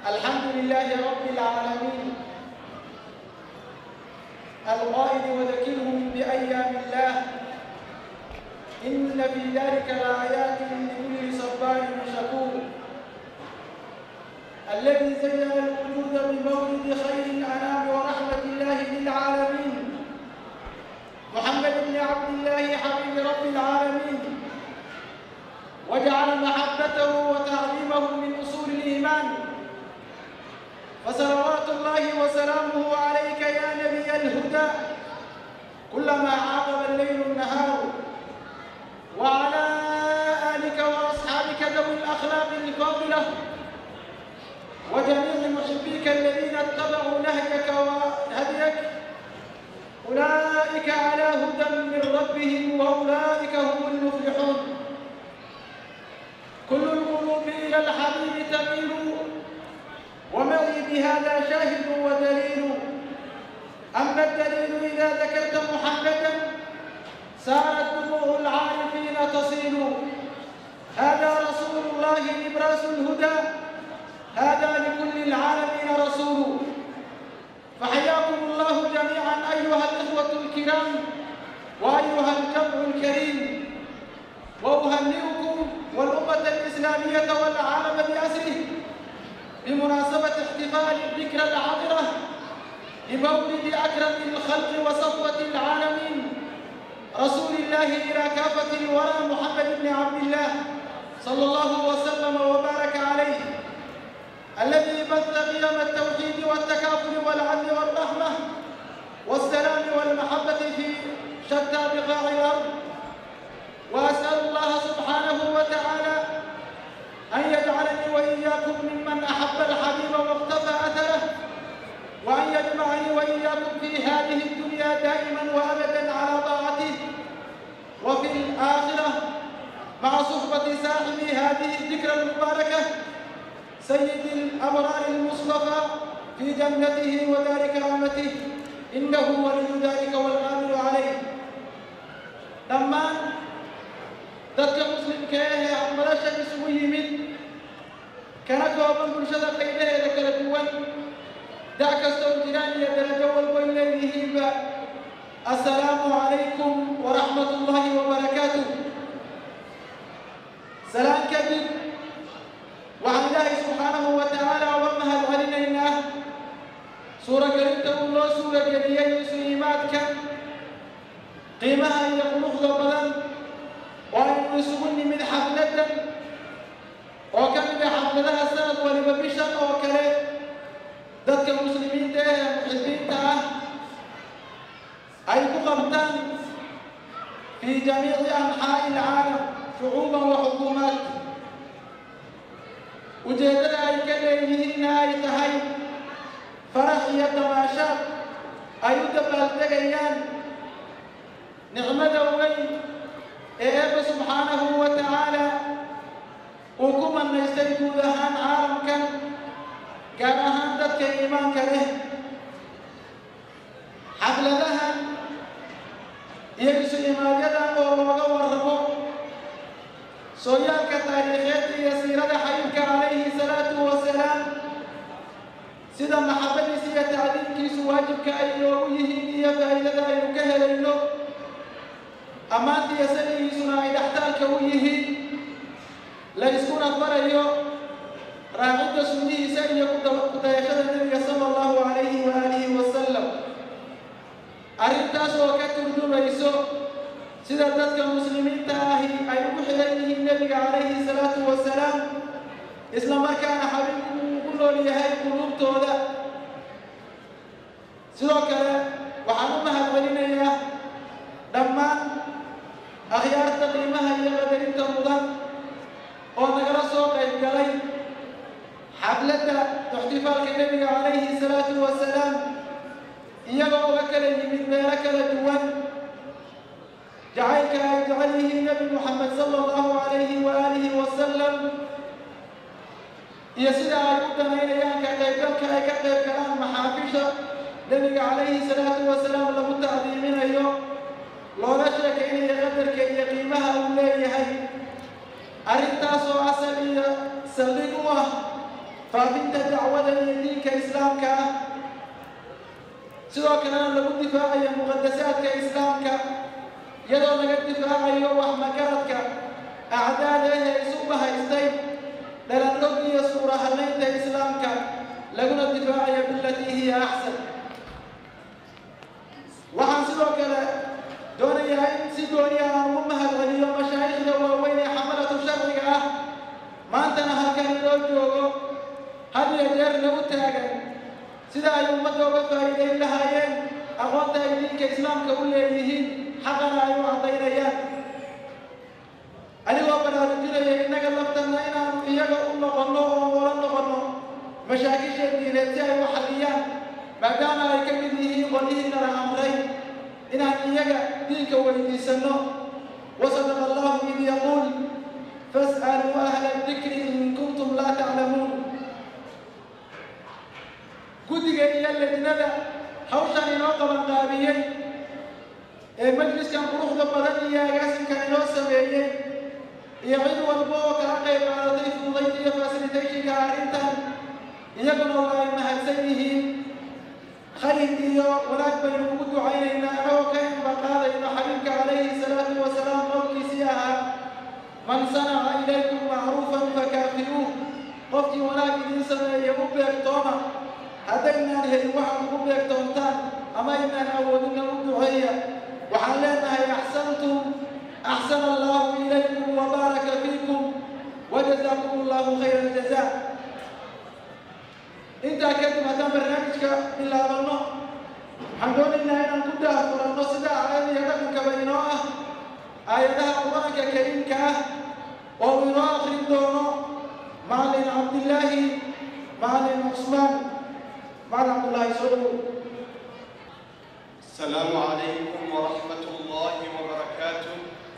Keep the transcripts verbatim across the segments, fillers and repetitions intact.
الحمد لله رب العالمين القائد وذكرهم بأيام الله إن في ذلك لآيات لكل صبار شكور الذي زين الوجود بمولد خير الأنام ورحمة الله للعالمين محمد بن عبد الله حبيب رب العالمين وجعل محبته وتعظيمه من أصول الإيمان فصلوات الله وسلامه عليك يا نبي الهدى كلما عاقب الليل النهار وعلى آلك وأصحابك ذوي الأخلاق الفاضلة وجميع محبيك الذين اتبعوا نهجك وهديك أولئك على هدى من ربهم وأولئك هم المفلحون كل القلوب إلى الحبيب تميل ومعي بهذا شاهد ودليل أما الدليل إذا ذكرت محمدا سارت دموع العارفين تصيل هذا رسول الله نبراس الهدى هذا لكل العالمين رسول فحياكم الله جميعا أيها الإخوة الكرام وأيها الجمع الكريم وأهنئكم والأمة الإسلامية والعالم بأسره بمناسبة احتفال الذكرى العطرة لمولد أكرم الخلق وصفوة العالمين رسول الله إلى كافة الورى محمد بن عبد الله صلى الله وسلم وبارك عليه الذي بث قيم التوحيد والتكافل والعدل والرحمة والسلام والمحبة في شتى بقاع الأرض وأسأل الله سبحانه وتعالى أن يجعلني وإياكم ممن أحب الحبيب واقتفى أثره وأن يجمعني وإياكم في هذه الدنيا دائما وأبدا على طاعته وفي الآخرة مع صحبة صاحب هذه الذكرى المباركة سيد الأبرار المصطفى في جنته ودار كرامته إنه ولي ذلك والقادر عليه لما dadka muslimka ah ee aqbalasha isugu yimid kana kooban bulshada qaybaheeda kala duwan daa kastoo jiraan iyo darajo walba ay leeyihiinba assalaamu calaykum waraxmatullaahi wabarakaatuh salaam kadib waxaan ilaahay subxaanahu wa tacaala uga mahad celinaynaa suuragelinta uu noo suurageliyey isu imaadka qiimaha iyo quruxda badan وأن يسوون من حفلة وكان بحفلتها سنة ولببشا وكلا ذاتك المسلمين ده محبين تاه أي مقامتان في جميع أنحاء العالم شعوبا وحكومات وجدنا أي كليهن أي تهي فرح يتماشى أي تبال تغيان نعمة وين إيه سبحانه وتعالى وكما نستيقظ لهان عالم كان كان هندت كإيمان كره حفل لها يجسو إيمان يدا ورغا ورغو سوياك تاريخيات يسيرة حبيبك عليه الصلاة والسلام سيدا محبتي سيدا تعليمك سواجبك أيوه يهيني فإذا يكهل إنه أمانتي يسألي سنا إذا احتاج كويه لا يسكن أكبر اليوم راعد سنيه سألي كتا يخذ النبي صلى الله عليه وآله وسلم أردت وكتر دون يسو سيدة ذاتك المسلمين تاهي أي وحيه النبي عليه الصلاة والسلام إسلام كان حبيبه كله ليهي قلوب تودا سيدة كلا وحنومها الغلينية لما أخيار تقيمها هي قدرين تمضان ونقرأ سوق القلي حفلة احتفال النبي عليه الصلاة والسلام يقوم بكلي من مالك لجوان جعلك جعله النبي محمد صلى الله عليه وآله وسلم يسير عيوبنا إليان كقيبك أي كقيب كلام محافشة النبي عليه الصلاة والسلام لابد تعظيمنا اليوم لولا شك إني قدرك يقيمها أولي هاي أردت أسوأ سبيل سلقوا faafinta dacwada iyo diinka islaamka ah sidoo kalena lagu difaacayo muqadasaadka islaamka iyadoo laga difaacayo wax magaradka acdaada ee isu bahaystay dhalanrog iyo suurahallaynta islaamka laguna difaacayo bilatii hiya axsan waxaan sidoo kale doonayaa in si gooni ah aan ugu mahadceliyo mashaayikhda waaweyn ee xamalatu sharciga ah maantana halkan inoo joogo had iyo jeerna u taagan sida ay ummadda uga faa'iidayn lahaayeen aqoonta ay diinka islaamka u leeyihiin xaqana ay u caddaynayaan anigoo baraarujinaya innaga laftanna inaanu iyaga u noqonno oo ula noqonno mashaakisha diineed si ay u xalliyaan maadaama ay ka mid yihiin qolyihiina la amray inaan iyaga diinka weydiisanno wasadaqa allahu id yaquul fas'aluu ahla dikri in kuntum laa taclamuun guddiga iyo lejnada hawshan inoo qabanqaabiyey ee majliskan quruxda badan iyo agaasinkan inoo sameeyey iyo cid walba oo kala qayb qaadatay fududaynta iyo fasilitayshinka arrintan iyaguna waa ay mahadsan yihiin khayr iyo wanaag baynu ugu ducaynaynaa anagoo ka inbaqaadayno xabiibka calayhi salaatu wasalaam qowlkiisii ahaa man sanaca ilaykum macruufan fakaafi'uuh qofkii wanaag idiin sameeya u beegtooma haddaynaan helin waxaad ugu beegtoontaan ama aynaan awoodinna u duceeya waxaan leenahay axsantum axsana allahu ilaykum wabaaraka fiikum wajazaakum allahu khayra aljazaa intaa kadib haddaan barnaamijka bilaabanno waxaan doonaynaa inaan ku daafuranno sida aayad iyo dhaqankaba inoo ah aayadaha qur-aanka kariimka ah oo uu inoo akrin doono macalin cabdillaahi macalin cusmaan macalin cabdullaahi soo dhowow السلام عليكم ورحمة الله وبركاته.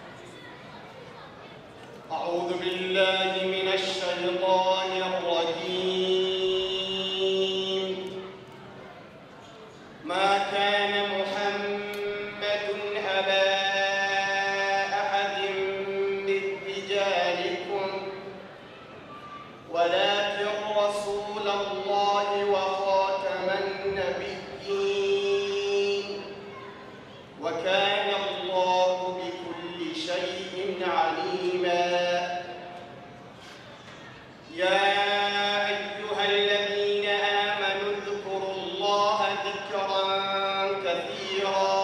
أعوذ بالله من الشيطان الرجيم. ما كان محمد أبا أحد من رجالكم ولكن رسول الله وخاتم النبيين وكان الله بكل شيء عليما. يا أيها الذين آمنوا اذكروا الله ذكرا كثيرا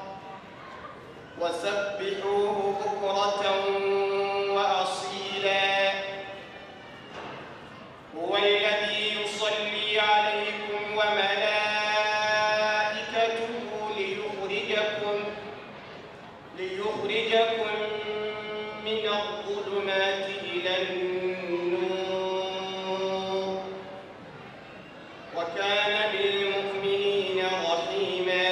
وسبحوه بكرة وأصيلا. هو الذي يصلي عليكم وملائكته ليخرجكم ليخرجكم من الظلمات إلى النور وكان بالمؤمنين رحيما.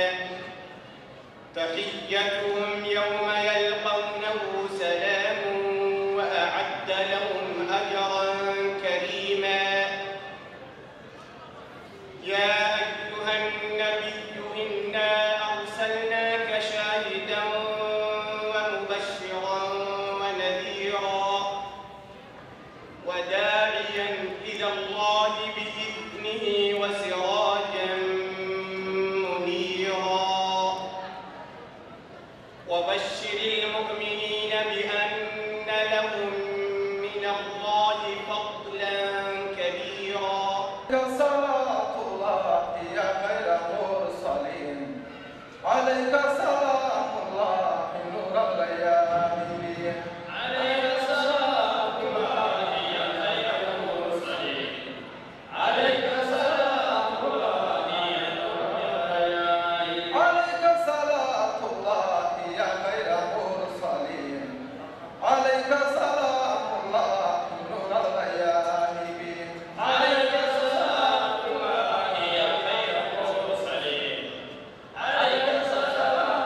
تحيتهم يوم يلقونه سلام وأعد لهم أجرا كريما. يا أيها النبي إنا أرسلناك شاهدا ومبشرا ونذيرا وداعيا إلى الله بإذنه وسراجا منيرا. وبشر المؤمنين بأن لهم من الله فضلا كبيرا. صلاة الله يا خير المرسلين عليك سلام الله نور الليالي. عليك سلام الله يا خير المرسلين عليك سلام الله يا نور الليالي. عليك صلاة الله يا خير المرسلين عليك سلام الله نور الليالي. عليك سلام الله يا خير المرسلين عليك سلام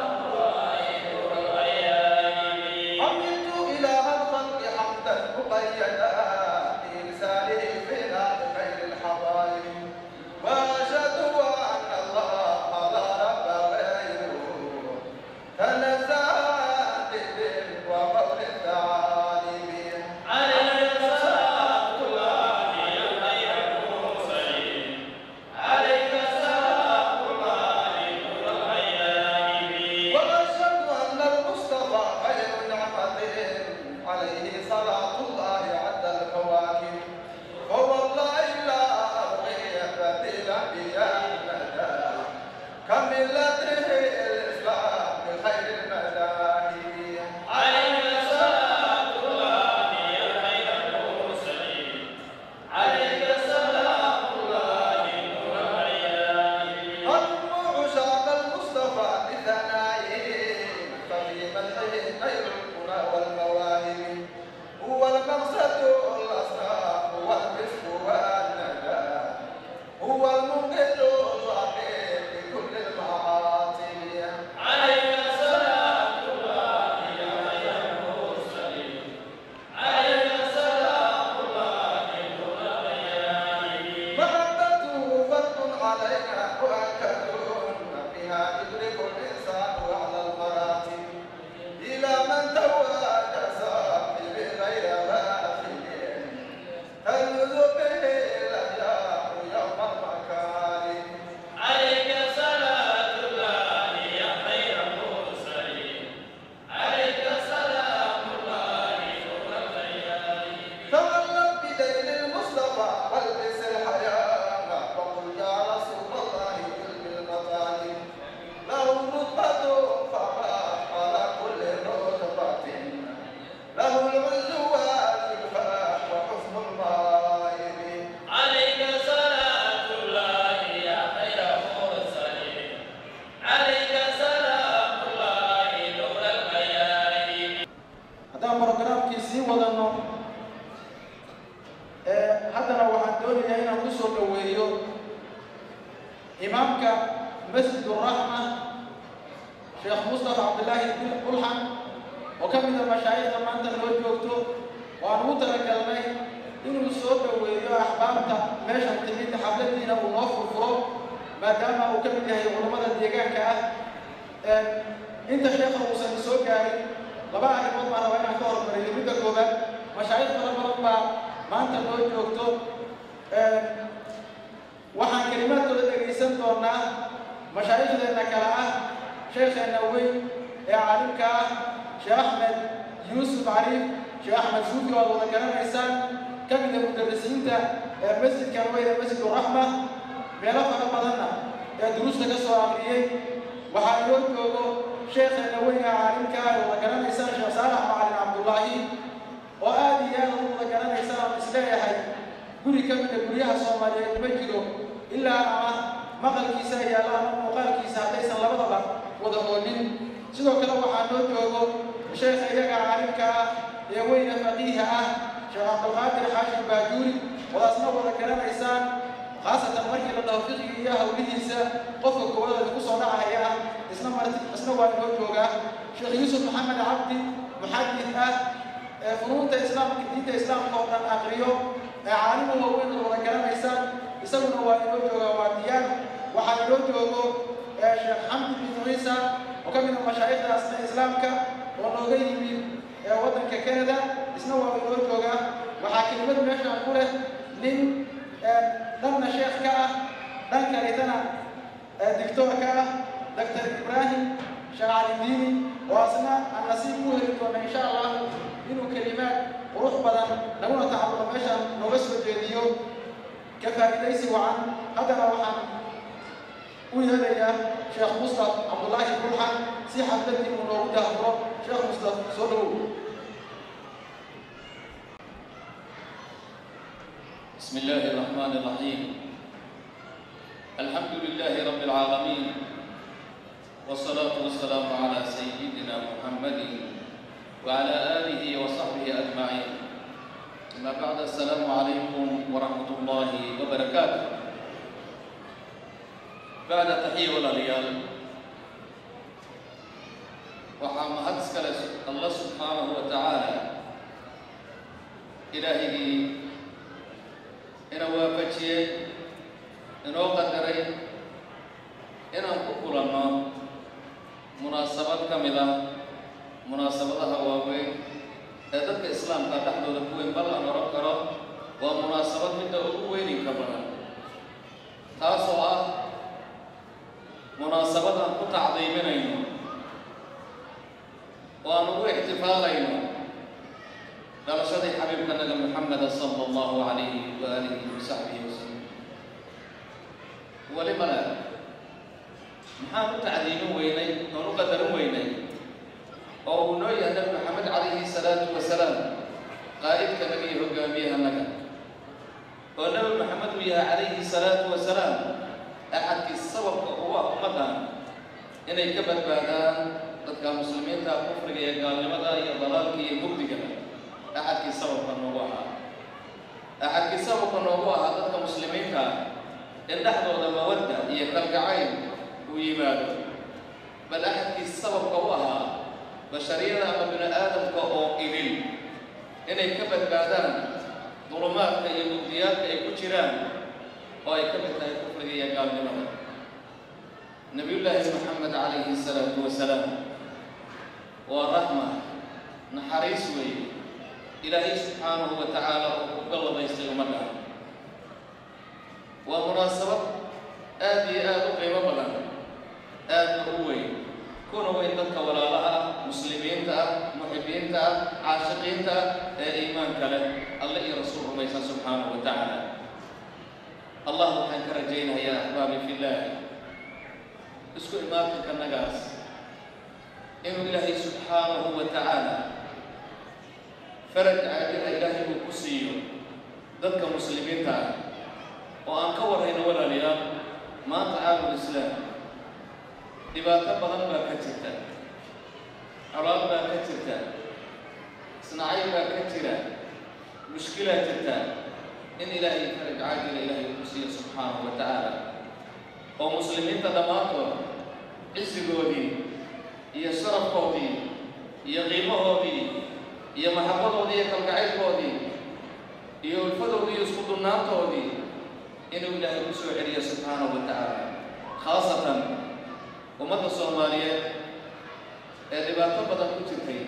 إمامك مسجد الرحمة شيخ مصطفى عبد الله بن قلحن وكم من المشايخ لما أنت نوجهته وأنا متركلني إنه الصوت ويا أحبابته ماشي تميت حفلتنا ونوفر الفروق ما دام وكم من هي علماء الديجان كأه أنت شيخ موسى السوق يعني لبعض الأمور ما رأينا كهرب من اللي بدك وبا مشايخ مرة مرة ما أنت نوجهته وحن كلمات تقول لك سنتورنا مشايخ لنا كلاه شيخ النووي يا عالمك شيخ أحمد يوسف عريف شيخ أحمد سوفي والله كلام إنسان كم من المدرسين تا مسجد كانوا إلى مسجد الرحمة بيلف رمضان دروس تقصوا عملية وحيود جوجو شيخ النووي يا عالمك والله كلام إنسان شيخ صالح معلم عبد الله وآدي يا الله كلام إنسان إسلامي حي قولي كم من قوليها صومالية يمجدوا إلا أما مقال كيسا يا الله مقال كيسا ليس لبضبا وضعونين سيدو كلا وحانو جوغو شيخ إياك عالمك يا وين فقيها شيخ عبد القادر حاشم باجوري وأصنع ولا كلام إنسان خاصة مركي لله فقه إياها وليسا قفك ولا تقصوا دعها إياها إسنا مرتي إسنا وانو جوغا شيخ يوسف محمد عبدي محدث فنون إسلام دين إسلام قوضا أقريو عالم وين ولا كلام إنسان يسوون وانو جوغا واديان وحانو جوغو شيخ حمد بن عيسى وكم من المشايخ أصنع إسلامك ونوغي من وطن كندا إسنوا ويروجوغا وحاكم من ماشي أقوله لين لنا شيخ كا لنا كريتنا دكتور كا دكتور إبراهيم شاعر الديني وأصنع النصيب مهرب إن شاء الله إنه كلمات وروح بدن نقول تعبر ماشي نغسل جديو كفى ليس وعن هذا وحن ويا شيخ مصطفى عبد الله القلحن سي حفلتي ونوده أفراد شيخ مصطفى صدروا بسم الله الرحمن الرحيم الحمد لله رب العالمين والصلاة والسلام على سيدنا محمد وعلى آله وصحبه أجمعين أما بعد السلام عليكم ورحمة الله وبركاته بعد تحية والريال وحام هدسك الله سبحانه وتعالى إلهي إن وافجي إن وقدري إن أنقلنا مناسبات كاملة مناسبة هواوي ذلك الإسلام قد تحدث لكوين بل أن ركرا ومناسبات من دعوين كبرا تاسوا مناسبة أن تعظيمين وأن احتفالين درشد حبيبنا نبي محمد صلى الله عليه وآله وصحبه وسلم ولما لا نحن تعظيم ويني ونقدر ويني أو نوي النبي محمد عليه الصلاة والسلام قائد كنبي هو بها لك والنبي محمد بها عليه الصلاة والسلام أحد السبب هو أمتان إن يكبر بعدان ضد المسلمين تا كفر قال لماذا يضلال كي مبدك أحد السبب النبوة أحد السبب النبوة ضد المسلمين تا إن نحن المودة هي كالقعين ويماد بل أحد السبب قواها بشرينا ابن آدم كأو إبل إن يكبر بعدان ظلمات كي مبديات كي كتيران أو يكبر كي كفر قال لماذا نبي الله محمد عليه الصلاة والسلام والرحمة نحريس وي إلهي سبحانه وتعالى وقبل بيسي ومدى ومناسبة آدي آدو قيمة بلان آدو قوي كونوا وين ذلك ولا لها مسلمين تا محبين تا عاشقين تا إيمان كلا الله رسول الله سبحانه وتعالى الله حنك رجينا يا أحبابي في الله اسكو إمامك النجاس إن الله سبحانه وتعالى فرج عاجل إلهي وكسيو ذلك مسلمين تعالى وأن كور هنا ولا اليوم ما تعالى الإسلام إذا تبغى باكتتا عراب باكتتا صناعي باكتتا مشكلة تتا إن إلهي فرج عاجل إلهي وكسيو سبحانه وتعالى oo muslimiinta dhammaantood cisigoodii iyo sharafkoodii iyo qiimahoodii iyo maxabadoodii iyo kalgacaylkoodii iyo ulfadoodii iyo isku dunnaantoodii inuu ilaahay ku soo celiyo subxaanahu wa tacaala khaasatan ummadda soomaaliyeed ee dhibaato badan ku jirtay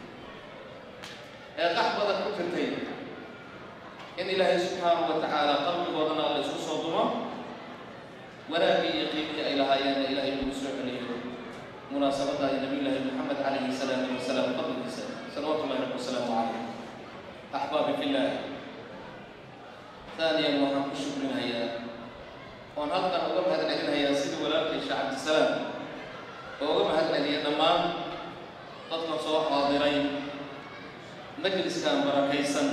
ee qax badan ku jirtay in ilaahay subxaanahu wa tacaala qalbigoodana la isku soo dumo wanaagii iyo qiimihii ay lahaayeenna ilaahay ugu soo celiyo munaasabadda ay nabiyullaahi maxamed calayhi salaatu wasalaam fadligiisa salawaatu llahi rabbi wasalaamu calayh axbaabi fillah ثانيا waxaan ku shukrinayaa oon halkan uga mahadcelinayaa sidii walaalkay sheekh cabdisalaam oo uga mahadceliyay dhammaan dadka soo xaadiray majliskan barakaysan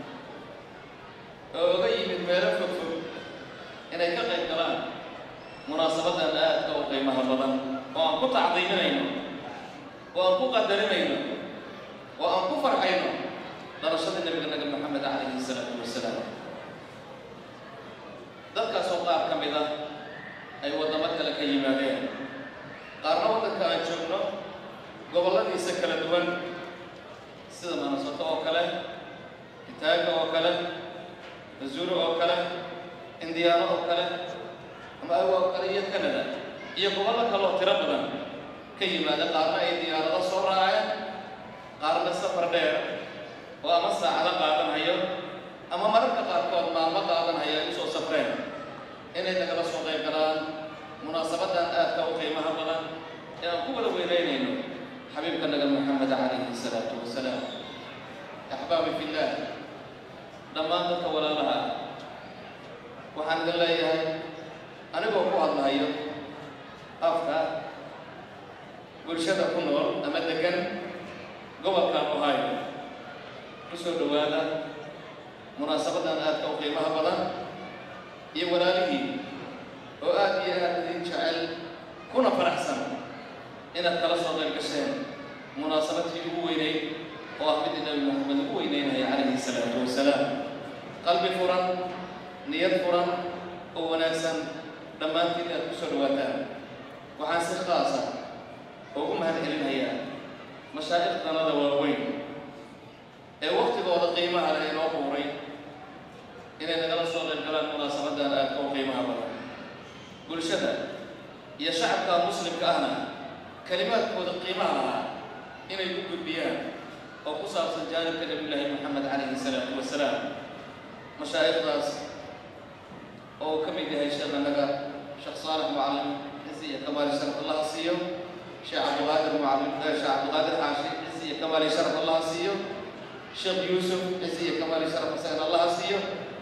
oo uga yimid meelo fogfog inay ka qayb galaan munaasabadan aadka u qiimaha badan oo aan ku tacdiiminayno oo aan ku qadarinayno oo aan ku farxayno dhalashada nabiga nabi maxamed calayhi salaatu wasalaam dadkaasoo qaar ka mid ah ay waddamo kale ka yimaadeen qaarna waddanka aan joogno gobolladiisa kala duwan sida manasoto oo kale kitaaga oo kale bazuuro oo kale indiyaano oo kale ama awa oo kale iyo canada iyo gobollo kale oo tiro badan ka yimaada qaarna ay diyaarado soo raaceen qaarna safar dheer oo ama saacado qaadanhayo ama mararka qaarkood maalmo qaadanhaya ay usoo safreen inay nagala soo qayb galaan munaasabadan aadka u qiimaha badan ee aan ku wada weynaynayno xabiibka nabi maxamed calayhi salaatu wasalaam axbaabi fillah dhammaan dadka walaalaha waxaan idin leeyahay anigoo ku hadlahayo afka bulshada ku nool ama degan gobolkan ohio ku soo dhowaada munaasabadan aadka u qiimaha badan iyo walaalihii oo aad iyo aad idin jecel kuna faraxsan inaad kala soo qayb gasheen munaasabadkii ugu weynayd oo ah mid nabi maxamed ugu weynaynaya calayhi salaatu wasalaam qalbi furan niyad furan oo wanaagsan dhammaantiin aad ku soo dhawaataan waxaan si khaasa ugu mahadcelinayaa mashaa'ikhdanada waaweyn ee waqtigooda qiimaha leh inoo quuray inay nagala soo qayb galaan munaasabadan aadka u qiimaha badan bulshada iyo shacabka muslimka ahna kalimaadkooda qiimaha lahaa inay ku gudbiyaan oo ku saabsan jaanibka nabiyullaahi maxamed calayhi salaatu wasalaam mashaa'ikhdaas oo ka mid yahay sheekhanaga sheekh saalax mucallim cizi iyo kamaali sharaf allah siiyo sheekh cabdiqaadir mucallim sheekh cabdiqaadir xaashi cizi iyo kamaali sharaf allah siiyo sheekh yuusuf cizi iyo kamaali sharaf xuseen allah siiyo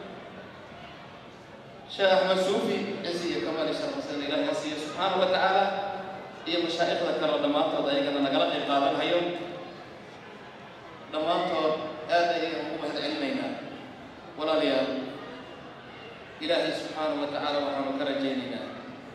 sheekh axmed suufi cizi iyo kamaali sharaf xuseen ilaahi siiyo subxaanahu wa tacaala iyo mashaa'ikhda kale oo dhammaantood ayagana nagala qayb qaadanhayo dhammaantood aad ayaynu ugu mahadcelinaynaa walaalayaal ilaahay subxaanahu wa tacaala waxaanu ka rajaynaynaa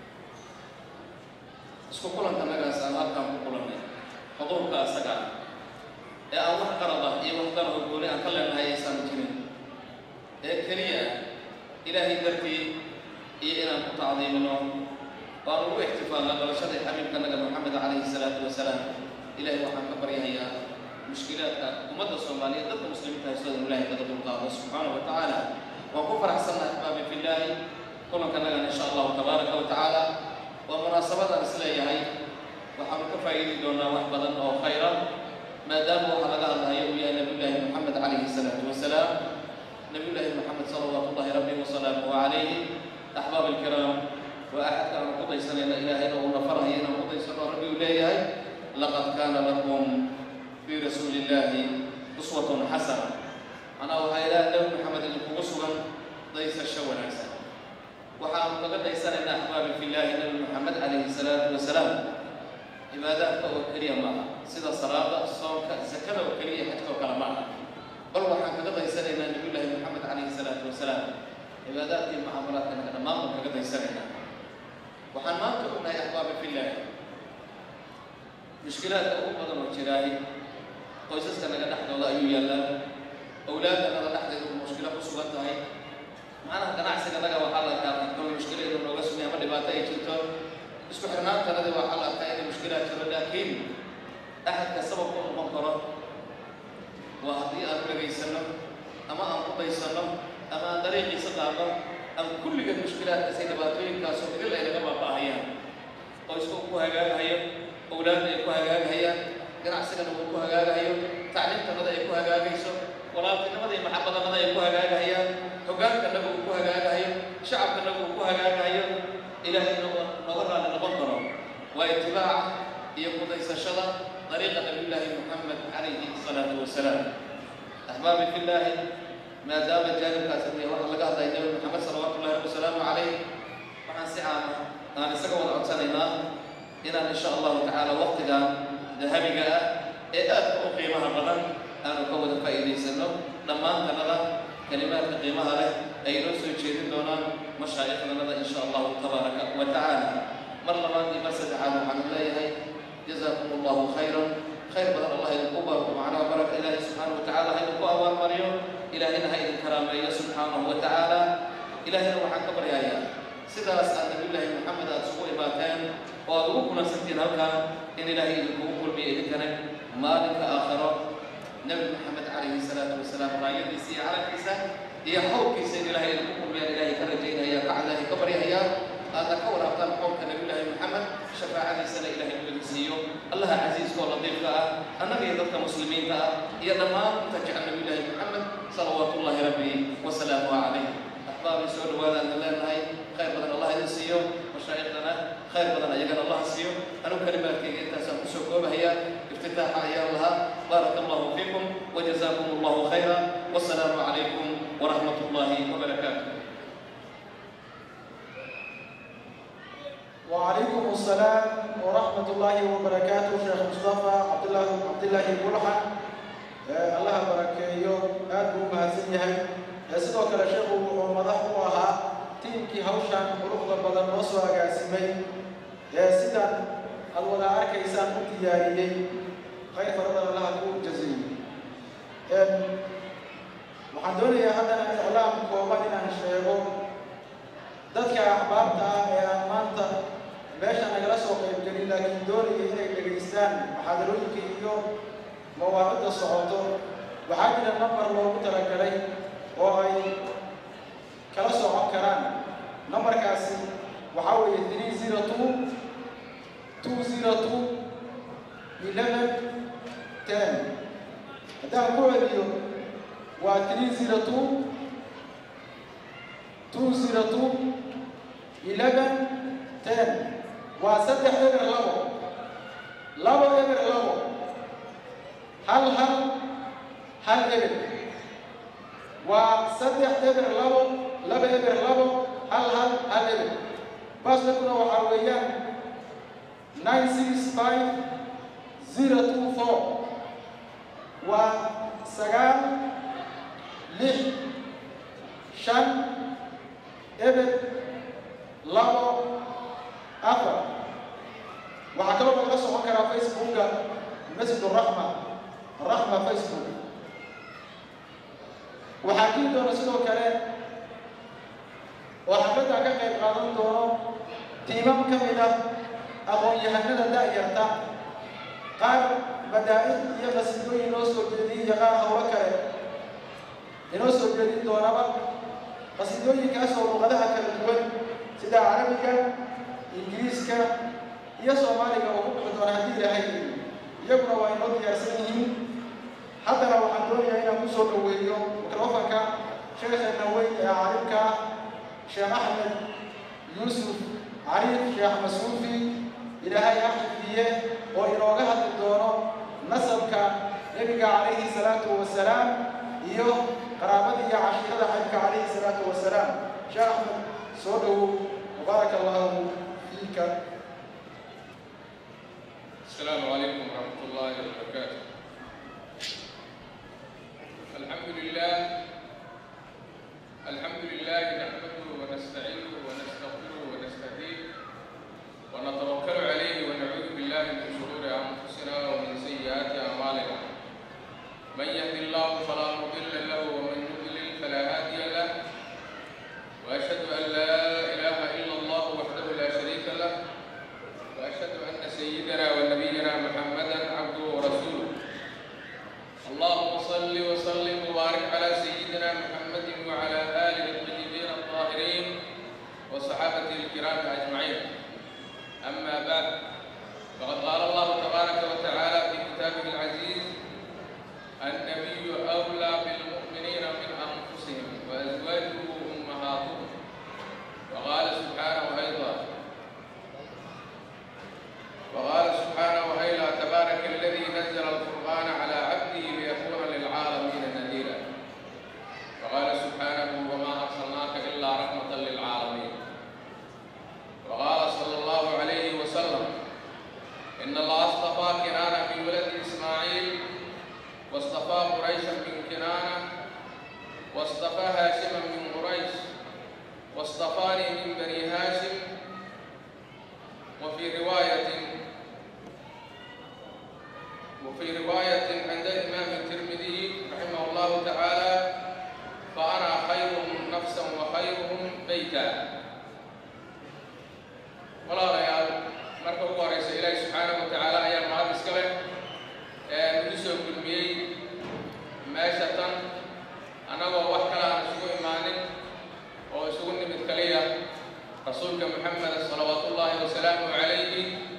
isku kulanka nagaas aan halkaan ku kulannay xuduurka asaga ah ee aan wax qarada iyo wax danaho gooni aan ka leenahay aysan jirin ee keliya ilaahay dartii iyo inaan ku tacdiimino waan ugu ixtifaalna dhalashadii xabiibka nabi maxamed calayhi salaatu wasalaam ilaahay waxaan ka baryahayaa mushkilaadka ummadda soomaaliyeed dadka muslimiinta haystooda inu ilaahay kaga dulqaado subxaanahu wa tacaala waan ku faraxsannahay axbaabi fillaahi kulanka nagan insha allahu tabaaraka wa tacaala waa munaasabadaan isleeyahay waxaanu ka faa'iidi doonaa wax badan oo khayra maadaama waxaa laga hadlahayo uu yahay nabiyullaahi maxamed calayhi salaatu wasalaam nabiyullaahi maxamed salawaatu ullahi rabbi wasalaamuhu calayhi axbaab alkiraam waa axadka aanu ku daysanayna ilaahayna uuna farhayo inaan ku daysano rabbi uu leeyahay laqad kaana lakum fii rasuuli illaahi uswatun xasana anaa waxaa ilaah nabi maxamed idinkugu sugan daysasho wanaagsan waxaanu kaga daysanaynaa axbaabi fillaahi nabi maxamed calayhi salaatu wasalaam cibaadaadka oo keliya maaha sida salaada soonka zakada oo keliya xajka oo kale maaha bal waxaan kaga daysanaynaa nabiyullaahi maxamed calayhi salaatu wasalaam cibaadaadkii mucaamalaadkanaga dhammaan baan kaga daysanaynaa waxaan maanta ognahay axbaabi fillaahi mushkilaadka ugu badan oo jiraahi qoysaska naga dhexdooda ayuu yaallaa awlaadda naga dhexdeeda uu mushkilo ku sugan tahay macnaha ganacsiga naga waxaa la arkaa kol mushkilaeedu nooga sugay ama dhibaato ay jirto isku xirnaantanadi waa xal arkaa inay mushkilaad jiro laakiin axadka sababka u noqon karo waa haddii aan dhagaysano ama aan ku daysano ama aan dariiqiisa qaadno aan kulligan mushkilaadkaas iyo dhibaatooyinkaasoo idil ay naga baaba'ahayaan oo isku ku hagaagahayo awlaadda ay ku hagaagahayaan ganacsigana uu ku hagaagahayo tacliimtanada ay ku hagaagayso walaaltinimada iyo maxabadannada ay ku hagaagahayaan hogaankanaga uu ku hagaagahayo shacabkanaga uu ku hagaagahayo ilaahay nooga raali noqon karo waa itibaaca iyo kudaysashada dariiqa nabiyullaahi muxamed calayhi salaatu wasalaam axbaabi fillaahi maadaama jaanibkaas iyo waxa laga hadlaya nabi maxamed salawaatu ullahi wasalaamu calayh waxaan si caama aan isaga wada codsanaynaa inaan insha allahu tacaala waqtigan dahabiga ah ee aadka u qiimaha badan aanu ka wada faa'iidaysano dhammaantanada kalimaadka qiimaha leh ay noo soo jeedin doonaan mashaayikhdanada insha allahu tabaaraka wa tacaala mar labaad iyo mar saddexaad waxaan leeyahay jazaakum allahu khayran khayr badan allah idinku barko macnaha baraka ilaahay subxaanahu wa tacaala ha idinku abaalmariyo ilaahayna ha idin karaameeyo subxaanahu wa tacaala ilaahayna waxaan ka baryayaa sidaas aad nabiyullaahi maxamed aad isugu imaateen oo aad ugu kulansantiin halkan in ilaahay idinkugu kulmiyo idinkana maalinka aakhiro nabi maxamed calayhi salaatu wasalaam raayadiisa iyo calankiisa iyo xawlkiisa in ilaahay idinku kulmiyaan ilaahay ka rajaynaya ka ilaahay ka baryahayaa aadna ka waraabtaan xawlka nabiyullaahi maxamed shafaacadiisana ilaahay u idin siiyo allaha casiiska oo latiifka ah annaga iyo dadka muslimiinta ah iyo dhammaan inta jecel nabiyullaahi maxamed salawaatullaahi rabbi wasalaamuhu calayh axbaabi soo dhawaadaadna leenahay khayr badan allah idin siiyo mashaayikhana khayr badan ayagana allah siiyo anuu kalimaadkayga intaasaan kusoo koobahayaa iftitaaxa ayaan lahaa baaraka allahu fiikum wajazaakum allahu khayra wasalaamu calaykum waraxmat ullaahi wabarakaatu وعليكم السلام ورحمة الله وبركاته شيخ مصطفى عبد الله عبد الله بلحة الله بركيه أدعو مهزيه sidoo kale sheekhu wuxuu madax u ahaa tiimkii hawshan quruxda badan noo soo agaasimay ee sidan aad wada arkaysaan u diyaariyey khayr faradan allaha ku jaziyo waxaan doonayaa haddana iclaam kooban inaan sheego dadka axbaabta ah ee aan maanta meesha nagala soo qaybgelin laakiin doonaya inay dhegaystaan muxaadarooyinka iyo mawaacidda socoto waxaa jira nambar loogu talagalay oo ay kala socon karaan nambarkaasi waxaa weeye three zero two two zero two eleven ten haddaan ku celiyo waa three zero two two zero two eleven ten waa saddex eber labo labo eber labo hal hal hal eber waa saddex eber labo laba eber labo hal hal hal eber baastakuna waxaa weeyaan nine six five zero two four waa sagaal lix shan eber labo afar waxaa kaloo laga socon karaa facebooka masjid raxma raxma facebook waxaa jiri doona sidoo kale oo xafladda ka qayb qaadan doono tiimam ka mid ah aqoon-yahanada da'yarta qaar madaa'id iyo qasiidooyin noo soo jeediyey iyo qaar hawlo kale inoo soo jeedin doonaba qasiidooyinkaasoo luqadaha kala duwan sida carabiga ingiriiska iyo soomaaliga oo ku bixi doona haddii ilaahay iyaguna waa inoo diyaarsan yihiin haddana waxaan doonayaa inaan ku soo dhaweeyo mikrofanka sheekheena weyn ee caalimka ah sheekh axmed yuusuf cariif sheekh masuufi ilaahay ha xifdiye oo inooga hadli doono nasabka nebiga calayhi salaatu wasalaam iyo qaraabada iyo cashiirada xabibka calayhi salaatu wasalaam sheekh axmed soo dhowow mubaaraka allahu fiika السلام عليكم ورحمة الله وبركاته. الحمد لله الحمد لله نحمده ونستعينه ونستغفره ونستهديه ونتوكل عليه ونعوذ بالله من شرور أنفسنا ومن سيئات أعمالنا. من يهد الله فلا مضل له ومن يضلل فلا هادي له. وأشهد أن لا إله إلا الله وحده لا شريك له وصحابته الكرام أجمعين. أما بعد، فقد قال الله تبارك وتعالى في كتابه العزيز: النبي أولى بالمؤمنين من أنفسهم وأزواجه أمهاتهم. وقال سبحانه أيضا وقال سبحانه أيضا تبارك الذي نزل القرآن على عبده ليكون للعالمين نذيرا. وقال سبحانه: وما أرسلناك إلا رحمة للعالمين. وقال صلى الله عليه وسلم: إن الله اصطفى كنانة من ولد إسماعيل، واصطفى قريشا من كنانة، واصطفى هاشما من قريش، واصطفاني من بني هاشم. وفي رواية وفي رواية عند الإمام الترمذي رحمه الله تعالى: فأنا خيرهم نفسا وخيرهم بيتا. ولا ريال مركب ورئيس إلهي سبحانه وتعالى أيام ما بسكبه نسوا كلمي ماشة أنا ووحكلا نسوا إيمانك وسوا نمتكلية رسولك محمد صلوات الله وسلامه عليه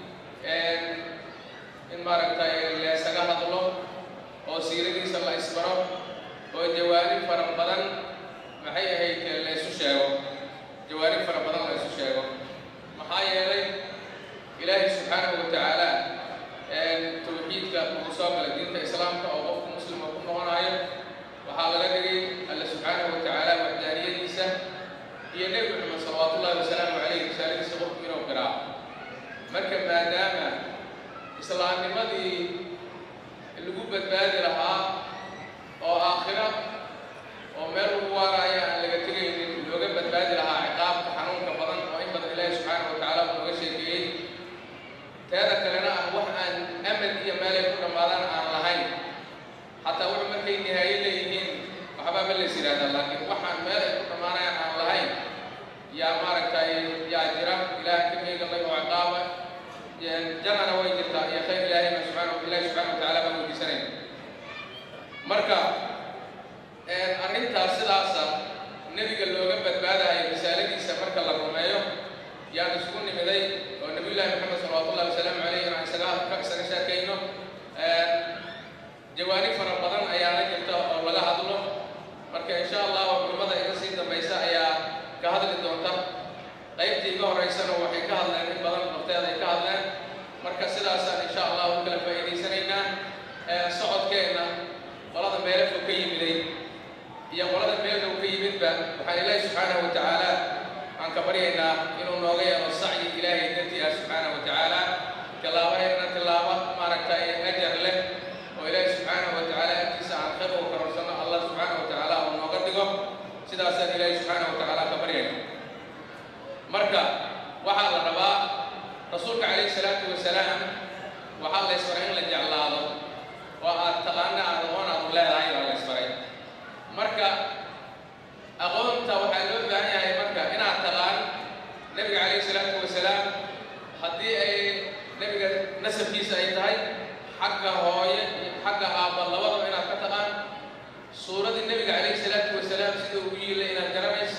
إن ماركتا اللي سقاها الله وسيرتي صلى الله إسبره وجواري فرمضان محيا هيك اللي سوشاو جواري فرمضان اللي سوشاو محايا لي إلهي سبحانه وتعالى توحيدك وصاق لدينك إسلامك أو قفك مسلم وكم نغنايا وحال لدي الله سبحانه وتعالى وحدانية نيسا هي نبي محمد صلوات الله وسلامه عليه رسالة سبق منه وقراء مركب ما دام إسلام نمضي اللي قبت بادي لها أو آخرة ومر ورايا اللي قلت لي اللي قبت بادي لها عقاب تحنون كبضن وإن بدأ الله سبحانه وتعالى ونغشي فيه تارك لنا وحن أمد هي مالك رمضان عن لهين حتى وعمر في النهاية ليهين وحباب اللي سيراد لكن وحن مالك رمضان عن لهين يا مارك يا جرام إله كمية الله وعقابه جنانا ويجرتا يا خير إلهي سبحانه الله سبحانه وتعالى بنو سنين مركا أرنتا سلاسة النبي قال له قبت بعد هاي رسالتي سمرك الله رمايو يعني سكوني مذي والنبي الله محمد صلى الله عليه وسلم عليه عن سلام كأسر شاكينه جواني فرمضان أيانا جلتا ولا هذلو مركا إن شاء الله وبرمضة إنسي دميسا أيا كهذا الدونتا قيبتي قهر رئيسنا وحي كهذا لأن بدن نفتاذي كهذا لأن مركا سلاسة إن شاء الله وكلا فايدي سنينا صعد كينا ولد ميلف وكيم لي يا ولد ميلف وكيم با وحال الله سبحانه وتعالى عن كبرينا إنه نوغي والسعي إلهي نتي سبحانه وتعالى كلاوة إن تلاوة ما ركاي أجر له وإلهي سبحانه وتعالى أتيس عن خير وكرسنا الله سبحانه وتعالى ونوغدقه سداسة إلهي سبحانه وتعالى كبرينا مركا وحال الرباء رسولك عليه الصلاة والسلام وحال الإسرائيل لجعل الله وأتقانا أدوان أبو الله العين على الإسرائيل مركا أقول توحيد بأني هاي مركا إن أتقان نبي عليه الصلاة والسلام هدي أي نبي نسب كيس أي تاي حق هوي حق أب الله وضع إن أتقان سورة النبي عليه الصلاة والسلام سيدو ويل إن الجرمس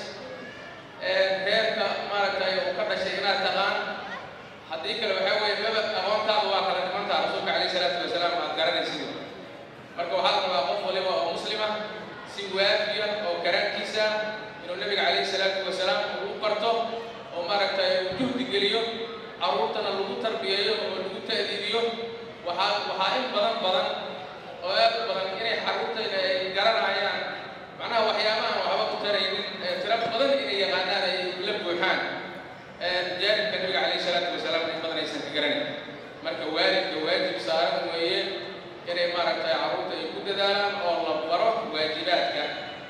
heerka maaragtay uu ka dhashay inaad taqaan haddii kale waxaa weeye mabad aqoontaadu waa kala dhimantaa rasuulka calayhi salaatu wasalaam aad garanaysid marka waxaa la rabaa qof waliba oo muslima si waafiya oo karaankiisa inuu nabiga calayhi salaatu wasalaam uu barto oo maaragtay uu juhdi geliyo carruurtana lagu tarbiyeeyo oo lagu ta'diibiyo waxaa waxaa in badan badan oo aad u badan inay carruurtayna ay garanayaan macnaha waxyaabahan waxba ku taraynin tira badan inay yaqaanaan ay la buuxaan jaanibka nabiga calayhi salaatu wasalaam in badan aysan ka garanin marka waalidka waajib saaran weeye inay maaragtay carruurta ay ku dadaalaan oo la baro waajibaadka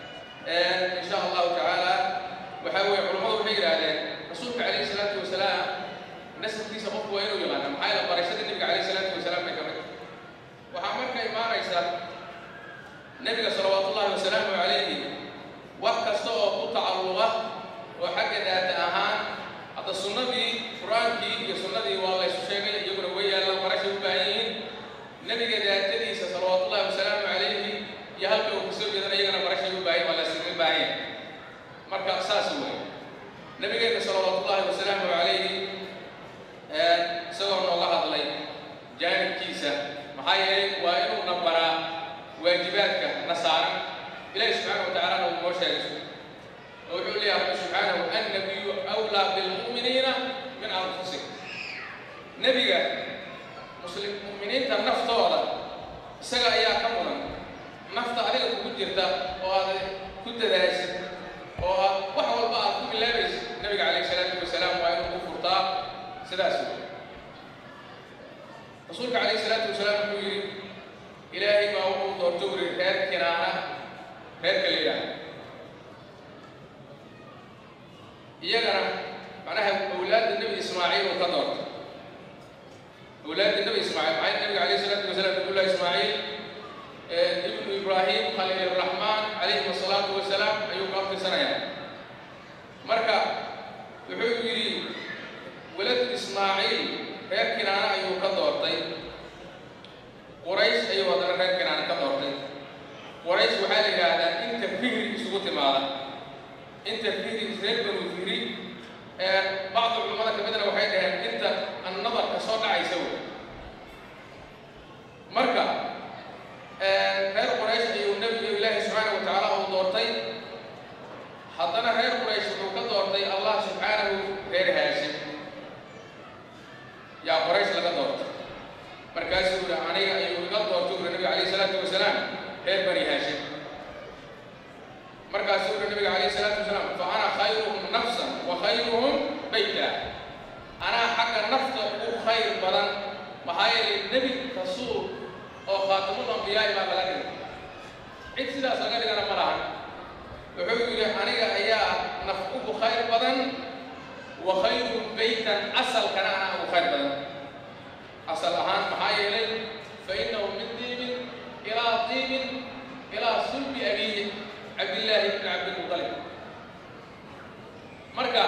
in sha allahu tacaala waxaa weeye culammadu waxay yidhaahdeen rasuulka calayhi salaatu wasalaam nasabkiisa qofku waa inuu yaqaana maxaa yeele barashada nabiga calayhi salaatu wasalaam bay ka mid waxaa marka imaanaysa nabiga salawaatullahi wasalaamu calayhi wax kasta oo ku tacalluqa oo xagga daata ahaan hadda sunnadii qur-aankii iyo sunnadii waa la isu sheegay iyaguna way yaallaan barashay u baahan yihiin nabiga daatadiisa salawaatullahi wasalaamu calayhi iyo halka uu kasoo jeedana iyagana barashay u baahan waa la isugu baahan marka saas wey nabigeena salawaatullahi أولى بالمؤمنين من أنفسهم نبي مسلم مؤمنين النفط ولا سجى يا كمونا نفط عليه كوجرتا وهذا كنت دايس وحول بعض كل لابس النبي عليه الصلاة والسلام وأنه كفرتا سلاسل رسولك عليه الصلاة والسلام يقول إلهي ما هو دكتور خير كنانا خير كليلا يجرى معناها أولاد النبي إسماعيل وقدرت أولاد النبي إسماعيل مع النبي عليه الصلاة والسلام يقول له إسماعيل ابن إبراهيم خليل الرحمن عليه الصلاة والسلام أيوب قبل سنة مركا يقول لي ولد إسماعيل خير كنانا أيوب قدرت قريش أيوة هذا خير كنانا قدرت قريش وحالي هذا أنت فكري سقوط ماذا أنت فكري زين بنو فكري بعض العلماء كمدنا وحيدها أنت النظر كصوت عيسوي مركا غير قريش أيها النبي الله سبحانه وتعالى هو دورتي حطنا غير قريش وكل دورتي الله سبحانه غير هاشم يا قريش لك دورت مركا سورة عنيا أيها لك دورت النبي عليه الصلاة والسلام غير بني هاشم مركا سورة النبي عليه الصلاة والسلام فأنا خيرهم نفسا وخيرهم بيتا أنا حق النفط وخير بدن محايا للنبي رسول أو خاتم الأنبياء ما بلغني عد سيدا سنغالي أنا مراهن وحيو يقول أنا أيا نفقه خير بدن وخير بيتا أصل كان أنا أبو خير بدن أصل أهان محايا لي فإنه من ديب إلى ديب إلى صلب أبيه عبد الله بن عبد المطلب مركا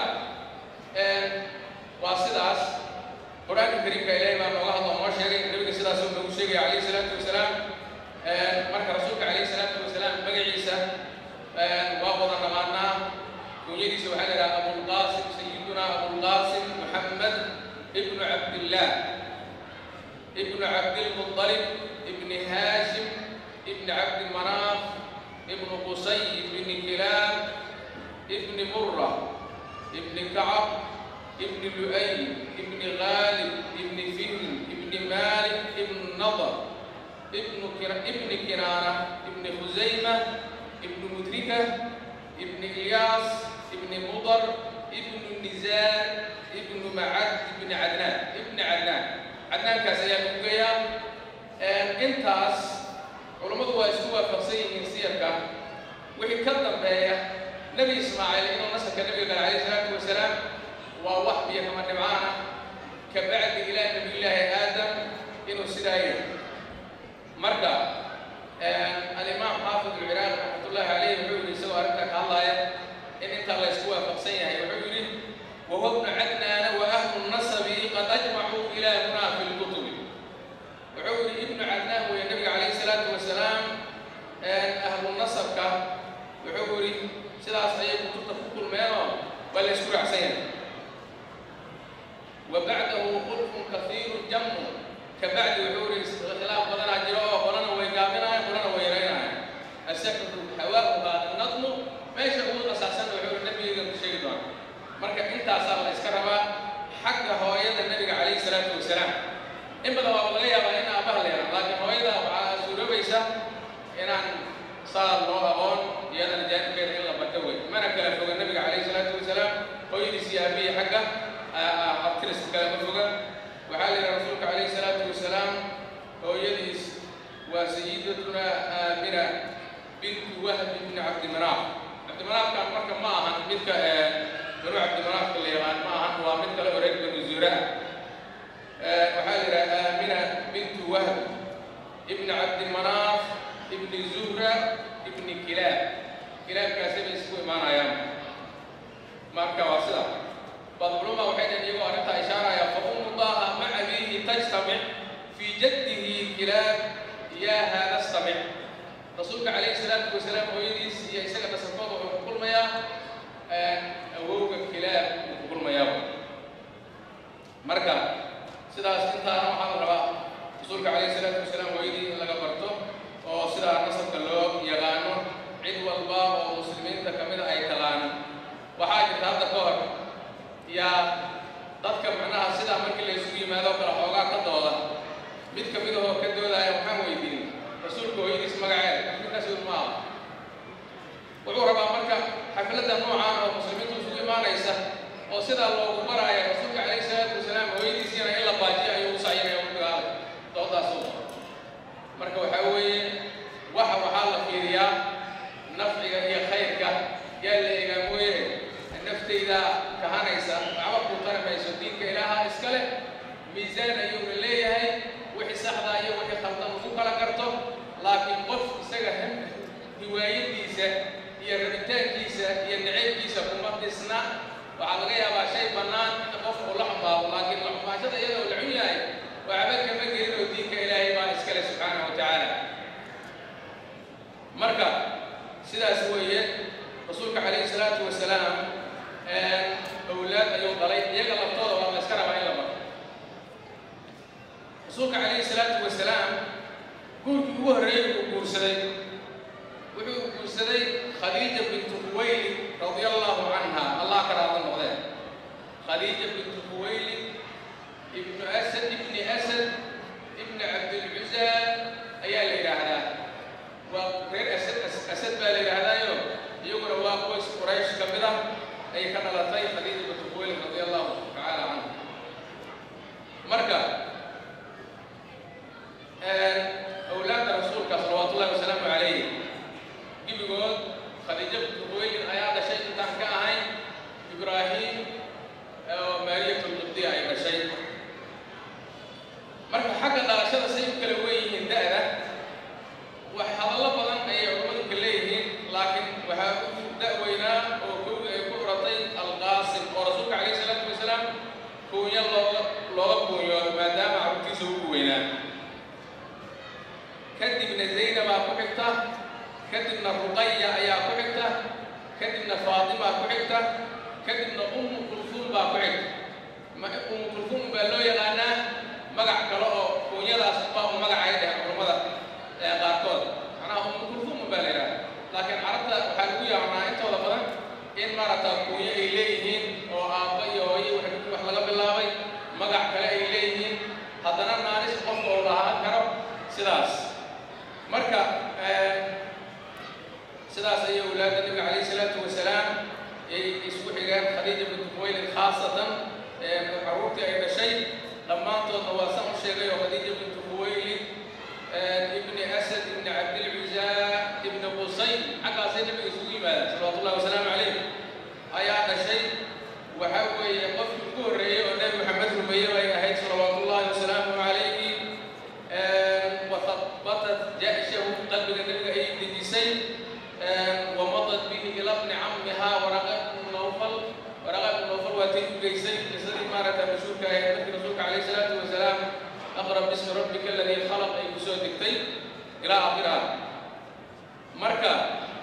واسداس قرآن الكريم كإلهي ما نوغا الله ما شيري النبي سيدا سوى نوشيري عليه الصلاة والسلام مركا رسولك عليه الصلاة والسلام بقي عيسى وابضا نمانا يجيدي سبحانه أبو القاسم سيدنا أبو القاسم محمد ابن عبد الله ابن عبد المطلب ابن هاشم ابن عبد المناف ابن قصي ابن كلاب ابن مرة ابن كعب ابن لؤي ابن غالب ابن فهر ابن مالك ابن نضر ابن ابن كنانة ابن خزيمة ابن مدركة ابن إلياس ابن مضر ابن النزار ابن معد ابن عدنان ابن عدنان عدنان كاسيا بقيا انتاس علماء واسوا فقسي من سيرك وحي كذب بها نبي إسماعيل إنه نسك النبي عليه الصلاة والسلام ووحبي كما نبعانا كبعد إلى نبي الله آدم إنه سدايا مركا الإمام حافظ العراق رحمة الله عليه يقول سوى ركك الله إن أنت الله يسوى فقسيها يقول وهو ابن عدنان وأهل النسب قد أجمعوا إلى هنا في الكتب يقول ابن عدنان والنبي عليه الصلاة والسلام أهل النسب كا يقول سلاس أي كتب كل ما بل يشكر عسين وبعده خلف كثير جم كبعد وحور خلاف بدنا جراه بدنا ويقامنا بدنا ويرينا السكت الحوار وهذا النظم ما يشغل أساسا وحور النبي يقول شيء دون مركب أنت أصلا إسكربا حق هواية النبي عليه الصلاة والسلام إن بدأ والله يا بني أباه لنا لكن هواية سورة بيسا إن صار الله أبون يلا نجات كده إلا بتوي ما نكلا فوق النبي عليه الصلاة والسلام هو يدسي أبي حقه أبترس كلام فوقه وحال رسولك عليه الصلاة والسلام هو يدس وسيدتنا آمنة بنت وهب بن عبد مناف عبد مناف كان مركب معها مثل بنو عبد مناف اللي يغان معها هو مثل أوريك بن زراء وحال آمنة بنت وهب ابن عبد مناف ابن زهرة ابن كلاب كلاب كاسب اسمه معنا يوم مركب واصلة بعض العلماء وحين يقول أنها إشارة يا فأم الله مع أبيه تجتمع في جده كلاب يا هذا استمع رسولك عليه الصلاة والسلام هو يديس يا إسحاق تسفضه وكل ما يا أووك كلاب وكل ما يا مركب سيدا سنتا محمد ربا رسولك عليه الصلاة والسلام هو يدي لك برتو أو سيدا نصب كلوب يغانو عيد والباب ومسلمين تكمل أي كلام وحاجة هذا كهر yaa dadka macnaha sidaa markii la isugu yimaado kala xoogaa ka dooda mid ka mid ahoo ka doodaya waxaan weydiin rasuulka hooyadiis magaceeda midkaas ma aha wuxuu rabaa marka xafladda noocaan oo muslimiintu isugu imaanaysa oo sidaa loogu baraayo rasuulka calayhi salaatu wasalaam hooyadiisiina in la baajiyo ayuu u sacyinaya u dagaalay doodaasuu marka waxaa weeye waxa waxaa la fiiriyaa nafciga iyo khayrka yaa la eegaa mooye naftayda kahanaysa waxba kuu tari mayso diinka ilaaha iska leh miisaan ayuuna leeyahay wixii saxda iyo wixii khaldan ugu kala garto laakiin qof isaga hiwaayadiisa iyo rabitaankiisa iyo naceybkiisa kuma dhisna waxaa laga yaabaa shay bannaan in qof uu la xumaado laakiin la xumaashada iyadoo la cun yahay waxba kama gelin oo diinka ilaahay baa iska leh subxaanahu wa tacaala marka sidaas weeye rasuulka calayhi salaatu wasalaam awlaad ayuu dhalay iyaga laftooda waa la iska rabaa in la baro rasuulka calayhi salaatu wasalaam guurkii ugu horreeyey uu guursaday wuxuu guursaday khadiija bintu khuwaylid radia allahu canha allah ka raada noqdeen khadiija bintu khuwaylid ibnu asad ibni asad ibni cabdilcuza ayaa la yidhaahdaa waa reer asad asad baa la yidhaahdaayo iyaguna waa qoys quraysh ka mid ah ay ka dhalatay khadiija bintu khuwaylid radia allahu tacaala canha marka awlaadda rasuulka salawaatu ullahi wasalaamu calayh gibigood khadiija bintu khuwaylid ayaa dhashay intaan ka ahayn ibraahim oo maariyatu lqibdiya ay dhashay marka xagga dhalashada say u kala wen yihiin da'da wax hadallo badan ayay culammadu ka leeyihiin laakiin waxaa u da'weynaa oo kowga ay ku uratay alqaasim oo rasuulka calayhi salaatu wasalaam kuunya looga looga kuunyoodo maadaama carruurtiisa ugu weynaa kadibna zaynabaa ku xigta kadibna ruqaya ayaa ku xigta kadibna faatimaa ku xigta kadibna ummu kulfuum baa ku xigta ummu kulfuum baa loo yaqaanaa magac kale oo kuunyadaas baa u magacay dheh culammada qaarkood macnaha ummu kulfuum baa la yidhaha laakiin carabta waxaa lagu yaqaanaa intooda badan in maaragta kuunyo ay leeyihiin oo aabba iyo hooye wax laga bilaabay magac kale ay leeyihiin haddana naanis qofka uu lahaan karo sidaas marka sidaas ayay awlaadda nabiga calayhi salaatu wasalaam ay isku xigeen khadiija bintu khuwaylid khaasatan carruurtii ay dhashay dhammaantoodna waa san u sheegay oo khadiija bintu khuwaylid ibni asad ibni cabdilcuza ibni qusayn xaggaasay nabiga isugu yimaadeen salawaatu ullahi wasalaamu calayh ayaa dhashay waxaa weeye qofkii ugu horreeyey oo nebi maxamed rumeeye bay ahayd salawaatu ullahi wasalaamu calayhi وثبتت جأشه قلب النبي أي دجسي ومضت به إلى ابن عمها ورقاء بن نوفل ورقاء بن نوفل واتيه جيسي لسد إمارة مشوكة يا رسولك عليه الصلاة والسلام أقرب باسم ربك الذي خلق أي بسوء دكتي إلى آخرها مركا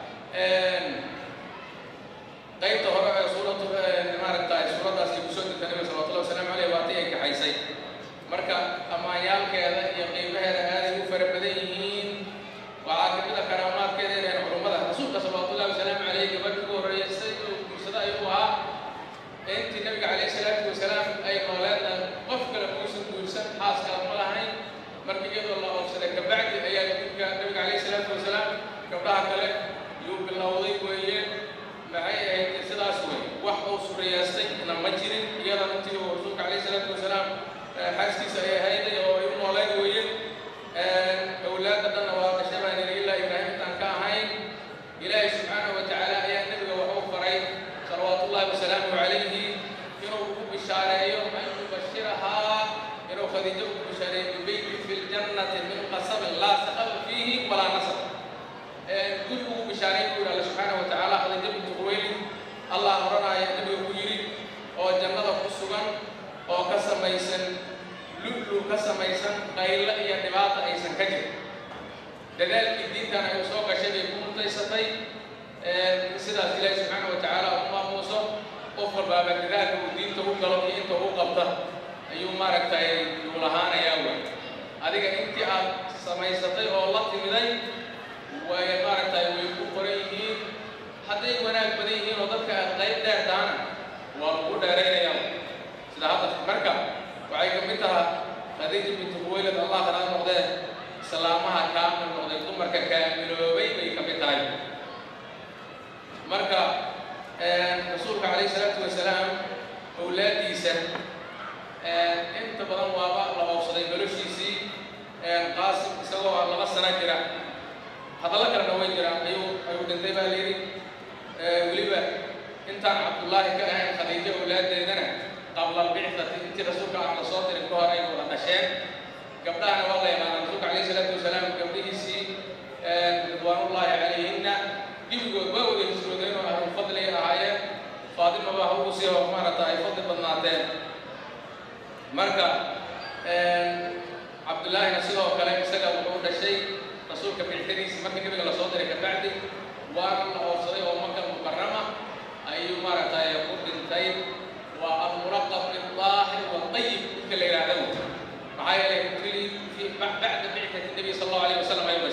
قيت هرع سورة إمارة سورة أسي بسوء دكتي صلى الله عليه وسلم عليه واتيه كحيسي marka amaayaalkeeda iyo qiimaheeda aaday u fara badan yihiin waxaa ka mid a karaamaadkeeda inay culummada rasuulka salawaatu ullahi wasalaamu calayh gabadhii ugu horreysay inuu guursado ayuu ahaa intii nabiga calayhi salaatu wasalaam ay nooleedna qof kale muusan guursan xaas kale ma lahayn marka iyadoo la oobsaday kabacdi ayaa ninka nabiga calayhi salaatu wasalaam gabdhaha kale yuu bilowday weeye maxay ahayd sidaas wey wax uu suriyaastay ina ma jirin iyadana intii uu rasuulka calayhi salaatu wasalaam xaaskiisa ay ahayd oo ay u nooleed weeye awlaadda dhanna waa dhashabaan ilaa ibraahim intaan ka ahayn ilaahay subxaanahu wa tacaala ayaa nebiga wuxuu faray salawaatu ullahi wasalaamu calayhi inuu ugu bishaareeyo an yubashirahaa inuu khadiijo ugu bishaareeyo bibeytin fi ljannati min qasabin laa saqaba fiihi walaa nasab guri ugu bishaareeyo buu yidhi alla subxaanahu wa tacaala khadiijo bintu khuwaylid allah odhanaya nebiga ku yidhi oo jannada ku sugan oo ka samaysan lulu ka samaysan qaylo iyo dhibaata aysan ka jirin dadaalkii diintan ay soo gashay bay ku mutaysatay sidaas ilaahi subxaana wa tacaala u maamuuso qof walbaaba dadaalka uu diinta u galo iyo inta u qabta ayuu maaragtay yuu lahaanayaa wey adiga intii aad samaysatay oo la timiday way maaragtay way ku qoran yihiin hadday wanaag badan yihiin oo dadka aad qayb dheer taana وأقول دارين يوم سلاحة مركب وعيكم منتها خديجة بنت خويلد الله تعالى نقضي سلامها كامل نقضي ثم مركب كامل وبي بي كمتاي مركب رسولك عليه الصلاة والسلام أولادي سن أنت بدن وابا لو وصلي بلوشيسي قاسم سوى الله سنة جرا هذا لك أنا وين جرا أيو أيو دنتي باليري وليبا أنت عبد الله كأهل خديجة أولاد دينا قبل البعثة أنت رسولك على صوت الكهرباء ولا نشان قبلها أنا والله ما رسولك عليه الصلاة والسلام قبله سي رضوان الله عليهن يبقوا بقوا يسردين وأهل الفضل هاي فاطمة بهو سيا وما رتاي فضل بناتين مركا عبد الله نسيله وكلام سجى وقول الشيء رسول كبير حديث مكة كبير على صوت ركبتي وأنا أوصله ومكة المكرمة أي مرة يقول بنتين والمرقب بالطاهر والطيب كل اللي يعلمه معايا اللي في بعد بعثة النبي صلى الله عليه وسلم يبش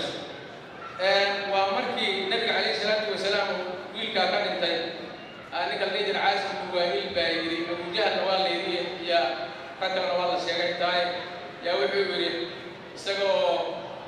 ومركي النبي عليه الصلاة والسلام ويل كان انتين أنا كان ليجي العاصم وويل بايري أبو جهل والي يا فكر والله شيء تاي يا وحبري سجوا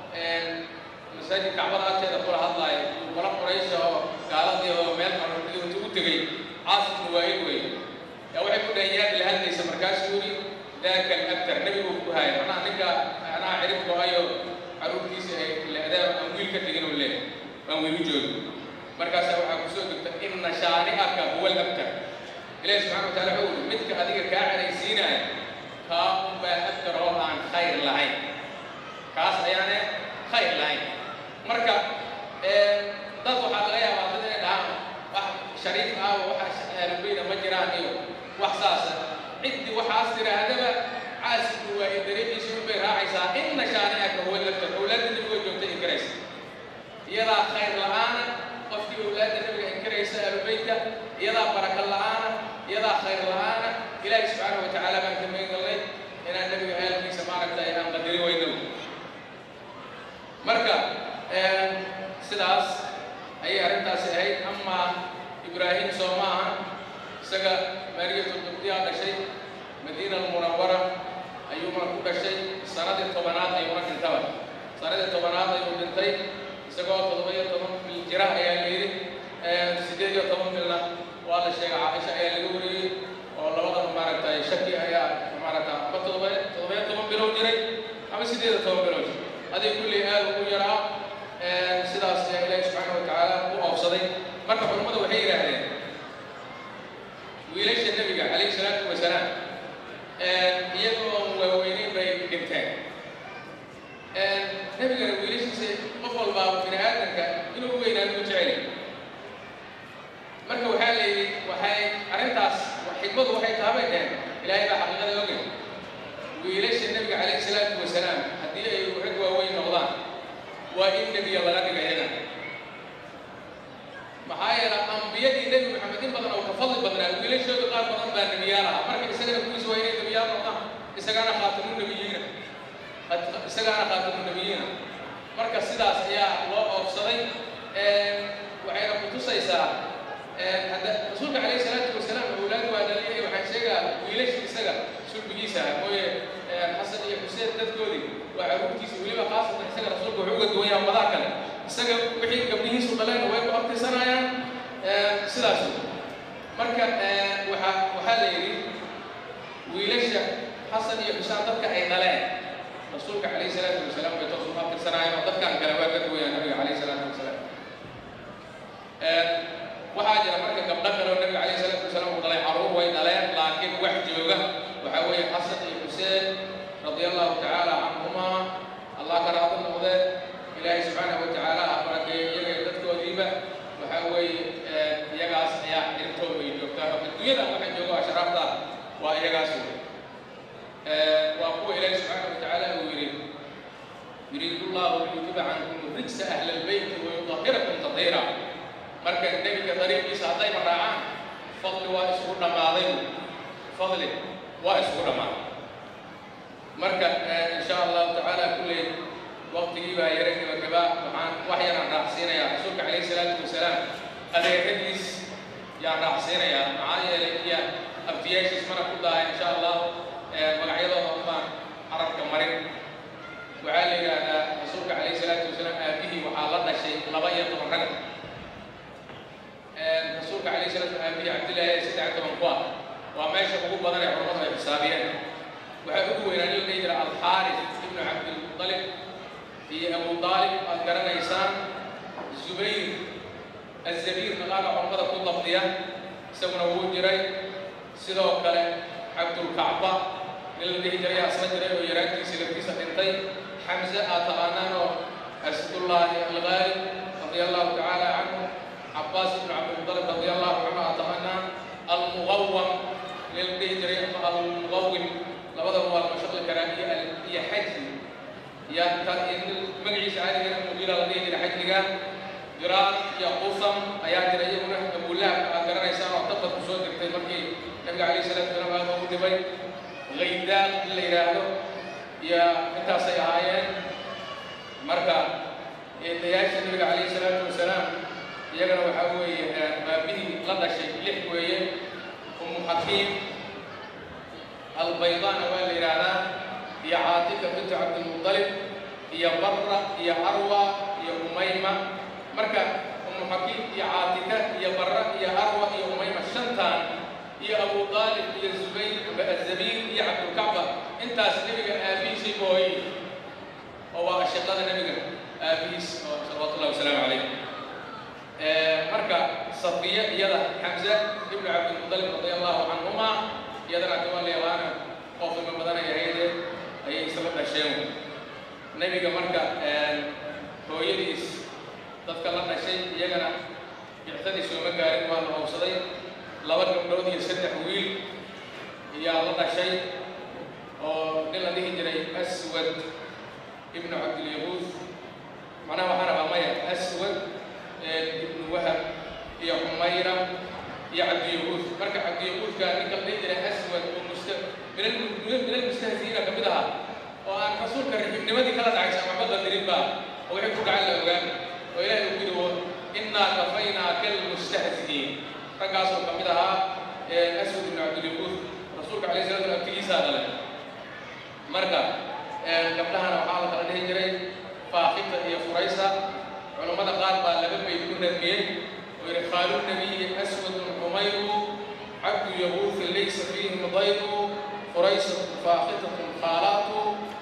مساجد كعبة أتى دخول هذا ولا قريش قال دي هو مال حرب دي وتجي عاصم وويل ويل يا وحب دنيا اللي هذا يسمركاش يوري ذاك الأكثر نبي وهاي أنا نجا أنا عرفت وهايو عروض كيس اللي أداء أمويل كتير ولا أمويل جود مركز أبو سعود إن شانئك هو الأكثر إلى سبحانه وتعالى يقول مثل هذه الكائن سيناء كم بأكثر عن خير العين كاس يعني خير العين مركز ضد حلقة ما تدري نعم واحد شريف أو واحد ربينا مجراني وحساسة عندي وحاسر هذا عاسف ويدري يسوي براعي سا إن شانئك هو الأكثر أولاد النبي وجوته إنكريس يلا خير الآن قفدي أولاد النبي إنكريس البيت يلا بركة الآن يلا خير الآن إلهي سبحانه وتعالى من كمين الله إن النبي قال في سمارك تايهان قدري وينو مركا سلاس أي أرنتا سهيد أما إبراهيم سوما سجى مريم القبطية هذا شيء مدينة المنورة أيوم كل شيء سنة الطبانات أيوم كنتوا سنة الطبانات أيوم كنتي سجى طبيعي طبعا في الجراح يعني سيدي طبعا في الله وهذا شيء عائشة يلوري والله وضع مارك شكي يا مارك بطبيعي طبيعي طبعا بلون جري أما سيدي طبعا بلون هذه كل هذا ويرى سيدا سيدا سبحانه وتعالى وأوصدي مركب حرمة وحيرة هذه ويليش النبي عليه الصلاة والسلام يقوم ووينين بين بنتين النبي قال ويليش قفل باب في نهاية إنه وين المتعلي مركب وحالي وحي أرنتاس وحكمة وحي تابعين إلهي بحقيقة يوجد ويليش النبي عليه الصلاة والسلام هديه يوحد ووين نغضان وإن النبي الله لك هنا محايا الأنبياء النبي محمد بدنا أو كفضل بدنا ويليش شو بقال بدنا بالنبيانا مركب السنة كويس وين النبيانا إذا كان خاتم النبيين إذا كان خاتم النبيين مركب سيداس يا الله أفصلي وحين بتصي ساعة هذا رسولك عليه الصلاة والسلام أولاد وأدليه وحين شجع ويليش بسجع شو بيجيسها هو حسن يحسين تذكري وعروض كيس وليه خاصة حسن رسولك وحوجة دويا وذاك السجع وحين قبله سلطان وين أرض سنة يعني سلاسل مركب وح وحالي ويليش حسن يحسين تذكر أي دلائل رسولك عليه الصلاة والسلام بتوصل أرض سنة يعني تذكر كلامك دويا النبي عليه الصلاة والسلام وحاجة مركب قبل لو النبي عليه الصلاة والسلام وطلع عروض وين دلائل لكن واحد جوجه وحوي حسن حسين رضي الله تعالى عنهما الله كرهه النقطة إلهي سبحانه وتعالى أبرك يجد كذيبة وحوي يجاس يا إنتو ويجوكتها الدنيا ده واحد جوجه شرفته ويجاسه وأقول إلهي سبحانه وتعالى ويريد يريد الله ليذهب عنكم الرجس أهل البيت ويطهركم تطهيرا مركز النبي كطريق يساعدين مراعان فضل واسهر نماضي فضل واسهر نماضي مركز إن شاء الله تعالى كل وقت جيبها يركب وكباء وحينا راحسين يا رسولك عليه الصلاة والسلام هذا يحدث يا راحسين يا معايا يا abtiyaashiis mana ku daaya insha allah magacyadooda unbaan carabka marin waxaa la yidhaahdaa rasuulka calayhi salaatu wasalaam aabihii waxaa la dhashay laba iyo toban rag rasuulka calayhi salaatu wasalaam aabihii cabdillaahi ee saddex toban ku ah waa meesha ugu badan ee culamadu ay xisaabiyeen waxaa ugu weynaa nin la dhihi jira alxaaris ibnu cabdilmutalib iyo abu daalib aad garanaysaan zubayr azabiir naqaaga culamada ku dabdiya isaguna wuu jiray sidoo kale cabdulkacba nin la dhihi jiray asla jiray oo yaraantiisii laftiisa dhintay xamse aad taqaanaan oo asadullaahi alghaalib radia allahu tacaala canhu cabbaas ibnu cabdilmutalib radia allahu canhu aad taqaanaan almuqawam nin la dhihi jiray almuqawim labadaba waa mashaqli karaa iyo iyo xajli iyo magaciisa caadigeena mugiila la dhihi jiray xajliga jiraar iyo qusam ayaa jira iyaguna abulahab aad garanaysaan oo dabad ku soo degtay markii nabiga calayhi salaatu wasalaam aada ugu dhibay haydaaq in la yidhaahdo iyo intaasay ahaayeen marka eedayaasha nabiga calayhi salaatu wasalaam iyagana waxaa weeye aabihii la dhashay lix weeye umu xakiim albaydaana waa la yidhaahdaa iyo caatika bintu cabdilmutalib iyo barra iyo arwa iyo umayma marka umu xakiim iyo caatika iyo barra iyo arwa iyo umayma shantaan iyo abu daalib iyo zubayr azabiir iyo cabdulkacba intaas nebiga aabihiisay booyi oo waa ashiqada nebiga aabihiis oo salawaatullahi wasalaamu calayh marka safiya iyada xamza ibnu cabdilmutalib radia allahu canhuma iyadana gaban la yaqaana qof ima badan ay ahayde ayay isla dhasheen nebiga marka hooyadiis dadka la dhashay iyagana bictadii sooma gaarin waa la howsaday laba gabdhood iyo saddex wiil iyaa la dhashay oo nin la dhihi jiray aswad ibnu cabdilyahuud macnaha waxaan rabaa maya aswad ibnu wahab iyo xumayra iyo cabdiyahuud marka cabdiyahuudka ninka la dhihi jiray aswad oo musta min almustahziina ka mid ahaa oo aan rasuulka rixibnimadii kala dhacaysa ama badda dirinba oo wixii ku dhacan la ogaan oo ilaahay uu yidhi innaa kafaynaaka almustahzi'iin raggaasoo ka mid ahaa aswad ibnu cabdilyahuud rasuulka calayhi salatu wasalam abtigiisaa dhalay marka gabdhahana waxaa la kala dhihi jiray faakita iyo furaysa culammada qaar baa laba bayd ku nadmiyey oo yidhi khaalu nabiyi aswadun xumayru cabdu yahuufi laysa fiihim dayru furaysatun faakitatun khaalaatu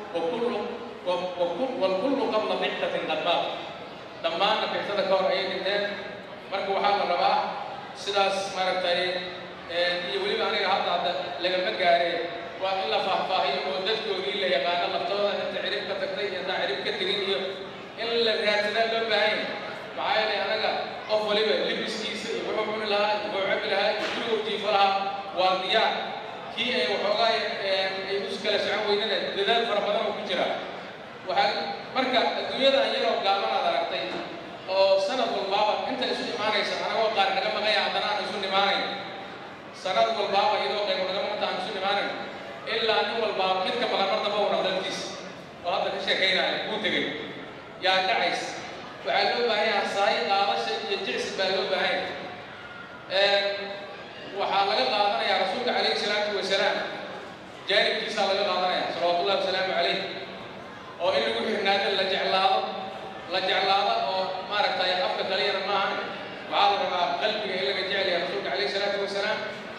walkullu qabla bictatin qadbaad dhammaanna bictada ka hor ayay dhinteen marka waxaa la rabaa sidaas maaragtay iyo weliba aniga hadda hadda lagama gaaree waa in la faahfaahiyo oo dadkoodii la yaqaano laftooda inta cirib ka tagtay iyo intaa cirib ka tegin iyo in la raadsadaa loo baahan maxaa yeelay anaga qof waliba libiskiisa iyo wuxuu cuni lahaa iyo wuxuu cabi lahaa iyo guriguu jiifo lahaa waa diyaar kii ay waxoogaa ay us kala socon weynana dadaal fara badan oo ku jira waxaa marka adduunyada iyadoo gaaban aad aragtay oo sanad walbaaba inta isu imaanaysa anagoo qaar naga maqaya haddana aan isu imaanayn sanad walbaaba iyadoo qaybo naga maqanta aan isu imaanayn ilaa nin walbaaba midka maqan mar damba una dalkiis oo hadda ka sheekaynaya kuu tegay yaa dhacays waxaa loo baahan yahay saayi qaadasha iyo jicsi baa loo baahan yahay waxaa laga qaadanayaa rasuulka calayhi salaatu wasalaam jaanibkiisaa laga qaadanaya salawaatullahi wasalaamu calayh oo in lagu xirnaado la jeclaado la jeclaado oo maaragtay afka kaliyana maahan waxaa la rabaa qalbiga in laga jecel yahay rasuulka calayhi salaatu wasalaam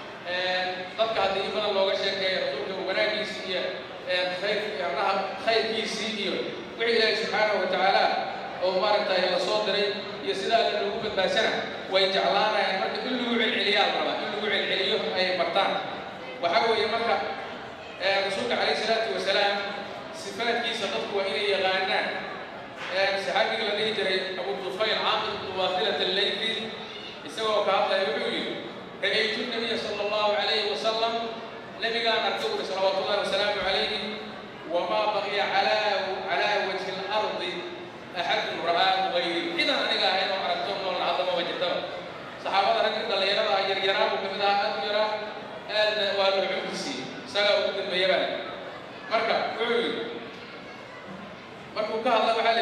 dadka haddii in badan looga sheekeeyo rasuulka wanaagiisii iyo khayr macnaha khayrkiisii iyo wixii ilaahi subxaanahu wa tacaala oo maaragtay la soo diray iyo sidaa alla loogu badbaadsana way jeclaanayaan marka in lagu celceliyaa la rabaa in lagu celceliyo ay bartaan waxaa weeye marka rasuulka calayhi salaatu wasalaam sifaadkiisa dadku waa inay yaqaanaan saxaabiga la dhihi jiray abu dufayl caamir ibnu waafilat allayfi isagoo ka hadlaya wuxuu yidhi ra'aytu nabiya sala allahu calayhi wasalam nabigaan arkay uri salawaatullahi wasalaamu calayhi wamaa baqiya calaa calaa wajhi alardi axadun ra'aahu gayri cidan aniga ahayn oo aragto noolna haddama ma jirtaba saxaabada ragga dhallinyarada ah yaryaraha buu kamid ahaa aad u yaraa aadna waa loo cunkiisii isagaa ugu dambeeya baa marka wuxuu yidhi markuu ka hadla waxaa la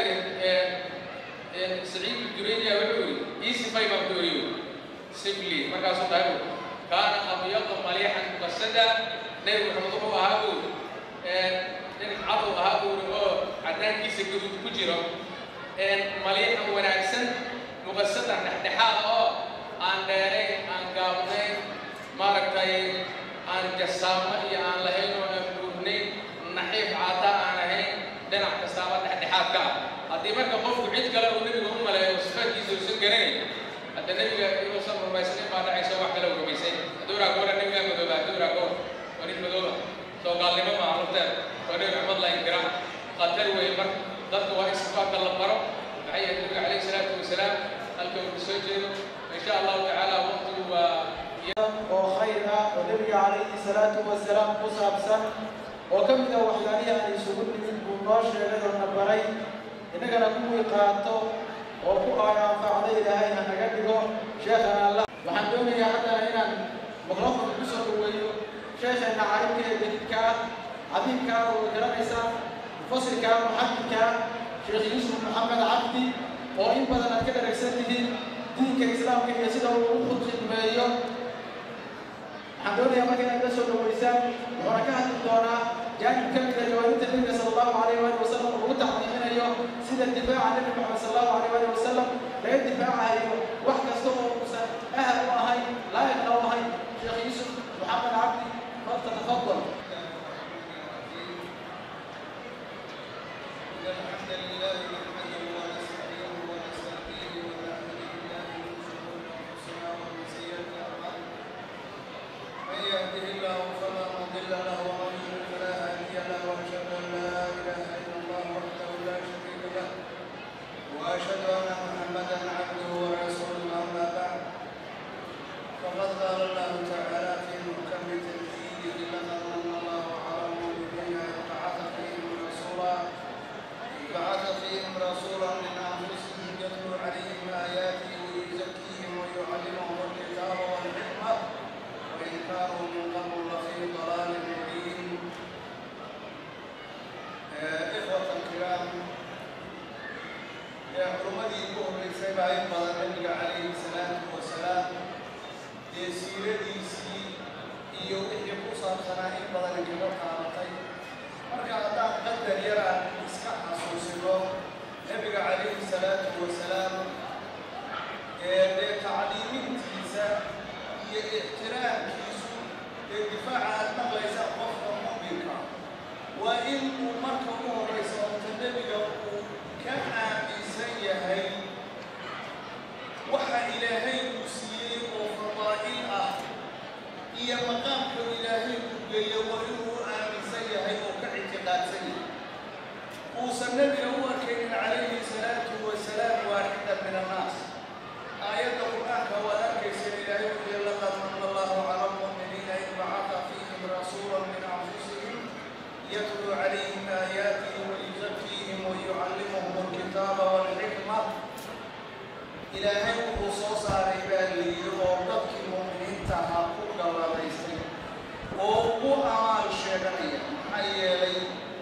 yidhi saciid jurayniya wuxuu yidhi ii sifay baan ku yidhi sifli markaasuu dhahay كان أبيض مليحا مقصدا نبي محمد هو أهابو نبي عطو أهابو عدنان كيس الجدود كجرا مليحا ونعكسن مقصدا نحدحاء عن دارين عن قابلين ماركتين عن جسامة عن لهين ونبنين نحيف عطاء عن هين دنع كسامة نحدحاء كا هذه مركب قف عيد كلا ونبي هم لا يوسفات يزوج سكرين هذا النبي يوصل رميسين بعد عيسى وحلا ورميسين دورا كورا النبي مدوبا دورا كور ونيت مدوبا سو قال لي ما معرفته ونبي محمد الله ينكره قتل ويمر ضد وإسقاط الله برا بعيد النبي عليه الصلاة والسلام الكون بسجل إن شاء الله تعالى وقته و وخيرا ونبي عليه الصلاة والسلام مصعب سن وكم إذا وحيانيها أن يسوقون من بمباش لدى النبرين إنك نقوم قاطو وقوة ينفع عليه لهي أن نقدره شيخنا الله وحمدوني حتى هنا مغرفة بسر ويو شيخنا عارفك دكتك عظيمك وكرميسا مفصلك محمدك شيخ يوسف محمد عبدي وإن بدنا كده رسالته دينك الإسلام كيف يسيده وخذ خدمه حمدوني أما كان يدسوا الويسان وركعت الدورة جانب كم من روايات النبي صلى الله عليه وآله وسلم وتعظيمنا اليوم سيد الدفاع عن النبي محمد صلى الله عليه وآله وسلم لا الدفاع عليه وحكى استوى أهل وهي لا يقرأ وهي شيخ يوسف محمد عبدي فلتتفضل. الحمد لله نحمده ونستعينه ونستهديه ونعوذ بالله من شرور انفسنا ومن سيئات اعمالنا من يهده الله فلا مضل له ومن يضلل فلا هادي له واشهد ان لا اله الا الله وحده لا شريك له واشهد ان محمدا عبده ورسوله اما بعد فقد قال الله تعالى في محكم تنزيله لقد من الله على المؤمنين اذ بعث فيهم رسولا بعث فيهم رسولا من انفسهم يتلو عليهم اياته ويزكيهم ويعلمهم الكتاب والحكمه وان كانوا من قبل لفي ضلال مبين. اخوه الكرام يا حرمتي كهم لسبعين بدر النبي عليه الصلاه والسلام سيرتيسي iyo wixii ku saabsanaa in badan kaga qaadatay marka haddaan qadar yaraan iska xasuusino nabiga calayhi salaatu wasalaam ee dee tacliimintiisa iyo ixtiraamkiisu ee difaaca aad maqlaysa qofka mu'minka waa in uu marka ugu horraysa horta nebiga uu ka aaminsan yahay waxa ilaahay uu siiyey oo fadaa'il ah iyo maqaamka ilaahay uu geeyo waa inuu aaminsan yahay oo ka ictiqaadsan yahay uusan nebiga u arkaynin calayhi salaatu wasalaam waaxidan min annaas aayadda qur-aanka waad arkaysa ilaahay wuxuu yihi laqad manna allahu cala almu'miniina id bacatha fiihim rasuulan min anfusihim yatluu calayhim aayaatihi wayuzakkiihim wayucallimuhum alkitaaba walxikma ilaahay wuxuu soo saaray baa layidhi oo dadkii mu'miniinta ahaa ku galladaystay oo ugu amaal sheeganaya maxaa yeelay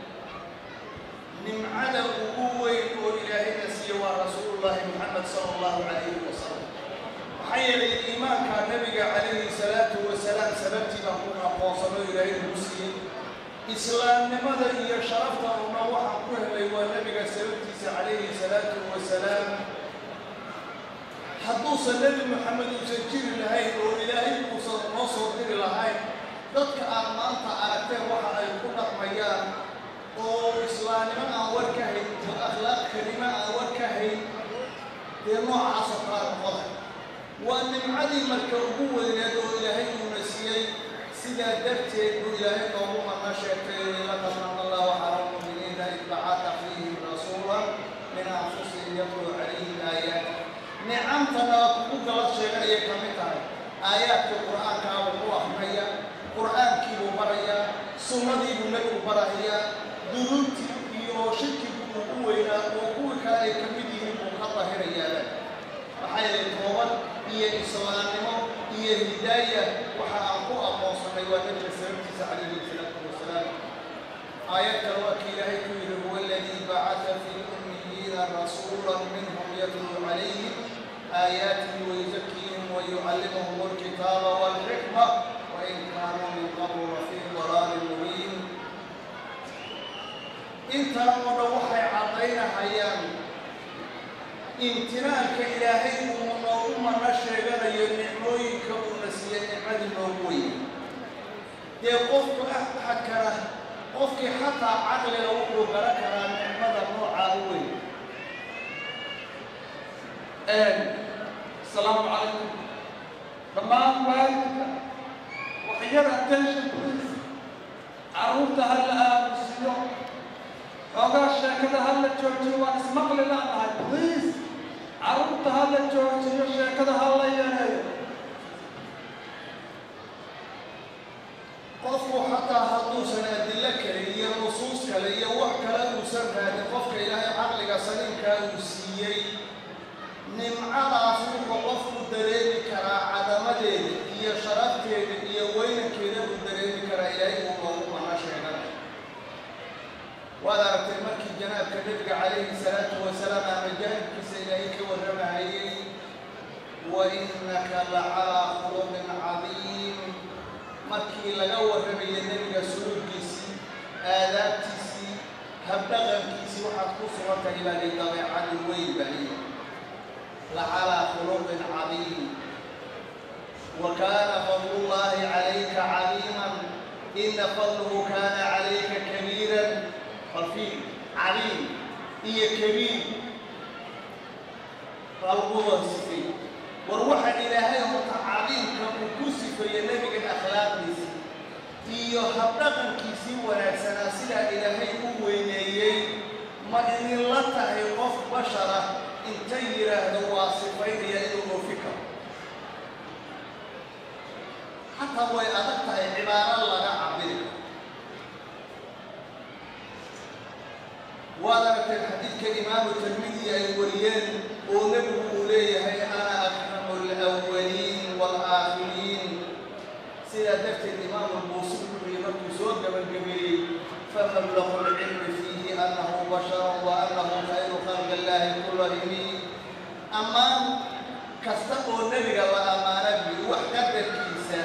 nimcada ugu weyn oo ilaahayna siiye waa rasuulullaahi muxamed sala allahu calayhi wasalam maxaa yeelay iimaanka nabiga calayhi salaatu wasalaam sababtii baan ku aqoonsano ilaahay ugu siiyey islaamnimada iyo sharafta una waxaan ku helay waa nabiga sababtiisa calayhi salaatu wasalaam hadduusan nebi maxamed uusan jiri lahayn oo ilaahay uusan noo soo diri lahayn dadka aad maanta aragteen waxa ay ku dhaqmayaan oo islaamnimo aan war ka hayn oo akhlaaq karima aan war ka hayn dee noocaasoo kala noqoda waa nimcadii marka ugu weyneed oo ilaahay uuna siiyey sidaa darteed buu ilaahay noogu mana sheegtay laqad manna allahu cala almu'miniina id bacatha fiihim rasuulan min anfusihim yatluu calayhim aayaati nicamtana kugu galad sheeganayay ka mid tahay aayaadka qur'aankaa buu ku akrinaya qur'aankii buu barayaa sunnadii buu nebigu barahayaa dunuubtii iyo shirkigii ugu weynaa oo kuwii kale ay ka mid yihiin buu ka dahirayaaba maxaa yeelay toobad iyo islaamnimo iyo hidaaya waxa aan ku aqoonsanay waa nabiga sababtiisa calayhi salaatu wasalaam aayad kale waa kii ilaahay ku yidhi huwa aladii bacatha fi lummiyiina rasuulan minhum yatluu calayhim آياته ويزكيهم ويعلمهم الكتاب والحكمة وإن كانوا من قبل لفي ضلال مبين. انت وحي عطينا حيان امتنانك إلهي ومنظوم النشيغان ينعمويك ونسي نعمة المووية يقفك أحكرا قفك حتى عقل لو بركنا نعمة النوع أولي. السلام عليكم. dhammaan waalidka waxyar attention please. caruurta ha la aamusiyo xoogaa sheekada ha la joojiyo waan ismaqli laanahay please. caruurta ha la joojiyo sheekada ha la yareeyo. qofku xataa hadduusan adilo kale iyo nusuus kale iyo wax kale uusan raadin qofka ilaahay caqliga saliimkaa uu siiyey nimcadaas wuxuu qofku dareemi karaa cadamadeeda iyo sharafteeda iyo weynankeeda uu dareemi karaa ilaahay uu noogu mana sheegana. waad aragtay markii janaabka nabiga calayhi salaatu wasalaam ama jaanibkiisa ilaahay ka warramahayay wa innaka lacalaa khuluqin cadiim markii laga warramayay nabiga suluugiisii aadaabtiisii habdhaqankiisii waxaad ku sugan tahay baa lay dabeecad weyn baliya لعلى خلق عظيم وكان فضل الله عليك عظيما إن فضله كان عليك كبيرا رفيق عليم هي كبير فالقوة السفي وروح الإلهي عظيم كمكسف ينبغي الأخلاق نسي هي حبقا كيسي ولا سناسل إلهي وينيي ما إن الله تهيقف بشرة انت يراه واصفين يدعو فكر حتى هو أدقت عبارة الله عبدالله. وذلك الحديث كإمام الترمذي الأوليين ونبه إليه أنا أكرم الأولين والآخرين سيدة دفت الإمام البوصيري بمكة سود من قبيل فمبلغ العلم فيه أنه بشر وأنه خير خلق الله كلهم. أمان كستقوا النبي وأمان نبي وحدة الكيسة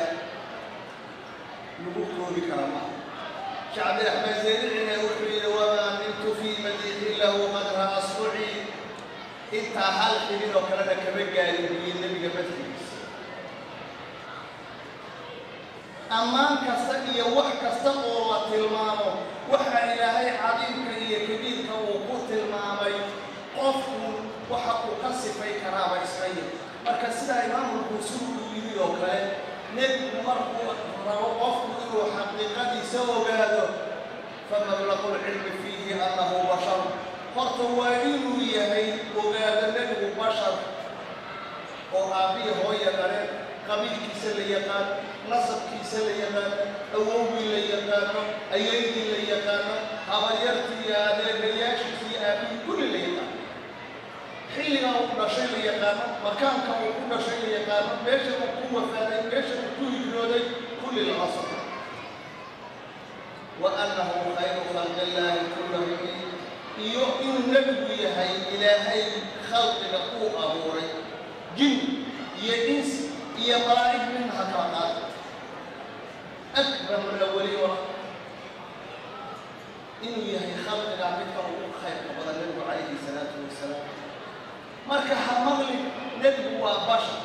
نبوكوا بكرمه. شعب الأحمد زينعنا وحيد وما منت في مديح له قدر أصبعي انت حال حبين وكرنا كبقى النبي قبل أمان كستقي وح كستقوا الله تلمامه وحا إلهي عظيمك هي كبيرك وقوت المامي قفوا وحقوا قصفي كرامة إسرائيل مركز سيدة إمام البوصيري يريد وكاين نبي مرقوا وقفوا حقيقتي سوى بهذا فمبلغ العلم فيه أنه بشر فرطوائين يهي وقال النبي بشر وأبيه هو يقال قبيل كيس اللي يقال نصب كيس اللي يقال أووي اللي يقال أيدي اللي يقال أبيرتي يا دياش في أبي كل اللي يقال حين كل شيء اللي يقال مكان كل شيء اللي يقال بيش القوة فعلا بيش القوة جنودي كل العصر وأنه خير خلق الله كلهم يؤمن النبي يهي إلهي خلق لقوة أبوري جن يئنس يا ملائكة منها كانت أكبر من الأولين ورا إنه يهي خلق لعبك أبوك خير قبل النبي عليه الصلاة والسلام مركا حمغلي نبي وبشر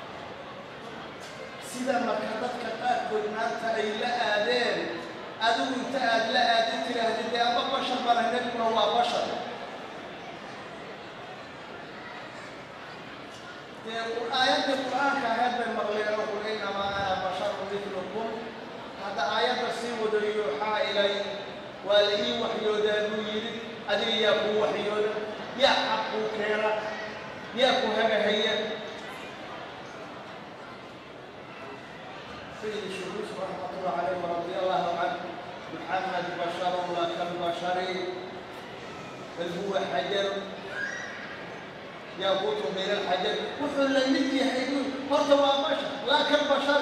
سيدا مركبتك تأكل نانتا أي لا آدين أدو انت أد لا آدين تلا هدين أبا بشر بلا نبي هو بشر آيات القرآن كآيات بالمغلية نقول إنما أنا بشر مثلكم هذا آيات السيد يوحى إلي ولي وحيودا يريد أدري يكون وحيودا يحقوا كيرا يكون هذا هي سيد الشموس رحمة الله عليه ورضي الله عنه محمد بشر لا كالبشر بل هو حجر ياقوت من الحجر وحول المثل يحيدون مرتوى بشر لا كالبشر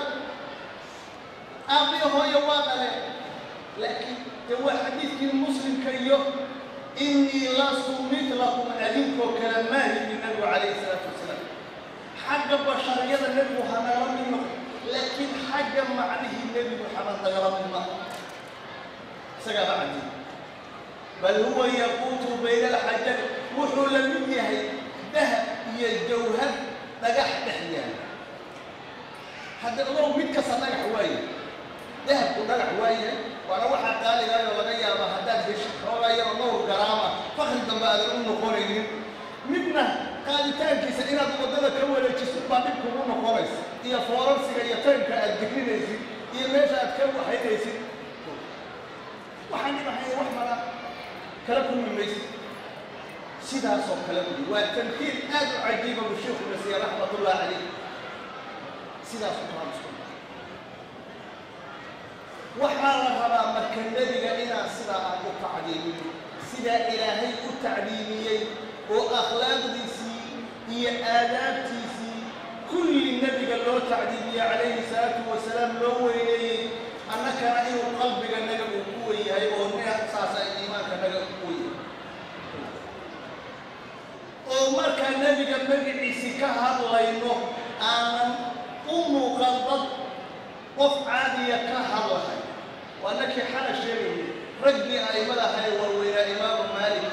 أبي هو يواقع لكن هو حديث المسلم كيو إني لست مثلكم أدينكم كلمات من النبي عليه الصلاة والسلام حق بشرية النبي محمد رمي لكن حق معنه النبي محمد رمي ما سجى بعدي بل هو يقوت بين الحجر وحول من يهي ذهب هي الجوهر نجح تحيان حتى الله متكسر نجح وايد ذهب ونجح وايد وأنا واحد قال لي قال والله يا ما حداد بيش هو يا الله كرامة فخر دم أدرون نقولين منا قال تانك سئنا تقدر كول الجسم بعدين كلنا خالص هي فورس هي تانك الدكين يزيد هي ماشى أتكلم حين يزيد وحني ما هي وحنا كلامكم من ميس سيدا صوب كلامي والتمثيل هذا عجيب بالشيخ النسي رحمة الله عليه سيدا صوب كلامي وحال هذا مكان النبي إلى سيدا التعليمي سيدا إلهي التعليمي وأخلاق ديسي هي آداب تيسي كل النبي قال له تعليمي عليه الصلاة والسلام لو إليه أنك رأيه قلبك النبي قوي هاي ونيا أساس الإيمان كنبي قوي ومرك النبي قال بقي سكها الله ينو أنا أمه قلبت قف عادي كها الله وأنك حال شيء رجع أيمنا هاي وويا إمام مالك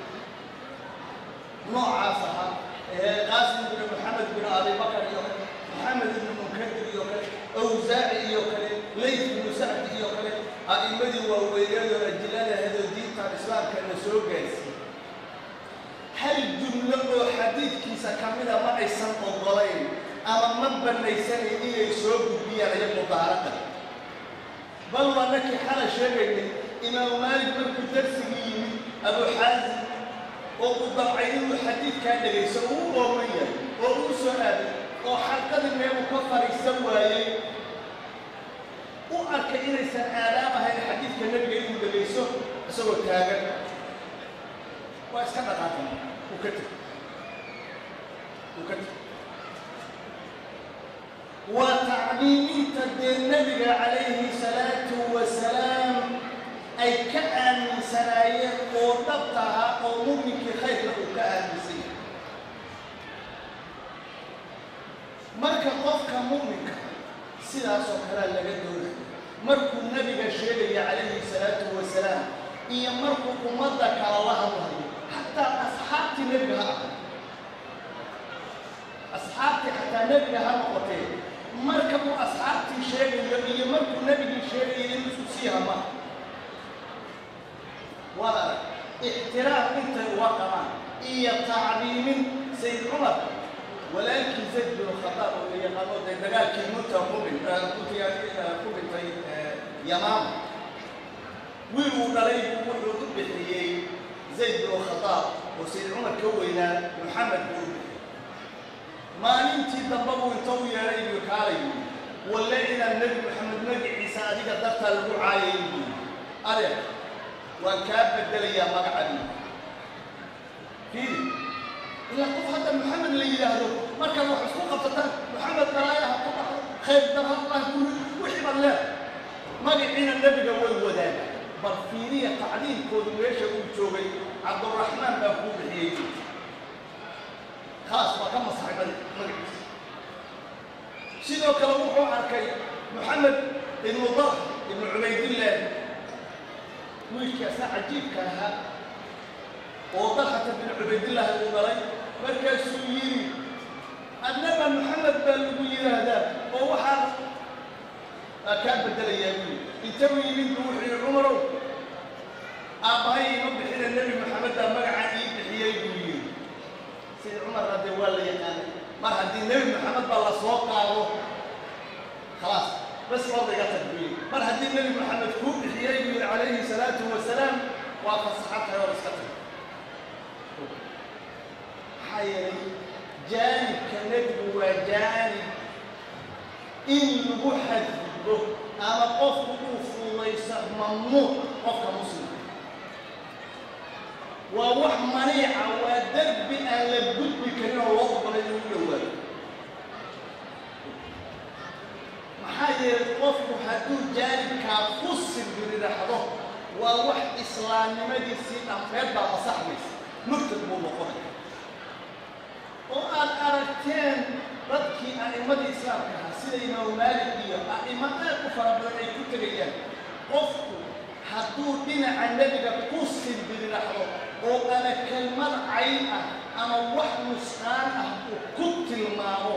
نوع عصها قاسم بن محمد بن أبي بكر محمد بن منكدر يوكل أوزاعي يوكل ليث بن سعد يوكل أئمة وويا الرجال هذا الدين تاع الإسلام كان سوق جالسين هل جملة حديث كيسا كاملة ما يسمى الضلين أما مبنى يسمى إيه يسوق بيا على المطارقة بل وأنك حال شيء إمام مالك بن درسي أبو حازم وقدر عينه الحديث كان يسووه وريا وهو سؤال وحلقة ما مكفر يسوى وأرك إلى سنة آلام هاي الحديث كان النبي يقول ليسوه سوى تاجر وأسكت قاتم وكتب وكتب وتعليم تدين النبي عليه الصلاة والسلام أي كأن سرايا وضبطها أو ممكن خير له كأن سيء مركا قفك مؤمنك سيدا سكرا لقدونا مركو النبي الشيري عليه الصلاة والسلام إيا مركو أمدك على الله الله حتى أصحابتي نبيها أصحابتي حتى نبيها مقتين مركبوا أصحابتي شيري إيا مركو النبي الشيري ينسوسيها ما ولا احترام انت وقما إيا تعليم سيد عمر ولكن زيد بن الخطاب اللي قالوا ده قال كلمته مؤمن كنت يا مؤمن طيب يا ماما ويقول عليه وحده بحيي زيد بن الخطاب وسيد عمر كوينا محمد بن ما نمتي دبابو انتو يا ريبي وكالي ولا إلى النبي محمد نبي عيسى هذيك دفتها الرعايين أريد وكاب بدل يا مقعدي فيه إلا قف هذا محمد اللي يلاهدو مركز وحسوق قفتان محمد برايا خير درها الله يقول وحب الله ما قعين النبي قول وداك برفينية تعليم كود ويش يقول شوقي عبد الرحمن بأخوه بحيجي خلاص وكم صاحب المقعد سيدو كلامه عركي محمد بن ضرح بن عبيد الله ويش عجيب كان وطلحة بن عبيد الله الأمري مركز سويري النبي محمد بن هذا وهو حال كان بدل يمين يتوي من روحي عمره أبهي مبحين النبي محمد مقعد يبحي يبوي سيد عمر رضي الله عنه ما هدي النبي محمد بالله سوقه خلاص بس والله قتل مر هدي النبي محمد كوب بحيي عليه الصلاة والسلام وفصحتها ورسكتها حيري جانب كنبي وجانب إن يبحث به أما قف وقوف ليس ممنوع قف مسلم ووح منيعة ودرب أهل الجد بكريم الله قبل الأول محايا قف حدود جانب كافوس الجريدة حضور ووح إسلامي مدرسي أفراد بصحبس نكتب بمقرد وقال أركتين dadkii a'immadii islaamka ahaa sida imaamu maalik iyo a'immo aad u fara badan ay ku tegayaan qofku hadduu dhinaca nebiga ku silbiriraxdo oo ama kelmad cayn ah ama wax nusqaan ah uu ku tilmaamo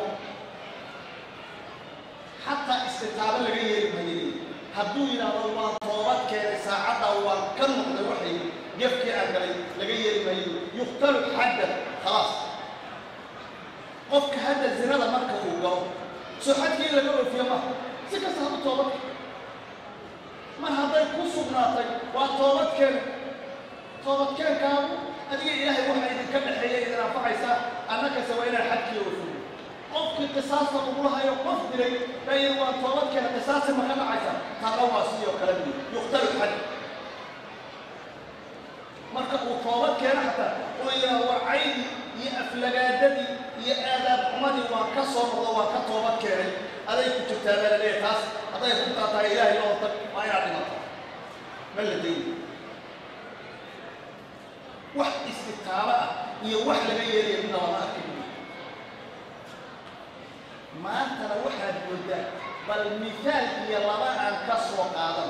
xataa istitaabo laga yeeli mayay hadduu yidhaahdo waan toobad keenay saacadda waan ka noqday waxay gefkii aan galay laga yeeli mayo yuqtalu xaddan khalaas qofka hadda zinada marka uu galo soo xadkii laga oofiyo maha si kasta hadu toobad mar hadday ku sugnaatay waa toobadkeen toobadkeenkaagu adiga ilaahay waxa idinka dhexeeya idin anfacaysaa annakase waa inaan xadkii oofiyo qofkii qisaasta lagula hayo qof dilay bayin waa toobadkeena qisaasi ma ka dhacaysaa taalla waa sidoo kale mid yuqtalu xad marka uu toobad keena xataa oo yidhaha waa caydi iyo aflagaadadii iyo aadaab xumadii waan ka soo noqdo waan ka toobad keenay aday ku jirtaa baa laleeyahay taas hadday runtaa tahay ilaahay loo tag waa inaad dhimato ma la dayn wax istitaabo ah iyo wax laga yeelaya midna lama arkin maantana waxaad moodaa bal mithaal iyo laba aan ka soo qaadan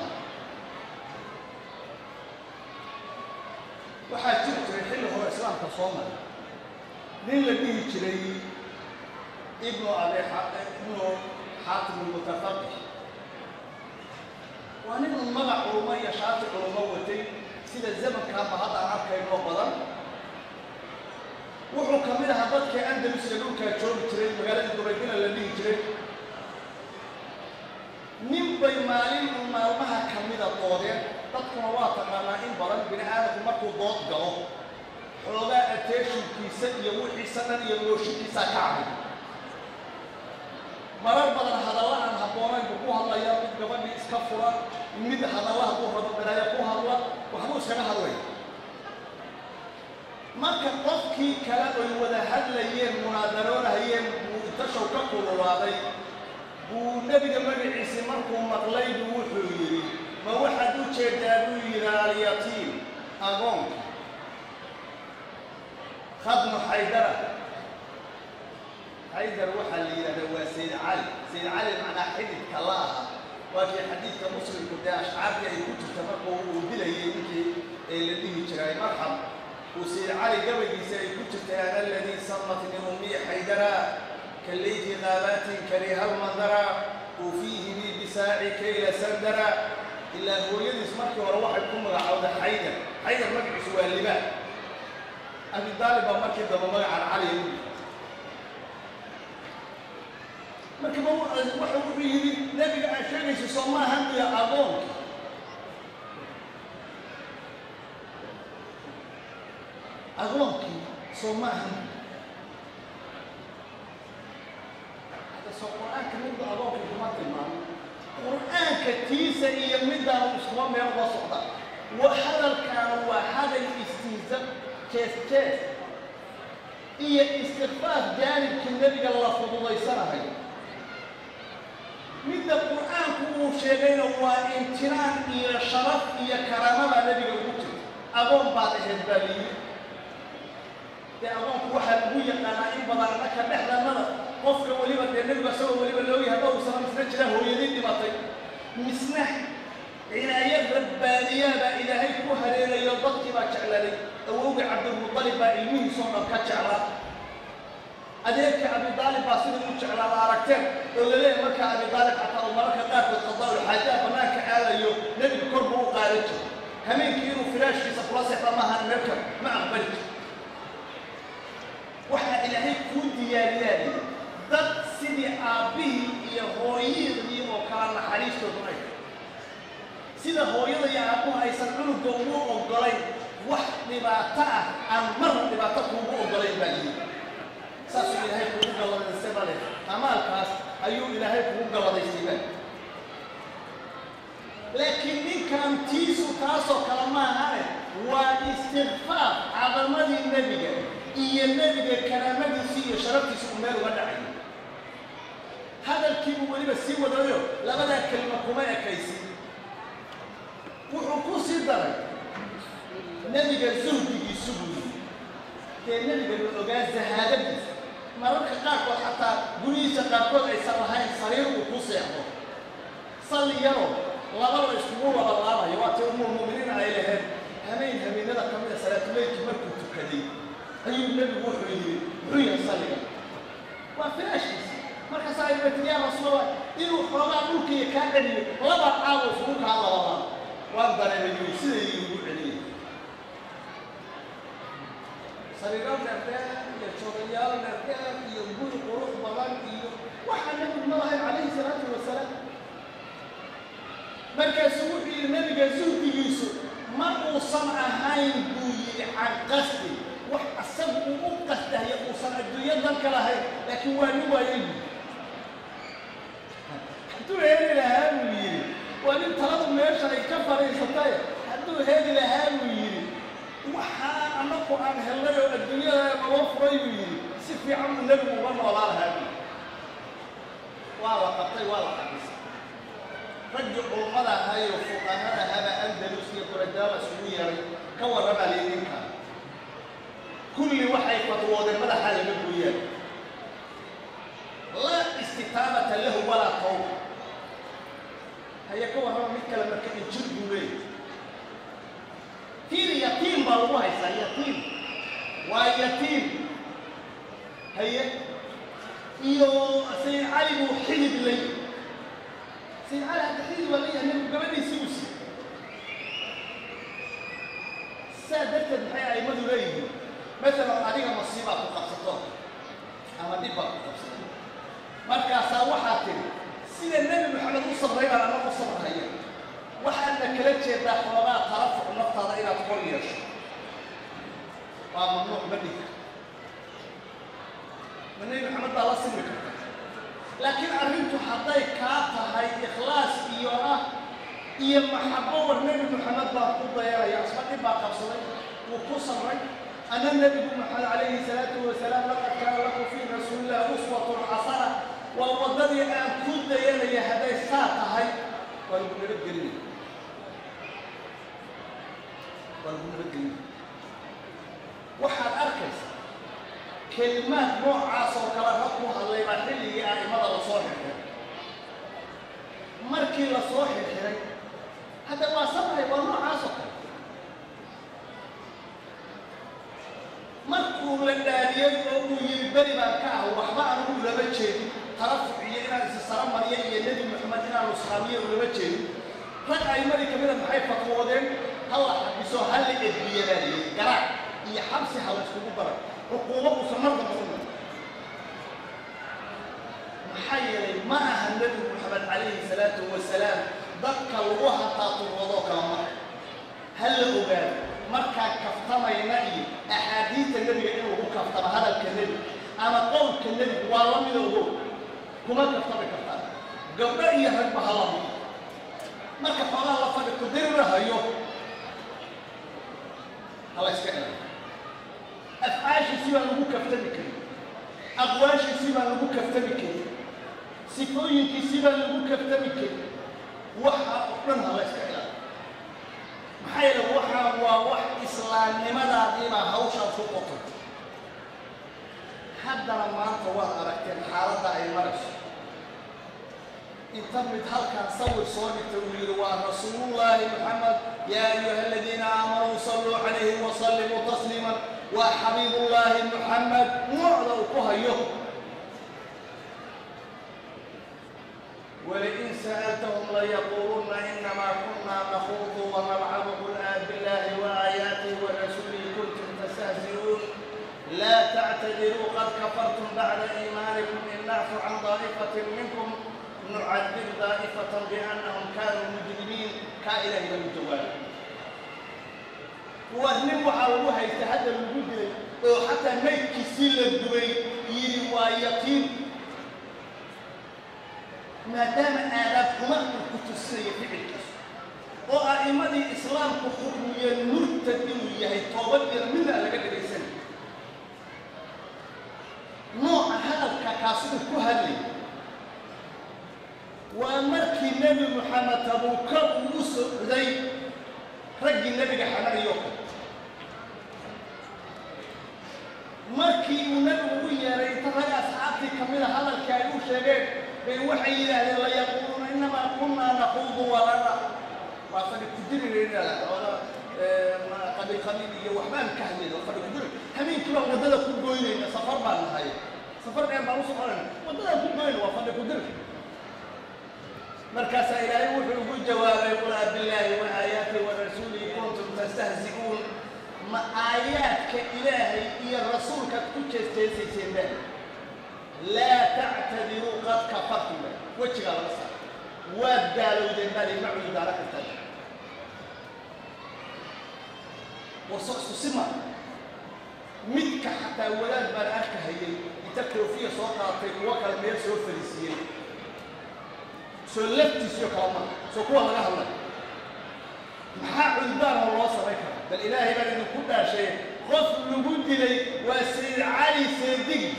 waxaa jiri jiray xilli hore islaamka soo maray nin la dhihi jiray ibnu abi ibnu xaatim almutafaqih waa nin un magac culummo iyo shaati culummo watay sida zamankaaba hadda aan arkaynoo badan wuxuu ka mid ahaa dadkii andalus iyo dhulkaa joogi jiray magaaladii dubaydina la dhihi jiray nin bay maalin un maalmaha ka mida doodeen dadkuna waa taqaanaa in badan bini aadamku markuu dood galo xoogaa attentionkiisa iyo wixiisa dhan iyo nooshikiisaa ka cabay marar badan hadalla aan habboonayn buu ku hadlayaa mid gabadhii iska fura mid hadalla hadduu rabo balaaya ku hadla waxbuu iskaga hadlaya marka qofkii kale oy wada hadlayeen munaadaroonahayeen buu intashow ka kululaaday buu nebiga magaciisi markuu maqlay buu wuxuu yidhi ma waxaad u jeedaa buu yidhi alyatiim agoonka khadnu xaydara xaydar waxaa la yidhahdaa waa sayd cali sayd cali macnaa xididka la aha waa kii xadiidka muslimku dee ashcaartii ay ku jirta markuu uu dilayay ninkii ee la dhihi jiray marxab uu sayd cali gabaygiisa ay ku jirtay ana aladii samat min ummii xaydara كالليث غابات كريها المنظرة وفيه بي بساعي كيل سندرة إلا هو يدس مركي وروح يكون مقعود حيدر حيدر مركي سوى اللباء أبي طالب مركي دم مقع على علي مركي وحو فيه نبي عشان يسمى هم يا أبوك أبوك سمى هم القرآن كمدة أضاف الجماعة المعنى القرآن كتيسة هي مدة مسلمة من الوسطى وهذا كان وهذا الاستهزاء كيس كيس هي استخفاف جانب كالنبي الله فضل الله يسرها مدة القرآن كله شيئين وامتنان هي شرف هي كرامة النبي الوجود أظن بعد هذبالي أظن واحد بويا أنا إن بضرناك نحن نظر qofka waliba dee nabiga asagoo waliba looyahay dhowr sano misna jira hooyadii dhimatay misna cinaayad rabbaaniyaabaa ilaahay ku hareerayo dadkii baa jecladay awowga cabdilmutalib baa ilmihiisoo dhan ka jeclaa adeerka abidaalib baa sidii u jeclaaba aragteen oo laleeyahay marka abidaalib xataa uu mararka qaarkood qadaa'ul xaajaha bannaanka aadayo nebiga kor buu u qaadan jiro hameenkii inuu firaashkiisa kula seexda maahan meelka ma aqbali jiro waxaa ilaahay kuu diyaariyaaya dad sidii aabbihii iyo hooyadii oo kala naxariistoodu ay sida hooyada iyo aabbuhu aysan cunugga ugu oggolayn wax dhibaato ah aan marna dhibaato kuugu oggolayn baa yidhi saasuu ilaahay kuugu galladaystay bale amaalkaas ayuu ilaahay kuugu galladaystay baa laakiin ninkan tiisu taasoo kale maahane waa istikfaaf cadamadii nebiga iyo nebiga karaamadiisii iyo sharaftiisa uu meel uga dhacay hadalkiibuu weliba sii wadayo labadaa kelima kuma ekaysin wuxuu ku sii daray nebiga zuhdigiisu buu yidhi dee nebiga la ogaa zahaadadiisa mararka qaarkood xataa gurigiisa qaarkood aysan lahayn sariir uu ku seexdo salli yaro laba la iskugu wada laabayo waa tii umul mu'miniin ay lahayd habeen habeenada ka mid a salaatuleylkii markuu tukaday ayuu nebigu wuxuu yidhi muxuu yahay salliga waa firaashkiisa markaasaa ay batay yaa rasuulallah inuu xoogaa dhulkiiya kaa celiyo laba caawo isugu kaa labadaan waan dareemay siday igu celiyey sariiro dheerdheer iyo joogayaal dheerdheer iyo guri qurux badan iyo waxaa nebigu ma lahayn calayhi salaatu wasalaam markaasuu wuxuu yidhi nebiga zuhdigiisu ma uusan ahayn buu yidhi can qasdi wax asagu uu u qasdahaya uusan adduunyo danka lahayn laakiin waa nin waayay hadduu heli lahaa buu yidhi waa nin taladu meesha ay ka fadhiisatay hadduu heli lahaa buu yidhi waxaan annagu aan helnay oo adduunyada naloo furay buu yidhi si fiican buu nebigu uga noolaa lahaa buu waa la qabtay waa la xabisay raggii culummada ahaayoo fuqahada haba andalus iyo kuradaama isugu yeeray ka warrama leedinka kulli waxay fatwoodeen madaxa laga gooyaan laa istitaabata lahu walaa tawba haya ka warrama mid kale marka injir buu leeyahy tiir yatiim baa lagu haysaa yatiim waa yatiim haye iyo sayid cali buu xidid leeyahy sayid cali hadda xidid waa leeyahay nebigu gabadhiisii u siiyey saa darteed maxay a'immadu leeyihiin maalan adiga masiibaa ku qabsato ama dhib baa ku qabsato markaasaa waxaa tiri sida nebi maxamed u sabray baan annagu u sabrhaya waxaadna kala jeedaa xoogaa tarafuc naftaada inaad kor yeesho waa mamnuuc ma dhigka ma nebi maxamed baa la simi karta laakiin arrintu hadday kaa tahay ikhlaas iyo ah iyo maxabo war nebi maxamed baa ku dayanaya asma dhib baa qabsaday wuu ku sabray ana nebigu maxamed calayhi salaatu wasalaam laqad kaana lakum fii rasuulillahi uswatun xasana waa waddadii aan ku dayanaya hadday saa tahay waa lagu nabadgelinaya waa lagu nabadgelinaya waxaad arkaysa kelimaad noocaas oo kale rag ku hadlay baa xilligii a'imada la soo xirxiray markii la soo xirxiray hadda waa sabray waa noocaas oo kale markuu la dhaariyey oo uu yidhi beri baan ka ah waxba anugu ulama jeedin tarafuc iyo inaan isi saro mariya iyo nebi maxamed inaan usqaamiyo ulama jeedin rag a'immadii ka mida maxay fatwoodeen ha la xabiso ha la edbiye baa layidhi garaac iyo xabsi ha la iskugu baray cuquubo uusan mar damba u noqon maxaa yeelay ma aha nebi maxamed calayhi salaatu wasalaam dadka lagu hataaturoodoo kala mara ha la ogaado markaan kaftamayna iyo axaadiista nebiga in lagu kaftama hadalka nebiga ama qowlka nebiga waa la mida ogow kuma kaftami kartaan gabdho iyo ragba ha la mid marka xoolaha la fadhi kudirirahayo ha la iska ilaaliyo afcaashiisii baan lagu kaftami karin aqwaashiisii baan lagu kaftami karin sifooyinkiisii baan lagu kaftami karin waxa oo dhan ha la iska ilaaliyo maxaa yeele waxaan waa wax islaamnimadaadiibaa hawshaan ku qotay haddana maanta waad aragteen xaaladda ay marayso inta mid halkaan sawir soo dhigtay uu yidhi waa rasuulullaahi maxamed yaa ayuha aladiina aamanuu salluu calayhi wasallimuu tasliiman waa xabiibullaahi maxamed noocda uu ku hayo ولئن سألتهم ليقولن إنما كنا نخوض ونلعب قل بالله وآياته ورسوله كنتم تستهزئون لا تعتذروا قد كفرتم بعد إيمانكم إن نعفو عن طائفة منكم نعذب طائفة بأنهم كانوا مجرمين كائلا إلى الجوال وأهنم وحاولوها يتهدى الوجود وحتى ميت كسيل الدوي يري ويقين maadaama aadaabkuma ku tusaya ficilkiisu oo a'immadii islaamku xukmiyeen murtad inuu yahay toobad yar mida laga dhagaysanay nooca hadalka kaasuu ku hadlay waa markii nebi maxamed tabuuka uu u socday raggii nebiga xamariyo kale markii markii uu nabigu u yeeray inta raga asxaabtii ka mid a hadalkii ay u sheegeen bay waxay yidhaahdeen layaquuluuna inamaa kunnaa naquudu walana waa fadhi ku dirirayna qabiil qabiil iyo waxbaan ka hadlayna waa fadhi ku dirir habeenkii baan waddada ku goynayna safar baan nahay safar dheer baan u soconayna waddada ku goyna waa fadhi ku dirir markaasaa ilaahay wuxuu ugu jawaabay qul abillaahi wa aayaatihi wa rasuulihi kuntum tastahzi'uun ma aayaadka ilaahay iyo rasuulkaad ku jeesteesayseen baa laa tactadiruu qad kafartum ba wejigaa laga saara waad gaalowdeen baa lay macudi gaalo kartaan warso isku sima midka xataa walaad baan arkahayay inta koofiya soo qaatay kuwo kale meel soo fariisiyey soo laftiisiyo kala maa soo kuwa laga hadlay maxaa cudbaanoo loo samayn kara bal ilaahay baan idinku dhaashay qof lagu dilay waa sayid cali seedigiis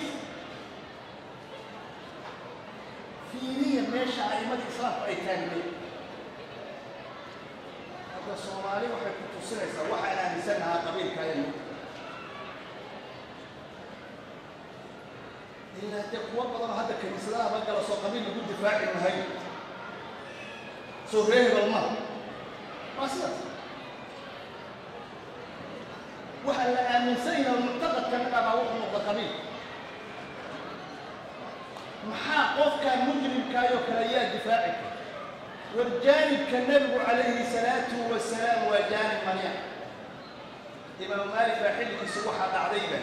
fiiriya meesha a'immada islaamku ay taagmeen hadda soomaali waxay ku tusinaysaa waxaan aaminsanahaa qabiilkaayanu ilaa dee kuwa badanoo hadda kaniisadaha ma gala soo qabiil lagu difaaci mahay soo ree hebel ma waa sidaas waxaa la aaminsan yahay muctaqadka midhabaa wuxuu noqda qabiil maxaa qofkaa mujrimkaayoo kale yaa difaaci kara war jaanibka nebigu calayhi salaatu wasalaam waa jaanib maniic imaamu maalik baa xilligiisa waxaa dhacdayba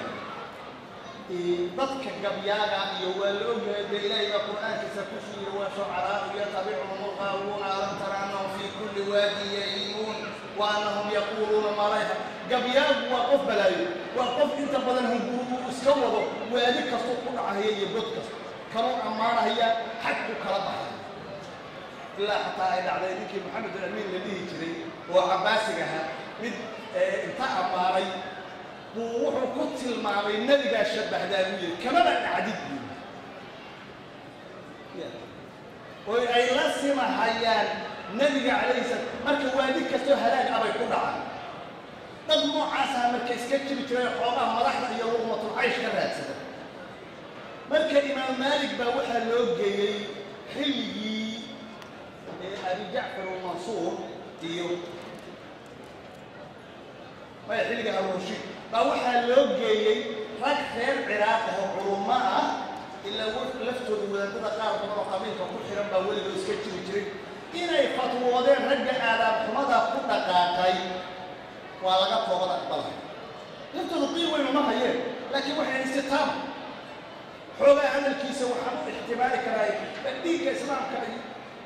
dadka gabyaaga iyo waa la ogyahay dee ilaahay baa qur'aankiisa ku shiiri waa shucaraa'u yatabicuhum alghaawuuna alam tara annahum fii kulli waadin yahiimuun wa annahum yaquuluuna maa laa yafcaluun gabyaagu waa qof balaayo waa qof inta badan hunguru uu iska wado waadi kastuu ku dhacahaya iyo god kasta kaloo ammaanahaya xagku kala baxay ilaa xataa ay dhacday ninkii maxamed al-amiin la dhihi jiray oo cabbaasiga ahaa mid inta ammaanay buu wuxuu ku tilmaamay nebigaa shabbahdaa buu yidhi kamaba dhacdid buu oo ay la simahayaan nebiga calayhi salaam marka waadi kastoo halaag abay ku dhacaan dad noocaasaha marka iska jiri jiray xoogaha madaxda iyo luqmatul caysh ka raadsada marka imaam maalik baa waxaa loo geeyey xilligii abi jacfar almansuur iyo maya xilliga haruushi baa waxaa loo geeyey rag reer ciraaq oo culummo ah ilaa laftooda wadaadada qaar badan oo qabiilka ku xiran baa weligoo iska jiri jiray inay fatwoodeen ragga aadaab xumada ku dhaqaaqay waa laga toobad aqbalay laftooda qiil weyn uma hayeen laakiin waxay istitaab xoogaa hadalkiisa waxaan u ixtimaali karaay dhiigga islaamka ay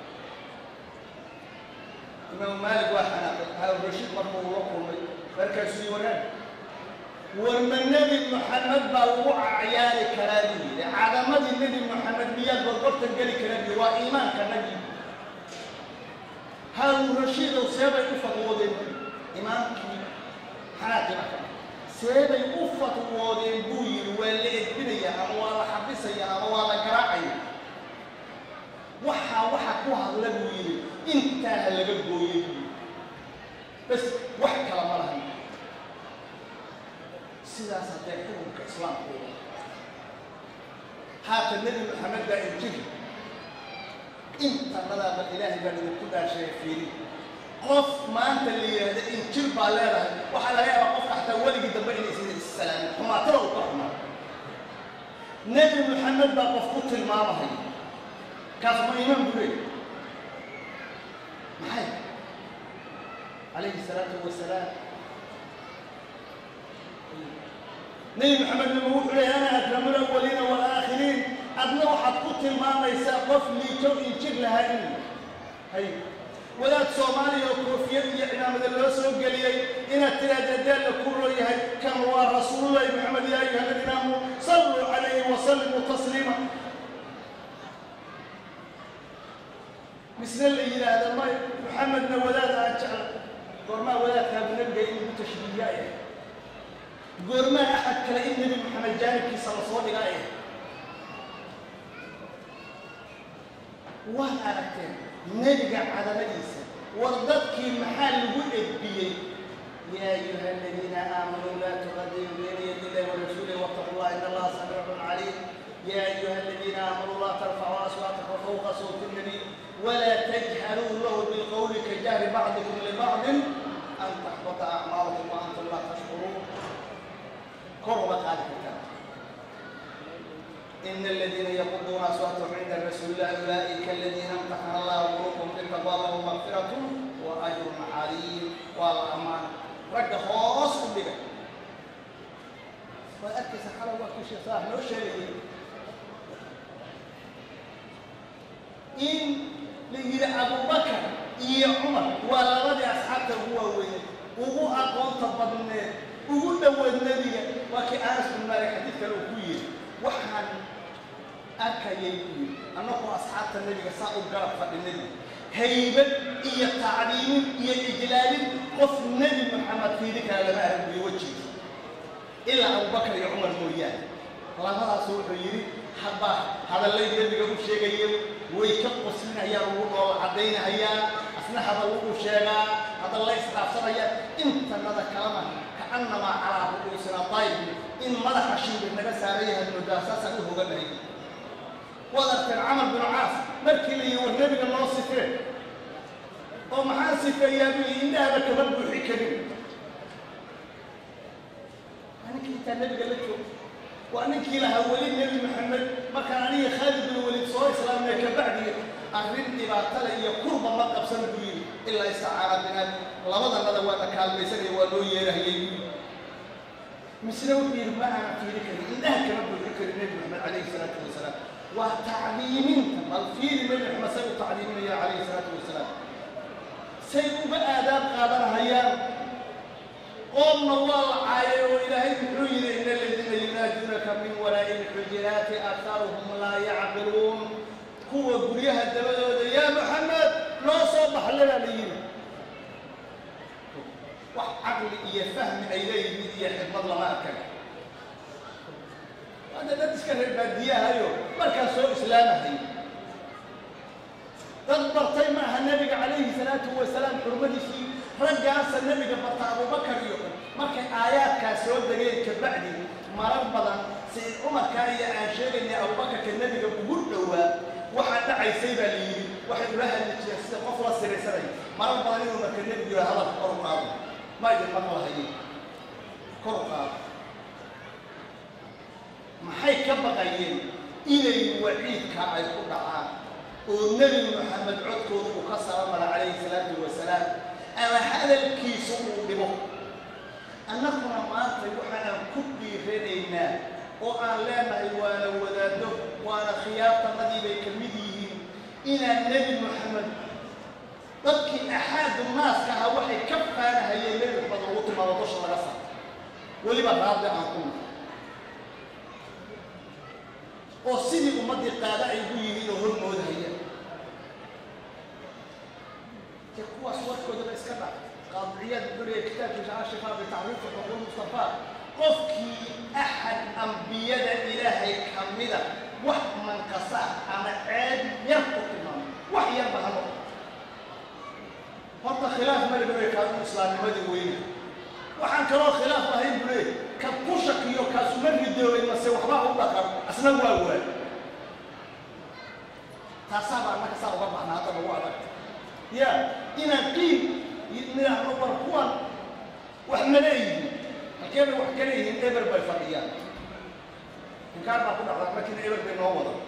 imaamu maalik waa xanaaqay haarun-rashiid markuu ula kulmay markaasuu yii waraan warma nebi moxamed baa lagu cayaari karaa buu yidhi cadamadii nebi moxamed miyaa gorgortan geli karaa buu waa iimaanka nabi haarun-rashiidow seebay u fatwoodeen imaamkii xanaaqii baa ka seebay u fatwoodeen buu yidhi waa la edbinaya ama waa la xabisaya ama waa la garaacaya waxaa waxa ku hadla buu yidhi intaa ha laga gooyey buu yidhi bas wax kala ma lahan sidaas haddee xukunka islaamku u haata nebi moxamed baa injiri intanadaaba ilaahay baa idinku dhaasheeye fiiri qof maanta la yidhaahda injir baa leedahay waxaa laga yaabaa qofka xataa weligii dambe inay sida issalaameen xumaatada u ka xumaa nebi moxamed baa qof ku tilmaamahay kaas ma iimaan buu leey maxay calayhi salaatu wasalaam nebi moxamed nama wuxuu leeyahay ana akramu lawaliina waalaakhiriin adna waxaad ku tilmaamaysaa qof liito injir lahaa inuu hay wadaad soomaaliya oo koofiyad iyo cimaamada loo soo geliyey inaad tiraahda daalla ku rooyahay kan waa rasuulullaahi moxamed yaa ayuha aladiina aamanuu salluu calayhi wasallimuu tasliima misna la yidhaahda may moxamedna wadaad aan jecla goormaa wadaadkaabu nebiga in lagu tashbiihiyaa eh goormaa axad kale in nebi moxamed jaanibkiisa la soo dhigaa eh waad aragteen nebiga cadamadiisa war dadkii maxaa lagu edbiyey yaa ayuha aladiina aamanuu laa tuqadimuu bayna yadi illahi wa rasuulihi wattaqu llaha ina يا أيها الذين آمنوا لا ترفعوا أصواتكم فوق صوت النبي ولا تجهروا له بالقول كجهر بعضكم لبعض أن تحبط أعمالكم وأنتم لا تشعرون. قربت هذه الكتاب. إن الذين يغضون أصواتهم عند الرسول أولئك الذين امتحن الله قلوبهم بالتقوى لهم مغفرة وأجر عظيم والأمان. رد خاص بك. وأركز على وقت الشيخ صاحب لو شيء. إن ليجي أبو بكر يا عمر ولا رد أصحابه هو وين وهو أقوم تبضنا وهو دوا النبي وكأنس بن مالك حديث كانوا كويه وحن أكيد أنه أصحاب النبي صاروا قرب فد النبي هيبة هي تعليم هي إجلال قف النبي محمد في ذكر لما أهل بوجهه إلا أبو بكر يا عمر مويان الله هذا سوء يري حبا هذا اللي يبي يقول شيء جيد ويكبس من هيا وقول عدينا هيا أثناء هذا الوقوف شيئا هذا الله يستعصر هيا أنت هذا كلامه كأنما على رؤوسنا طيب إن مدح شيء بالنبي ساريه المدرسة سأله قبله وذكر عمر بن عاص مركي لي والنبي الله صفه ومحان صفه يا بي إنها بكبر بحكرين أنا كنت النبي قال لك وأنا كي لها ولي النبي محمد ما كان علي خالد بن وليد صلى الله عليه وسلم كبعدي أرني بعتلى يقرب ما قبسن بي إلا استعار بنا لماذا هذا هو تكال بيسري ولو يرهي مسلو بير ما أنا في ذكر إنها كبر بذكر النبي محمد عليه الصلاة والسلام وتعليم بل في من مسألة تعليم عليه الصلاة والسلام سيد آداب قادر هيام قوم الله عاية وإلهي بحجر إن الذين ينادونك من وراء الحجرات أكثرهم لا يعقلون هو قريها الدبادة يا محمد لا صبح لنا لينا وعقل يفهم إليه بدي يحب الله ما أكل هذا لا تسكن البادية هايو مركز سوء إسلامه هي تنبرتي معها النبي عليه الصلاة والسلام حرمتي شيء رجع النبي قبضت أبو بكر يوم مركز آيات كاسود دقيق كبعدي مرر بدن سيد عمر كان يأشير إن أبو بكر كالنبي قبول له واحد دعي سيبه لي واحد لها اللي قفل السرسري مرر بدن يوم كالنبي يقول هذا قرقاب ما يجي مرة هي قرقاب maxay ka baqayeen inay waciidka ay ku dhacaan oo nabi maxamed codkooda uu ka salaamay calayhi salaatu wasalaam ama hadalkiisu uu dhibo annaguna maanta waxaan ku dhiiranaynaa oo aan leenahay waana wadaado waana khiyaartanadii bay ka mid yihiin inaan nabi maxamed dadkii axaadu naaska ahaa waxay ka faanahayeen nabi maxamed ugu timaado dusha laga saaro weliba raadi aan ku oo sidii ummadii qaada ay ugu yihiin oo hormoodaya ka kuwaas warkooda iska dhac qaadiyad buriya kitaabka shaashifa bi ta'riif xuquuq mustafa qofkii ahad anbiyada ilaahay kamida wax man qasa ama ceeb yar ku timaam wax yar bahalo horta khilaaf ma leeyahay ka islaamnimada weyn waxaan kaloo khilaaf ahayn bure ka kushakiyo ka sunnada deeway ma se waxba u dhaqan asna waa waa taasaba ma ka soo baxna hada waa adag ya ina qiim ina war kuwan wax maleeyay halkeen wax kale yihiin eber bay fadhiyaan in ka baa ku dhacda laakiin eber bay noo wada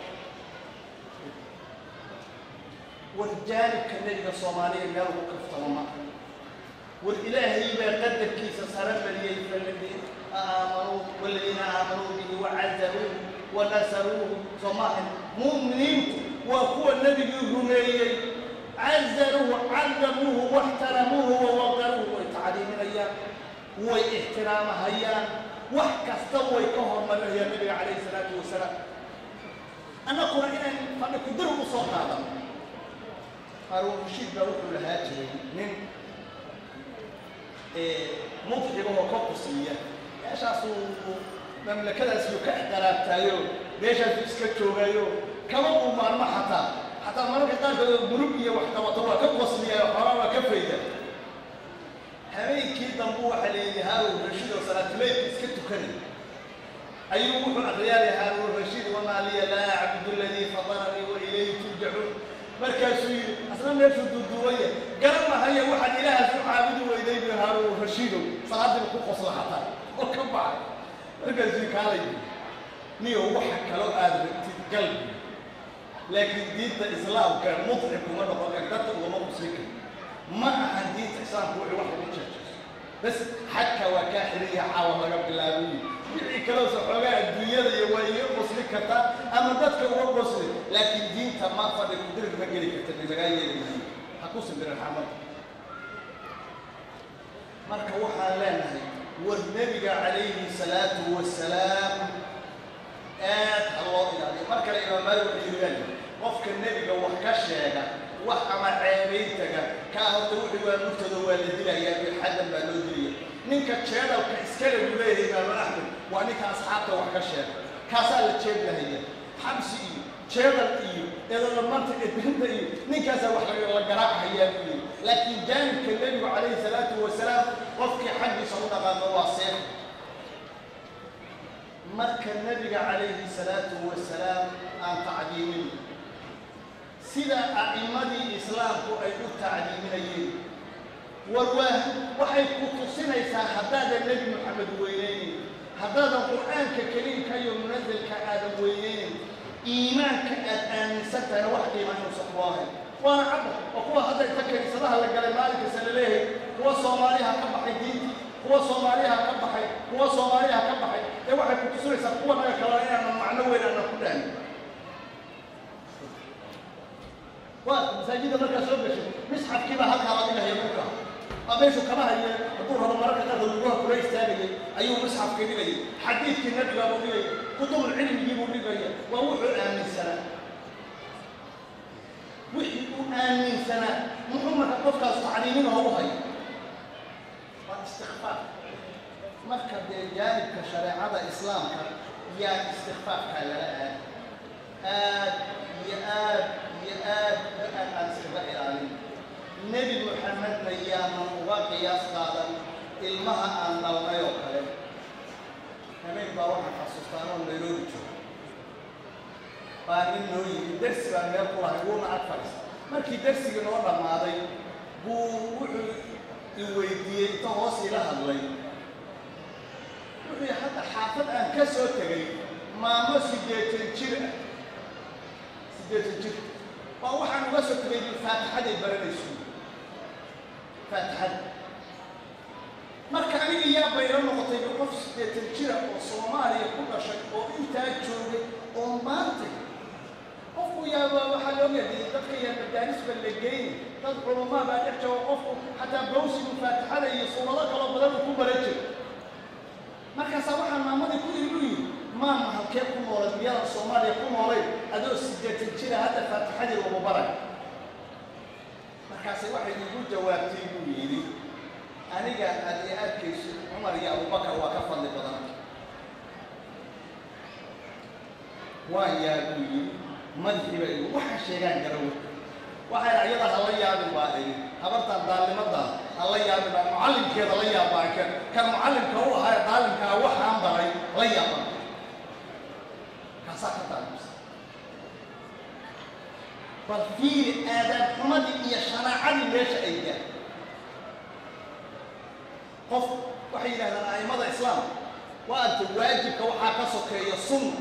والجانب كنجد الصومالي قالوا كفتهم ما والإلهي بقدر كيس سرب لي فالذين آمنوا والذين آمنوا به وعزروه ونصروه صماهم مؤمنين وهو النبي الرمي عزروه عظموه واحترموه ووقروه وتعليم الأيام واحترام هيان وحكستوى كهر من هي النبي عليه الصلاة والسلام أنا قرأنا فنقدر صوت هذا هارون الرشيد بروح لهاجري من مطلب وكوكسية ايش اسو مملكه اسيو كاحترابتايو ليش اسكتو غايو كما ما ما حتى حتى ما قدر بروبيه وحده وطبعا كوكسية حراره كفيده هاي كي دمبو عليه هارون الرشيد وصلاه ليل اسكتو كني أيوه وحنا أخيار هارون الرشيد وما لي لا أعبد الذي فطرني وإليه ترجعون مركزي أصلا ما يشد الدوية قال ما هي واحد إله سوء عابد وإليه هارون الرشيد صلاة الحقوق وصلاحتها وكبع مركزي كالي نيو واحد كلو آدم تتقلب لكن دين الإسلام كان مضحك وما نقول كذا وما مسلك ما عن دين الإسلام هو واحد من بس حكى وكاحرية حاول قبل الأبي يعي كلام سحوجا الدنيا ذي ويا مسلك كذا أما ذاتك هو مسلك لكن دين تمام فرد قدر مجري كذا نزعي اللي حكوس من الحمد مركب وحالنا والنبي عليه الصلاة والسلام آت الله يعني مركب الإمام مالك الجبال وفق النبي جو وحكشة وحما عيبيتك كانوا تروحي والمرتدى والدين يا حدا ما لودري نينك تشيل او كاسكال ولايه امام احمد وانك اصحابته وحكشة كاسال تشيل هي حبسي تشيل ايو اذا المنطقه بنت ايو نينك اسا وح لا قراع هي لكن جانب النبي عليه الصلاه والسلام وفق حق صدقه واسع مركب النبي عليه الصلاه والسلام ان تعديمه سيدا أئمة الإسلام أي التعليمين والواه وحي كتصينا حداد النبي محمد وينين حداد القرآن ككريم كي منزل كآدم وينين إيمان كأن ستنا وحدي ما يوصف واحد وأنا عبد وهو هذا يفكر صلاح لقال مالك سلله هو صوماليها كبحي دين هو صوماليها كبحي هو صوماليها كبحي إيه واحد كتصينا سقونا كلاينا من معنوي لأن كلنا ومساجد مركز سوبش مسحب كذا هكا رضينا هي مركز أبيشو كما هي أقول هذا مركز هذا الجوه كويس تاني أيوه مسحب كذا لي حديث النبي قالوا لي كتب العلم يجيبوا لي بيا ووحوا آمن سنة وحوا آمن سنة محمد قفك تعليمين هو هاي والاستخفاف مركز جانب كشريعة الإسلام يا استخفاف كلا آد يا آد يا آد أن سبق عليه النبي محمد أياما وقياس قال المها أن الله يقبل همين باوحة خصوصاً ليرود جو فإن نوي درس بأن يقول هو مع الفرس مركي درس ينور ماضي بو يويدي تواصل لها اللي وهي حتى حافظ أن كسر تجي ما مسجد الجرء سجد الجرء وأوحى نقصد تجي الفاتحة البرنيسو فاتحة marka aniga yaa bayro noqotay qof sideetan jir oo Soomaaliya ku dhashay oo inta joogay oo maanta qofku yaa waxa loo yeeday dadka yaa madaaris balleeyay dad culumada baa dhex jooga qofku hatta bawsi mufaatixada iyo suurado kala badan ku barajay marka waxa maamada ku yiri maama halkee ku noolay miyada Soomaaliya ku noolay adoo sideetan jir hadda faatixada ugu baray markaas waxa igu jawaabtay buu yiri aniga adii arkayso Umar iyo Abu Bakar waa ka fadli badan waa yaa yiri madhiba waxa sheegan garaw waxa ayada hal yaabin baaday habarta daalimada hal yaabin baa muallimkeeda la yaabaa kan muallimka uu ahaa daalimka waxa aan baray la yaabaa ka saxta bal fi adab xumadi iyo sharaacadi meesha ay gaar qof waxay yiraahdaan aimada islaam waa anta waajibka waxa ka sokeeyo sunna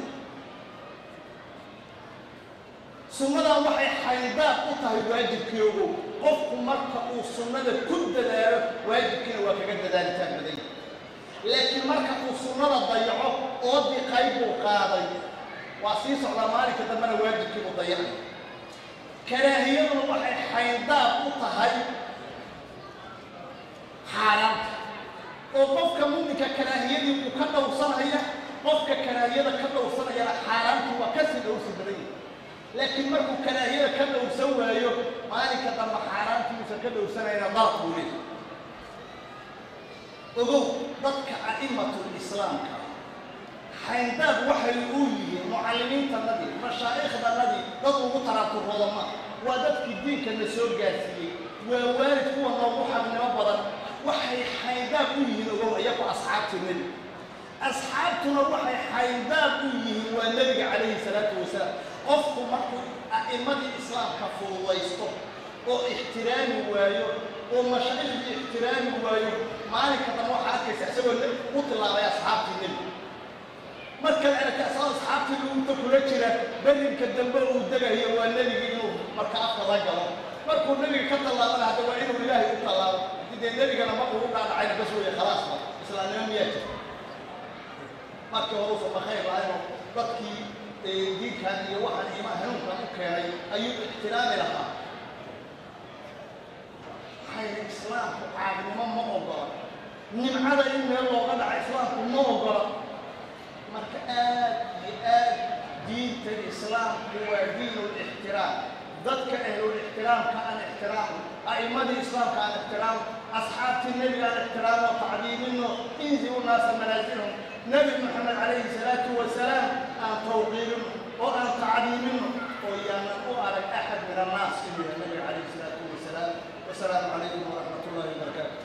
sunnada waxay xaydaad u tahay waajibkeedu qofku marka uu sunnada ku dadaalo waajibkiina waa kaga dadaaltaa baday laakiin marka uu sunnada dayaco oo di qayb uu qaaday waa sii socda maalinka dambana waajibkii uu dayacay karaahiyadu waxay xaydaad u tahay xaraam oo qofka muuminka karaahiyadii uu ka dhowsanaya qofka karaahiyada ka dhowsanaya xaraamtu waa ka sii dhowsi baday laakiin markuu karaahiyada ka dhowsan waayo maalinka dambe xaraamtu uu ka dhowsanayna daaquu leh ogow dadka a'immatul islaamka xaydaad waxay u yihiin mucallimiinta nabi mashaayikhda nabi dad ugu taraatubooda ma waa dadkii diinka la soo gaarsiiyey waa waalid kuwa noogu xaqnimo badan waxay xaydaad u yihiin ogow iyagu asxaabtii nabi أصحابتنا وحي حيداب إيه والنبي عليه الصلاة والسلام قفوا مركو أئمة الإسلام كفوا ويستو واحترامي وايو ومشايخ احترامي وايو مالك كتنوع حاجة سيحسبوا النبي وطلع يا أصحابتي النبي مركا أنا كأسان أصحابتي اللي أنت كل جرة بني كدنبه ودقه هي والنبي يجنوه مركا أفضل رجله مركو النبي كتر الله من هذا وعينه بالله يقول الله إذا النبي كان مركو قاعد عين بس وهي خلاص إسلام يوم يجي مركو هو في خير عينه بكي دي كان يوحى الإيمان هنوك كان أيوب احترامي لها هاي الإسلام عاد ما موضوع نم على إن الله قد إسلام موضوع مركآت لآت دين الإسلام هو دين الاحترام ضدك أهل الاحترام كان احترام أئمة الإسلام كان احترام أصحاب النبي كان احترام وتعظيم منه انزلوا الناس منازلهم نبي محمد عليه الصلاة والسلام أن توقير وأن تعظيم ويانا أعرف أحد من الناس إلى النبي عليه الصلاة والسلام والسلام عليكم ورحمة الله وبركاته.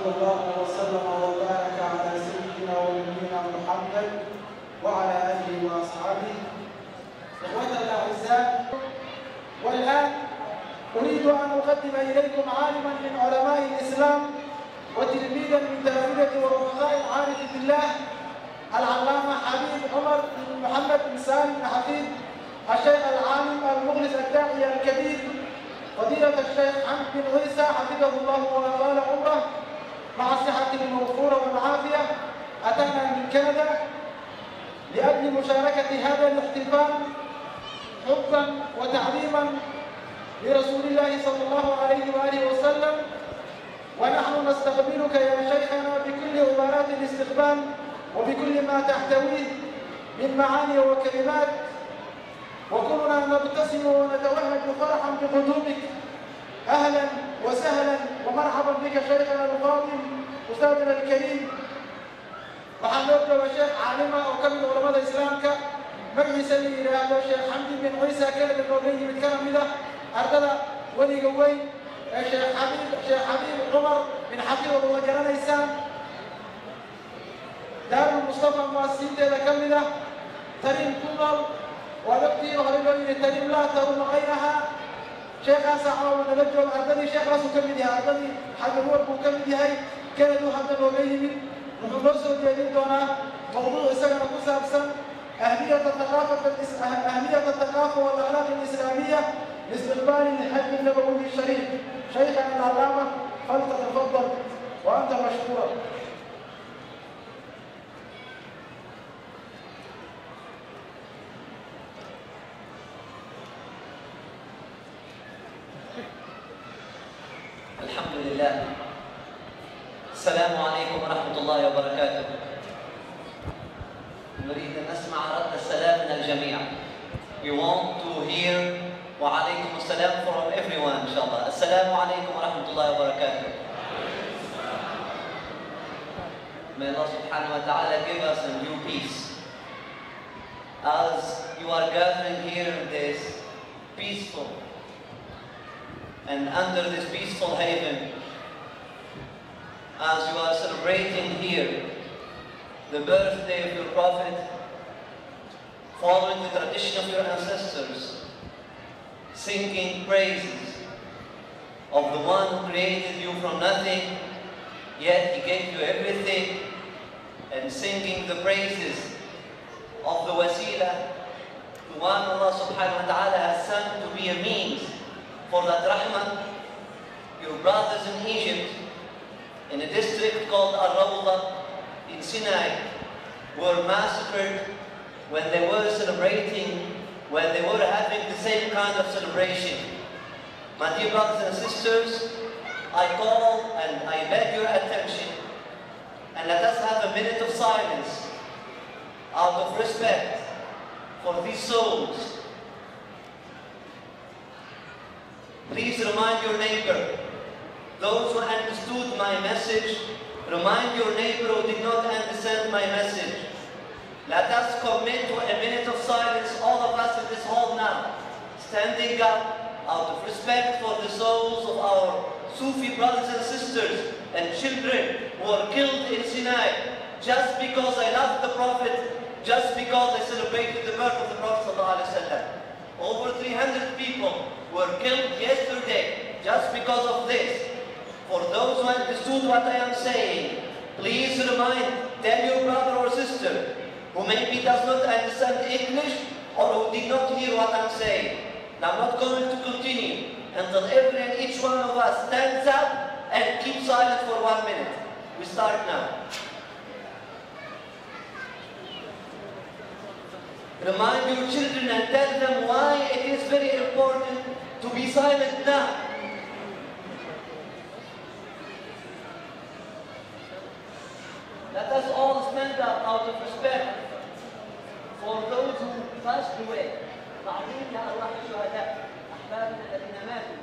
الله وسلم وبارك على سيدنا ونبينا محمد وعلى آله وأصحابه. إخوة الأعزاء، والآن أريد أن أقدم إليكم عالما من علماء الإسلام وتلميذا من تلامذة ورفقاء العارف بالله، العلامة حبيب عمر بن محمد بن سالم بن حفيظ، الشيخ العالم المخلص الداعية الكبير فضيلة الشيخ حمد بن عيسى حفظه الله وأطال عمره مع الصحة الموفورة والعافية. أتانا من كندا لأجل مشاركة هذا الاحتفال حبا وتعظيما لرسول الله صلى الله عليه وآله وسلم، ونحن نستقبلك يا شيخنا بكل عبارات الاستقبال وبكل ما تحتويه من معاني وكلمات، وكلنا نبتسم ونتوهج فرحا بقدومك. أهلا وسهلا ومرحبا بك شيخنا الفاضل أستاذنا الكريم. waxaan loo jooga sheekh caalima oo ka mid culamada islaamka, magaciisa la yidhaahdo sheekh xamdi bin ciisa kelada nooga yimid kana mid ah ardada weliga weyn ee sheekh xabiib sheekh xabiib cumar bin xafiid oo wada garanaysaan. daarul mustafa muwaasiinteeda ka mid ah, tariim ku nool waa waqtii hore loo yidhi tariim laa taruma qayraha. sheekhaasa caawa nala jooga, ardadii sheekhaasuu ka mid yahay, ardadii xabibuur buu ka mid yahay, keladuu hadda nooga yimid. wuxuu noo soo jeedin doonaa mawduuc isagana ku saabsan أهمية الثقافة أهمية الثقافة والأخلاق الإسلامية لاستقبال الحج النبوي الشريف. شيخنا العلامة فلتتفضل وأنت مشكورا. الحمد لله. السلام عليكم ورحمة الله وبركاته. نريد أن نسمع رد السلام من الجميع. We want to hear وعليكم السلام from everyone إن شاء الله. السلام عليكم ورحمة الله وبركاته. May Allah subhanahu wa ta'ala give us a new peace. As you are gathering here in this peaceful and under this peaceful haven, as you are celebrating here the birthday of your Prophet, following the tradition of your ancestors, singing praises of the one who created you from nothing, yet he gave you everything, and singing the praises of the wasila, the one Allah subhanahu wa ta'ala has sent to be a means for that rahmah. Your brothers in Egypt, in a district called Al-Rawda in Sinai, were massacred when they were celebrating, when they were having the same kind of celebration. My dear brothers and sisters, I call and I beg your attention, and let us have a minute of silence out of respect for these souls. Please remind your neighbor, those who understood my message, remind your neighbor who did not understand my message. Let us commit to a minute of silence, all of us in this hall now, standing up out of respect for the souls of our Sufi brothers and sisters and children who were killed in Sinai, just because I loved the Prophet, just because I celebrated the birth of the Prophet ﷺ. Over three hundred people were killed yesterday just because of this. For those who understood what I am saying, please remind, tell your brother or sister who maybe does not understand English or who did not hear what I'm saying. Now I'm not going to continue until every and each one of us stands up and keeps silent for one minute. We start now. Remind your children and tell them why it is very important to be silent now. Let us all stand up out of respect for those who passed away. تعظيم لأرواح الشهداء أحبابنا الذين ماتوا.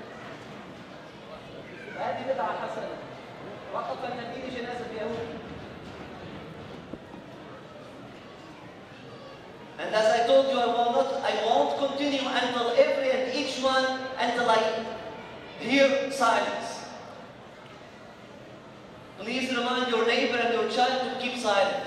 وهذه بدعة حسنة. وقف النبي لجنازة يهودي. And as I told you, I will not, I won't continue until every and each one, until I hear silence. Please remind your neighbor and your child to keep silent.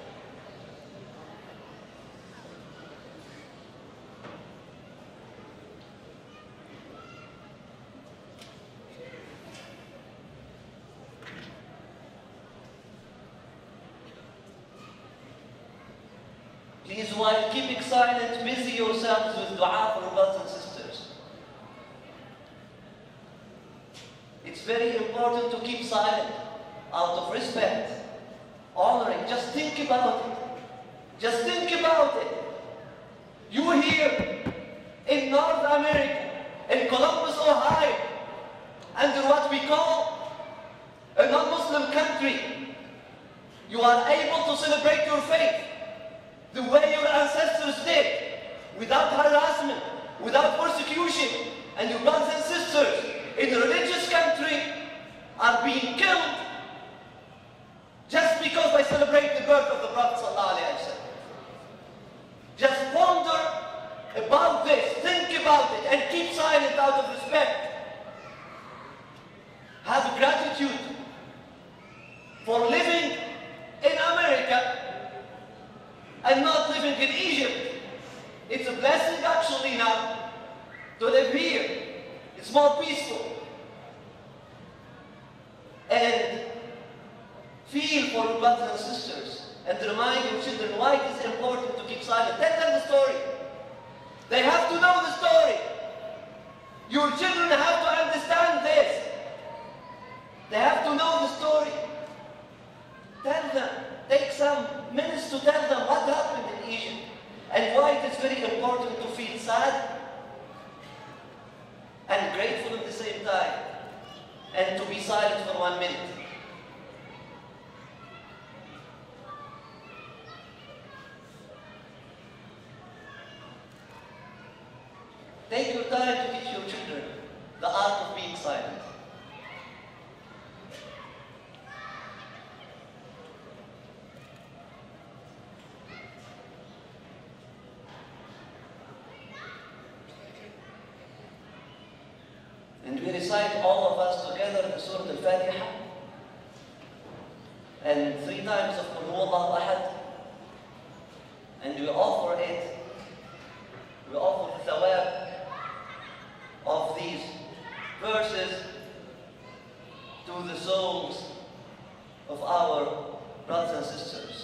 Please, while keeping silent, busy yourselves with dua for your brothers and sisters. It's very important to keep silent out of respect, honoring. Just think about it. Just think about it. You here in North America, in Columbus, Ohio, under what we call a non-Muslim country, you are able to celebrate your faith the way your ancestors did, without harassment, without persecution, and your brothers and sisters in a religious country are being killed just because they celebrate the birth of the Prophet ﷺ. Just ponder about this, think about it, and keep silent out of respect. Have gratitude for living in America and not living in Egypt. It's a blessing actually now to live here. It's more peaceful. And feel for your brothers and sisters and remind your children why it is important to keep silent. Tell them the story. They have to know the story. Your children have to understand this. They have to know the story. Tell them. Take some minutes to tell them what happened in Egypt and why it is very important to feel sad and grateful at the same time, and to be silent for one minute. Take your time to teach your children the art of being silent. And we recite, all of us together, the Surah Al-Fatiha, and three times of Qul Huwallahu Ahad, and we offer it, we offer the thawab of these verses to the souls of our brothers and sisters.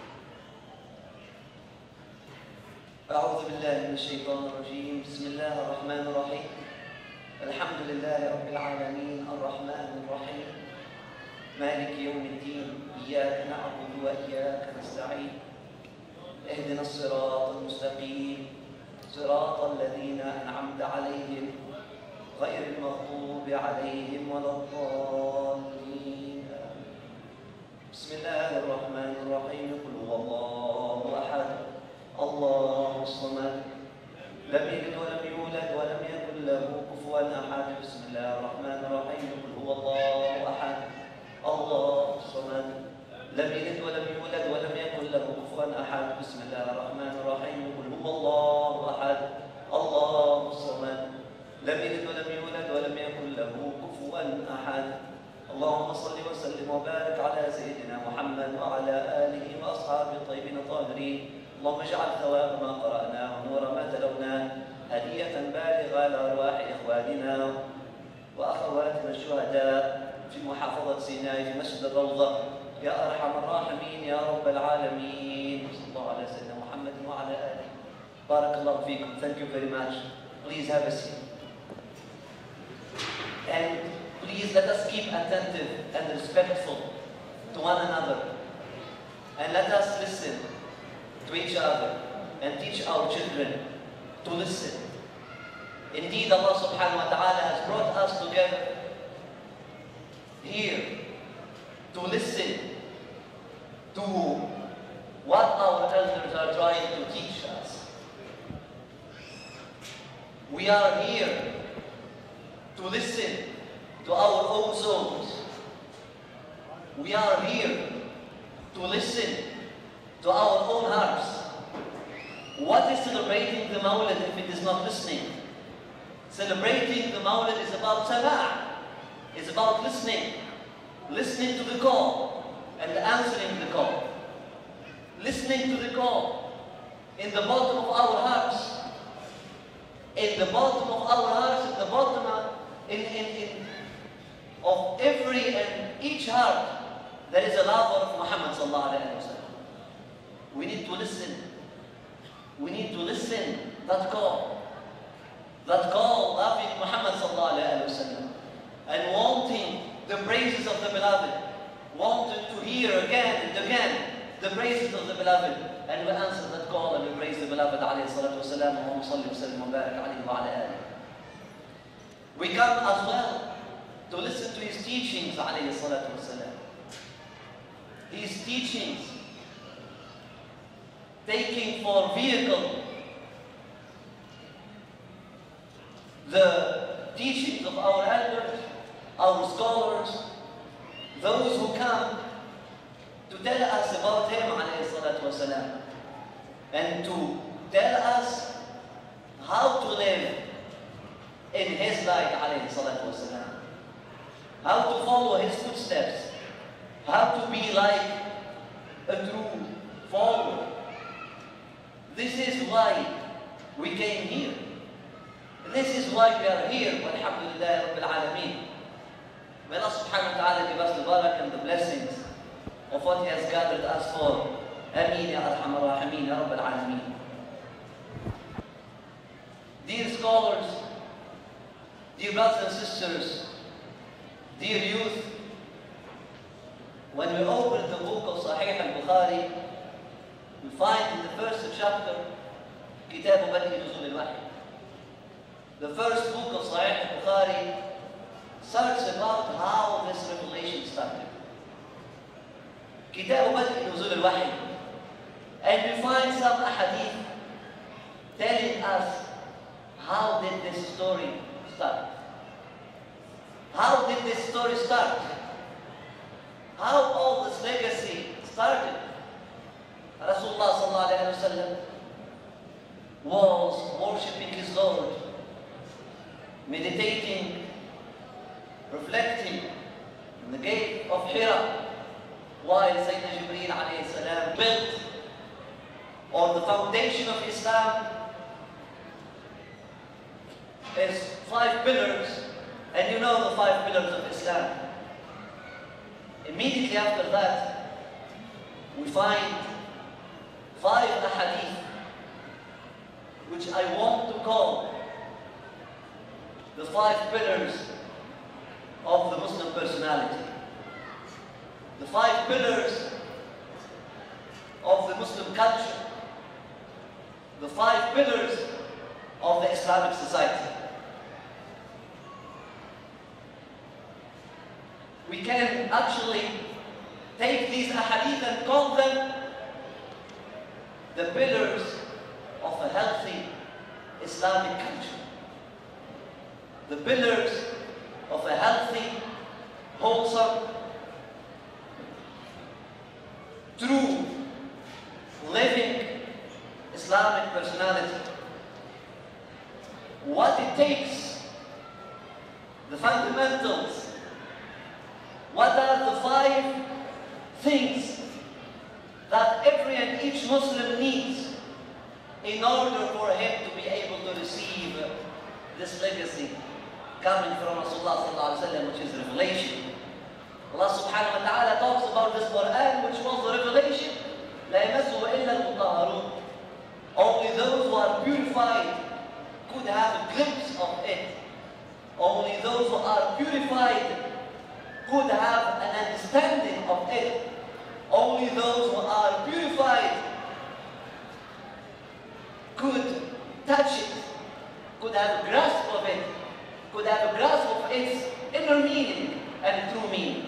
أعوذ بالله من الشيطان الرجيم. بسم الله الرحمن الرحيم. الحمد لله رب العالمين الرحمن الرحيم مالك يوم الدين إياك نعبد وإياك نستعين اهدنا الصراط المستقيم صراط الذين أنعمت عليهم غير المغضوب عليهم ولا الضالين. بسم الله الرحمن الرحيم. قل هو الله أحد الله الصمد لم يلد ولم يولد ولم يكن له كفوا أحد. بسم الله الرحمن الرحيم. قل هو الله أحد الله الصمد لم يلد ولم يولد ولم يكن له كفوا أحد. بسم الله الرحمن الرحيم. قل هو الله أحد الله الصمد لم يلد ولم يولد ولم يكن له كفوا أحد. اللهم صل وسلم وبارك على سيدنا محمد وعلى آله وأصحابه الطيبين الطاهرين. اللهم اجعل ثواب ما قرأناه ونور ما تلوناه هدية بالغة لأرواح إخواننا وأخواتنا الشهداء في محافظة سيناء في مسجد الروضة يا أرحم الراحمين يا رب العالمين. صلى الله على سيدنا محمد وعلى آله. بارك الله فيكم. Thank you very much. Please have a seat. And please let us keep attentive and respectful to one another. And let us listen to each other and teach our children to listen. Indeed, Allah subhanahu wa ta'ala has brought us together here to listen to what our elders are trying to teach us. We are here to listen to our own souls. We are here to listen to our own hearts. What is celebrating the Mawlid if it is not listening? Celebrating the Mawlid is about sama', it's about listening. Listen listening to the call and answering the call. Listening to the call in the bottom of our hearts. In the bottom of our hearts, in the bottom of, in, in, in, of every and each heart, there is a lover of Muhammad sallallahu alayhi wa sallam. We need to listen. We need to listen that call. That call, loving Muhammad sallallahu alayhi wa sallam. And wanting the praises of the beloved. Wanting to hear again and again the praises of the beloved. And we answer that call and we praise the beloved alayhi salatu wasalam. Wa salli wa sallim wa barak alayhi wa ala alihi. We come as well to listen to his teachings alayhi salatu wasalam. His teachings, taking for vehicle the teachings of our elders, our scholars, those who come to tell us about him alayhi salatu wasalam, and to tell us how to live in his light alayhi salatu wasalam, how to follow his footsteps, how to be like a true follower. This is why we came here. This is why we are here. Walhamdulillah Rabbil Alameen. May Allah subhanahu wa ta'ala give us the barakah and the blessings of what He has gathered us for. Ameen ya Arhamar Rahimeen ya Rabbil Alameen. Dear scholars, dear brothers and sisters, dear youth, when we open the book of Sahih al-Bukhari, we find in the first chapter, Kitab Badi Nuzul al-Wahy. The first book of Sahih al-Bukhari starts about how this revelation started. Kitab Badi Nuzul al-Wahy. And we find some ahadith telling us how did this story start. How did this story start? How all this legacy started. Rasulullah sallallahu alayhi wa sallam was worshipping his Lord, meditating, reflecting in the gate of Hira, while Sayyidina Jibreel alayhi salam built on the foundation of Islam is five pillars, and you know the five pillars of Islam. Immediately after that, we find five ahadith, which I want to call the five pillars of the Muslim personality. The five pillars of the Muslim culture. The five pillars of the Islamic society. We can actually take these ahadith and call them the pillars of a healthy Islamic culture. The pillars of a healthy, wholesome, true, living Islamic personality. What it takes, the fundamentals. What are the five things that every and each Muslim needs in order for him to be able to receive this legacy coming from Rasulullah sallallahu alaihi wasallam, which is revelation. Allah subhanahu wa ta'ala talks about this Quran, which was the revelation. لا يمسه إلا المطهرون. Only those who are purified could have a glimpse of it. Only those who are purified could have an understanding of it. Only those who are purified could touch it, could have a grasp of it, could have a grasp of its inner meaning and true meaning.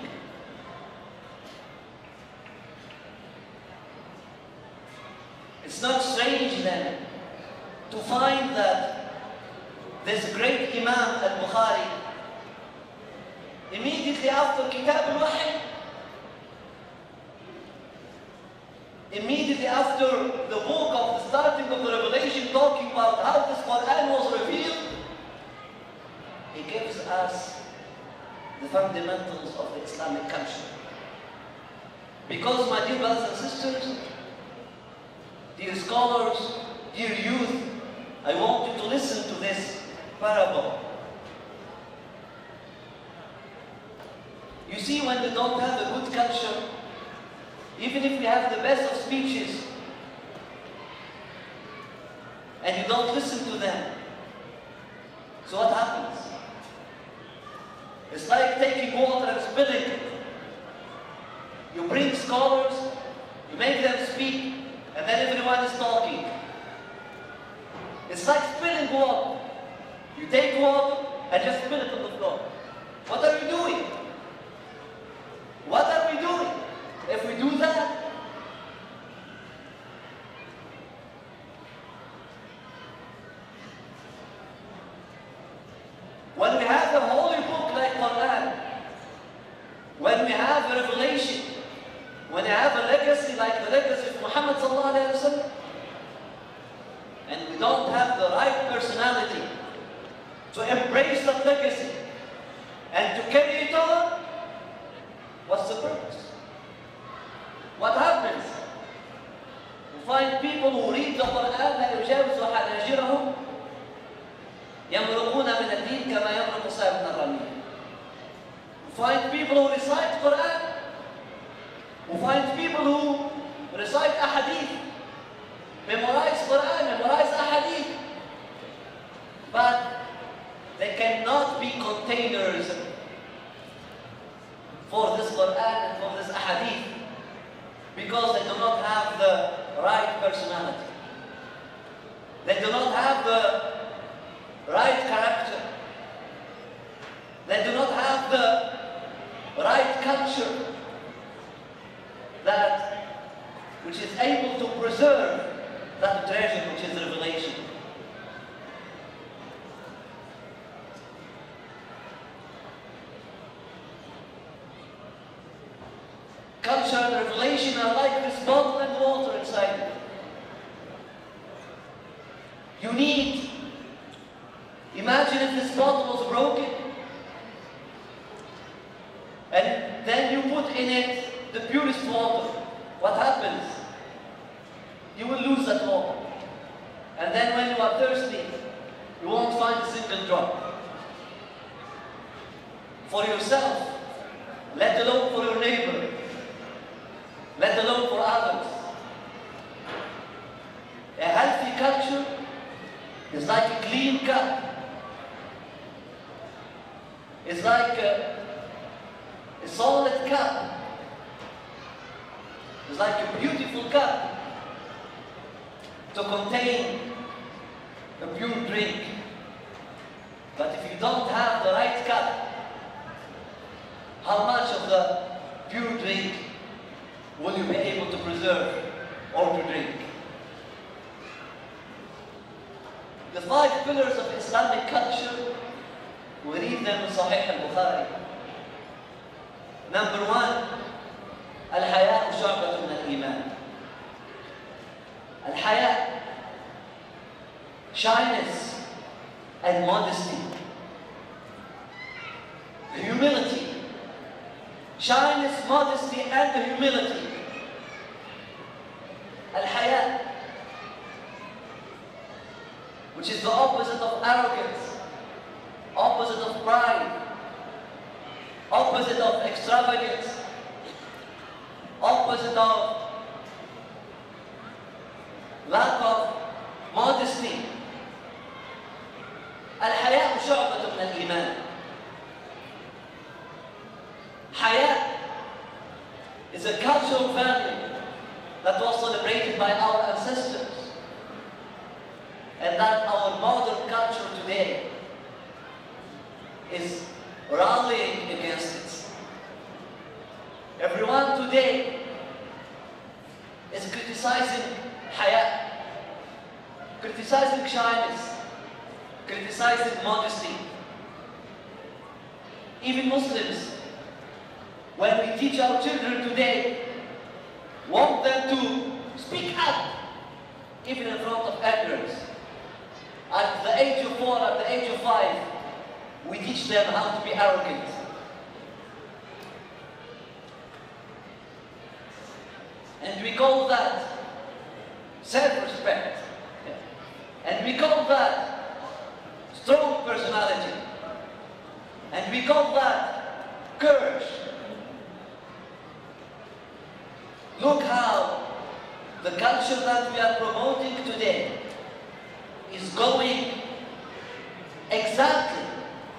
It's not strange then to find that this great Imam al-Bukhari, immediately after Kitab al-Wahy, immediately after the book of the starting of the revelation talking about how this Quran was revealed, he gives us the fundamentals of the Islamic culture. Because, my dear brothers and sisters, dear scholars, dear youth, I want you to listen to this parable. You see, when we don't have a good culture, even if we have the best of speeches, and you don't listen to them, so what happens? It's like taking water and spilling it. You bring scholars, you make them speak, and then everyone is talking. It's like spilling water. You take water and just spill it on the floor. What are you doing? What are we doing? If we do that, when we have a holy book like Quran, when we have a revelation, when we have a legacy like the legacy of Muhammad sallallahu alaihi wasallam, and we don't have the right personality to embrace that legacy and to carry it on, what's the purpose? What happens? We find people who read the Quran لا يجاوز حناجرهم يمرقون من الدين كما يمرق صاحب الرمية. We find people who recite Quran. We find people who recite ahadith, memorize Quran, memorize ahadith, but they cannot be containers for this Quran and for this ahadith because they do not have the right personality. They do not have the right character. They do not have the right culture that which is able to preserve that treasure which is revelation. Culture and revelation are like this bottle and water inside it. You need, imagine if this bottle was broken and then you put in it the purest water. What happens? You will lose that water. And then when you are thirsty, you won't find a single drop. For yourself, let alone for your neighbor, let alone for others. A healthy culture is like a clean cup. It's like a, a solid cup. It's like a beautiful cup to contain a pure drink. But if you don't have the right cup, how much of the pure drink will you be able to preserve or to drink? The five pillars of Islamic culture, we read them in Sahih al-Bukhari. Number one, الحياء شعبة من الإيمان. الحياء, shyness and modesty. Humility, shyness, modesty and humility. الحياء, which is the opposite of arrogance, opposite of pride, opposite of extravagance, opposite of lack of modesty. الحياء شعبة من الإيمان. حياء is a cultural value that was celebrated by our ancestors and that our modern culture today is rallying against it. Everyone today is criticizing haya, criticizing shyness, criticizing modesty. Even Muslims, when we teach our children today, want them to speak up, even in front of elders. At the age of four, at the age of five, we teach them how to be arrogant. And we call that self-respect. And we call that strong personality. And we call that courage. Look how the culture that we are promoting today is going exactly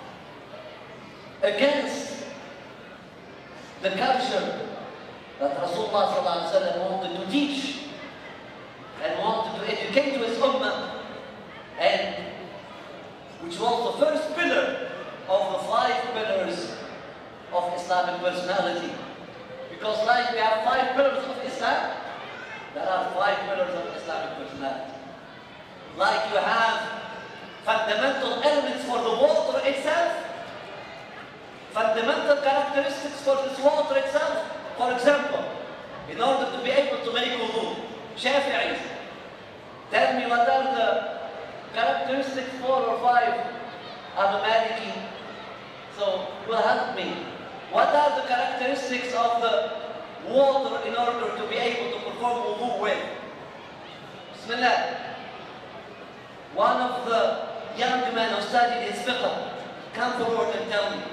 against the culture that Rasulullah sallallahu alaihi wasallam wanted to teach and wanted to educate to his ummah, and which was the first pillar of the five pillars of Islamic personality. Because like we have five pillars of Islam, there are five pillars of Islamic personality. Like you have fundamental elements for the water itself, fundamental characteristics for this water itself. For example, in order to be able to make wudu, Shafi'is, tell me what are the characteristics, four or five. I'm a Maliki, so you will help me. What are the characteristics of the water in order to be able to perform wudu with? Bismillah. One of the young men who studied his fiqh, come forward and tell me.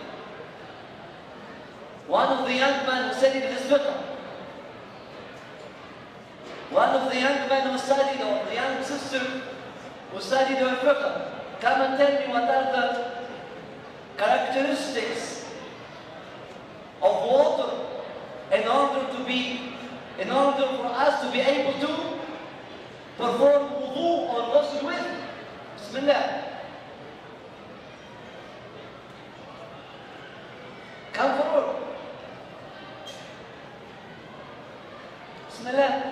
One of the young men who studied his fiqh. One of the young men who studied, or the young sister who studied her fiqh, come and tell me what are the characteristics of water in order to be, in order for us to be able to perform wudu or ghusl with. Bismillah. Come forward. Bismillah.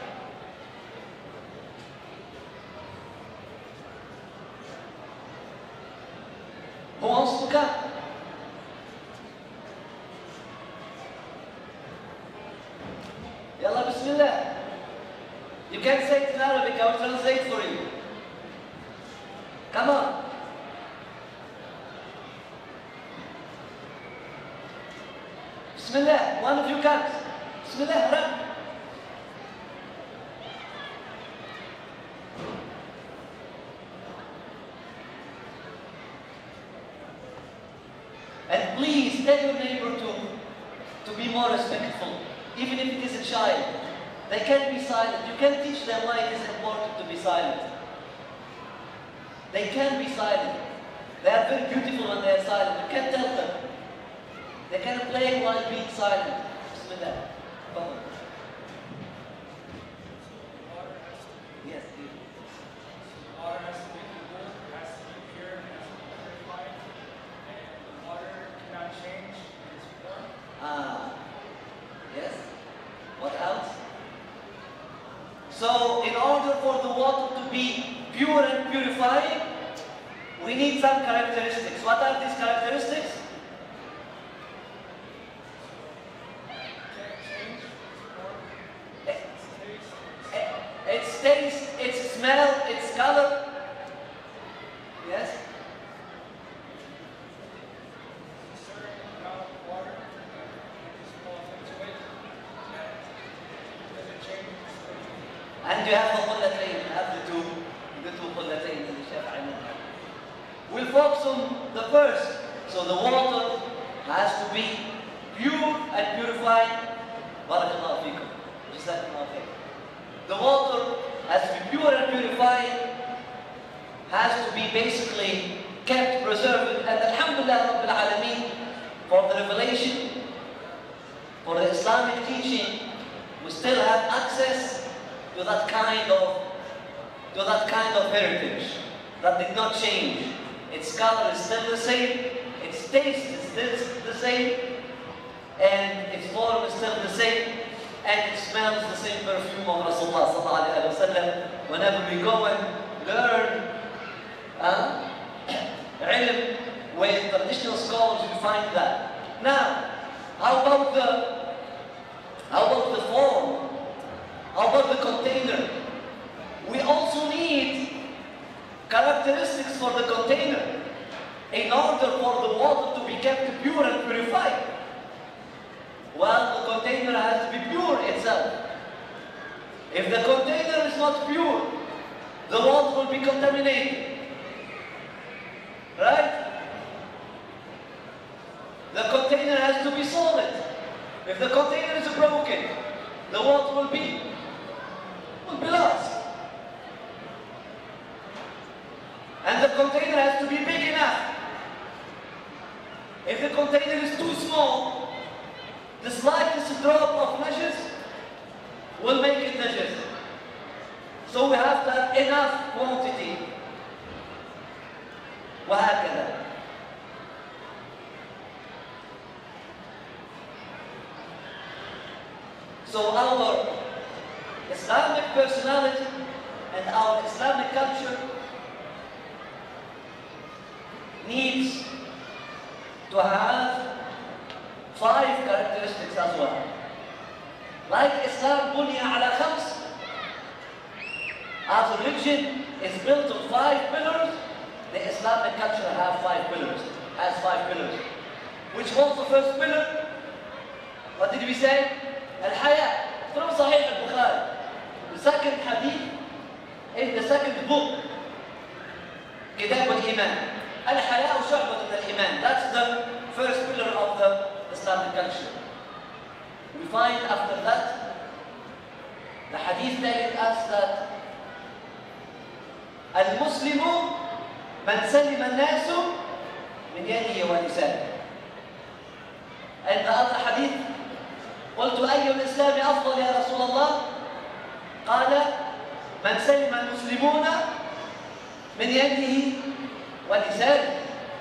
Who wants to come? Yalla, Bismillah. You can say it in Arabic, I will translate for you. Come on. Bismillah, one of you comes. Bismillah, run. And please tell your neighbor to, to be more respectful, even if it is a child. They can be silent. You can teach them why it is important to be silent. They can be silent. They are very beautiful when they are silent. You can tell them. They can play while being silent. Bismillah. Come on. Yes, please. Water has to be cool, has to be pure, has to be purified, and water cannot change, it is pure. Ah, yes. What else? So, in order for the water to be pure and purifying, we need some characteristics. What are these characteristics? Can't change, it's pure, Eh, its taste, eh, Its taste, its smell, its color. Yes? a certain amount of water, and just fall into it, and it doesn't change its taste. And you have the qullatayn, you have the two, the two qullatayn in the Shafi'i madhab. We'll focus on the first. So the water has to be pure and purified. Barakallahu feekum. Jazakumullahu khair. The water has to be pure and purified, has to be basically kept, preserved, and alhamdulillah Rabbil Alameen, for the revelation, for the Islamic teaching, we still have access to that kind of to that kind of heritage that did not change. Its color is still the same, its taste is still the same, and its form is still the same, and it smells the same perfume of Rasulullah sallallahu alaihi wasallam. Whenever we go and learn uh, ilm with traditional scholars, we find that. Now, how about the how about the form? How about the container? We also need characteristics for the container in order for the water to be kept pure and purified. Well, the container has to be pure itself. If the container is not pure, the world will be contaminated. Right? The container has to be solid. If the container is broken, the world will be, will be lost. And the container has to be big enough. If the container is too small, the slightest drop of najis will make it najis. So we have to have enough quantity. وهكذا. So our Islamic personality and our Islamic culture needs to have five characteristics as well. Like Islam bunya ala khams, as a religion is built on five pillars, the Islamic culture have five pillars, has five pillars. Which was the first pillar? What did we say? Al-Haya, from Sahih al-Bukhari. The second hadith is the second book, Kitab al-Iman. Al-Haya shu'bat al-Iman. That's the first pillar of the Islamic culture. We find after that, the hadith telling us that al-Muslimu man salima an-nasu min yadihi wa lisanihi. And the other hadith, قلت أي الإسلام أفضل يا رسول الله؟ قال من سلم المسلمون من يده ولسانه.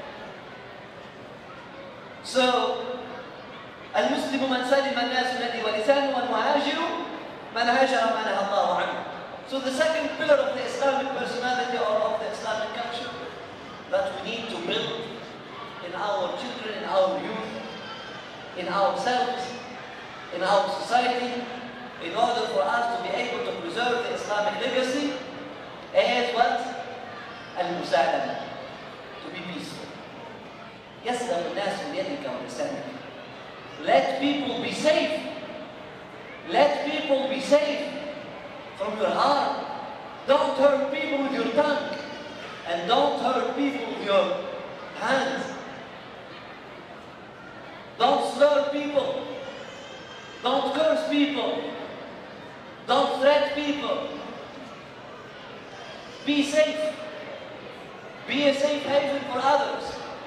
So, المسلم من سلم الناس من يده ولسانه والمهاجر من هاجر ما نهى الله عنه. So the second pillar of the Islamic personality or of the Islamic culture that we need to build in our children, in our youth, in ourselves, in our society, in order for us to be able to preserve the Islamic legacy, is what? Al-Musa'ala, to be peaceful. يسلم الناس من يدك ولسانك. Let people be safe. Let people be safe from your heart. Don't hurt people with your tongue. And don't hurt people with your hands. Don't slur people. Don't curse people. Don't threat people. Be safe. Be a safe haven for others.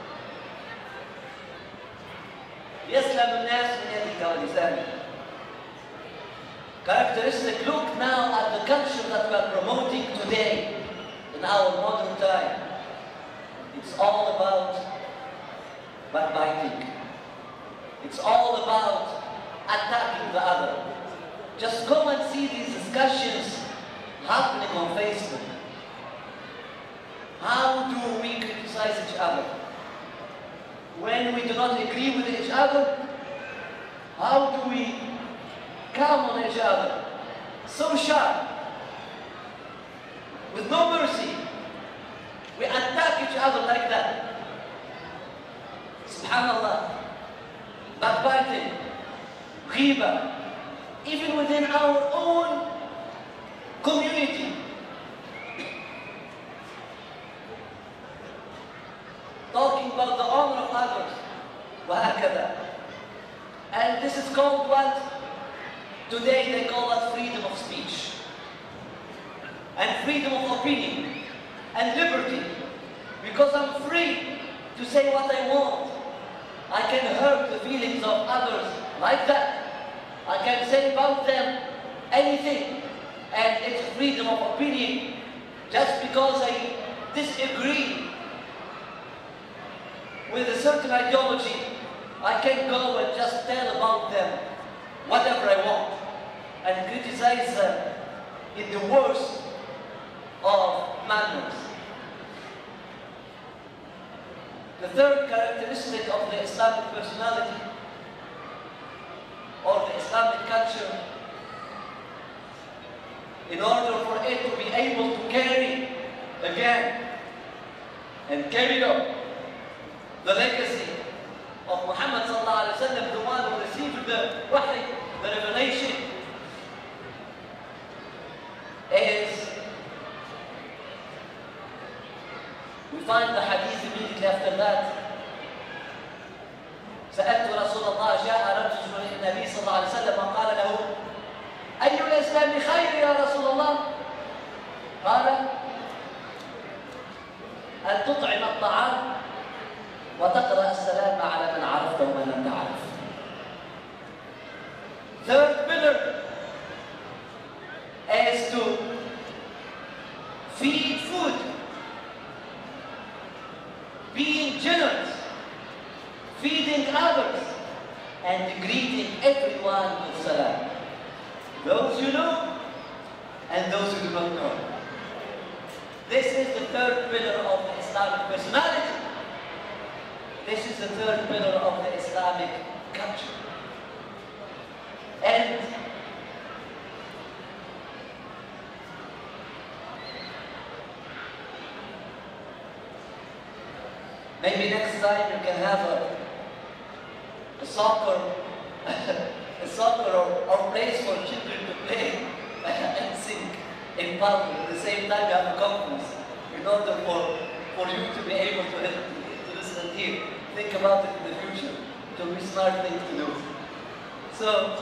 يسلم الناس من يدك ولسانك. Characteristic, look now at the culture that we are promoting today in our modern time. It's all about backbiting. It's all about attacking the other. Just go and see these discussions happening on Facebook. How do we criticize each other? When we do not agree with each other, how do we come on each other? So sharp, with no mercy. We attack each other like that. Subhanallah. Backbiting, ghiba, even within our own community. Talking about the honor of others, وهكذا. And this is called what? Today they call that freedom of speech. And freedom of opinion. And liberty. Because I'm free to say what I want. I can hurt the feelings of others like that. I can say about them anything. And it's freedom of opinion. Just because I disagree with a certain ideology, I can go and just tell about them whatever I want and criticize them in the worst of manners. The third characteristic of the Islamic personality or the Islamic culture, in order for it to be able to carry again and carry on the legacy of Muhammad sallallahu alaihi wasallam, the one who received the wahy, the revelation, يا رسول الله؟ قال أن تطعم الطعام وتقرأ السلام على من عرفت ومن لم تعرف. Third pillar is to feed food, being generous, feeding others, and greeting everyone with salam. Those you know and those who do not know. This is the third pillar of the Islamic personality. This is the third pillar of the Islamic culture. And maybe next time you can have a, a soccer, a soccer or, or place for children to play and sing in public. At the same time, you have a conference in order for, for you to be able to, to, to listen and hear. Think about it in the future. It will be a smart thing to do. So,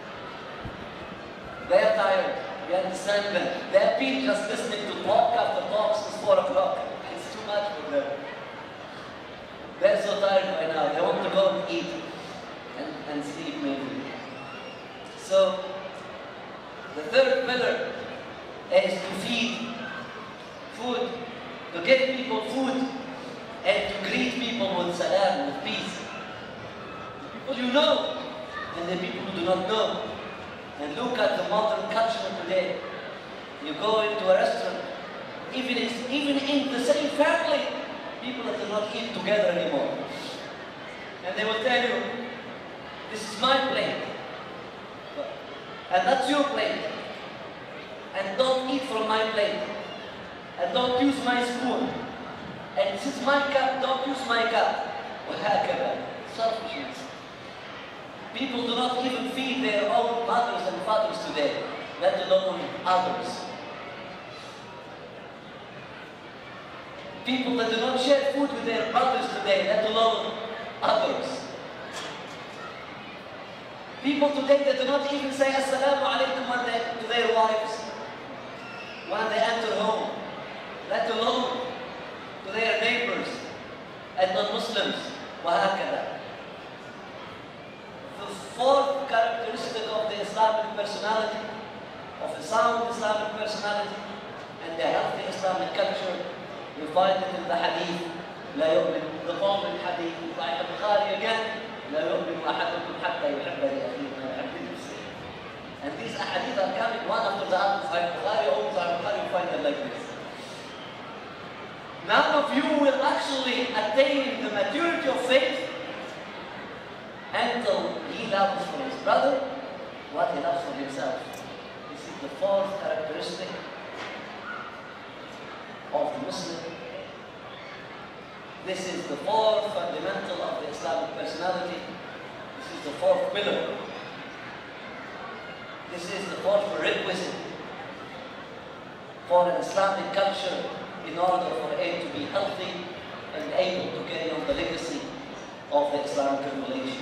they are tired. We understand them. They have been just listening to talk after talk since four o'clock. It's too much for them. They're so tired by now. They want to go and eat and, and sleep maybe. So, the third pillar is to feed food, to give people food, and to greet people with salam, with peace. The people you know, and the people who do not know. And look at the modern culture today. You go into a restaurant, even, even in the same family, people that do not eat together anymore. And they will tell you, this is my plate, and that's your plate. And don't eat from my plate. And don't use my spoon. And this is my cup, don't use my cup. وهكذا. Selfishness. People do not even feed their own mothers and fathers today, let alone others. People that do not share food with their brothers today, let alone others. People today that do not even say Assalamu alaikum when they, to their wives when they enter home, let alone to their neighbors and non-Muslims. وهكذا. The fourth characteristic of the Islamic personality, of the sound Islamic personality, and the healthy Islamic culture, you find it in the hadith. لا يؤمن, the following hadith, Sahih al-Bukhari again, لا يؤمن أحدكم حتى يحب لأخيه ما يحب لنفسه. And these hadith are coming one after the other. Sahih al-Bukhari, or Sahih al-Bukhari, you find them like this. None of you will actually attain the maturity of faith until he loves for his brother what he loves for himself. This is the fourth characteristic of the Muslim. This is the fourth fundamental of the Islamic personality. This is the fourth pillar. This is the fourth prerequisite for an Islamic culture in order for it to be healthy and able to carry on the legacy of the Islamic revelation.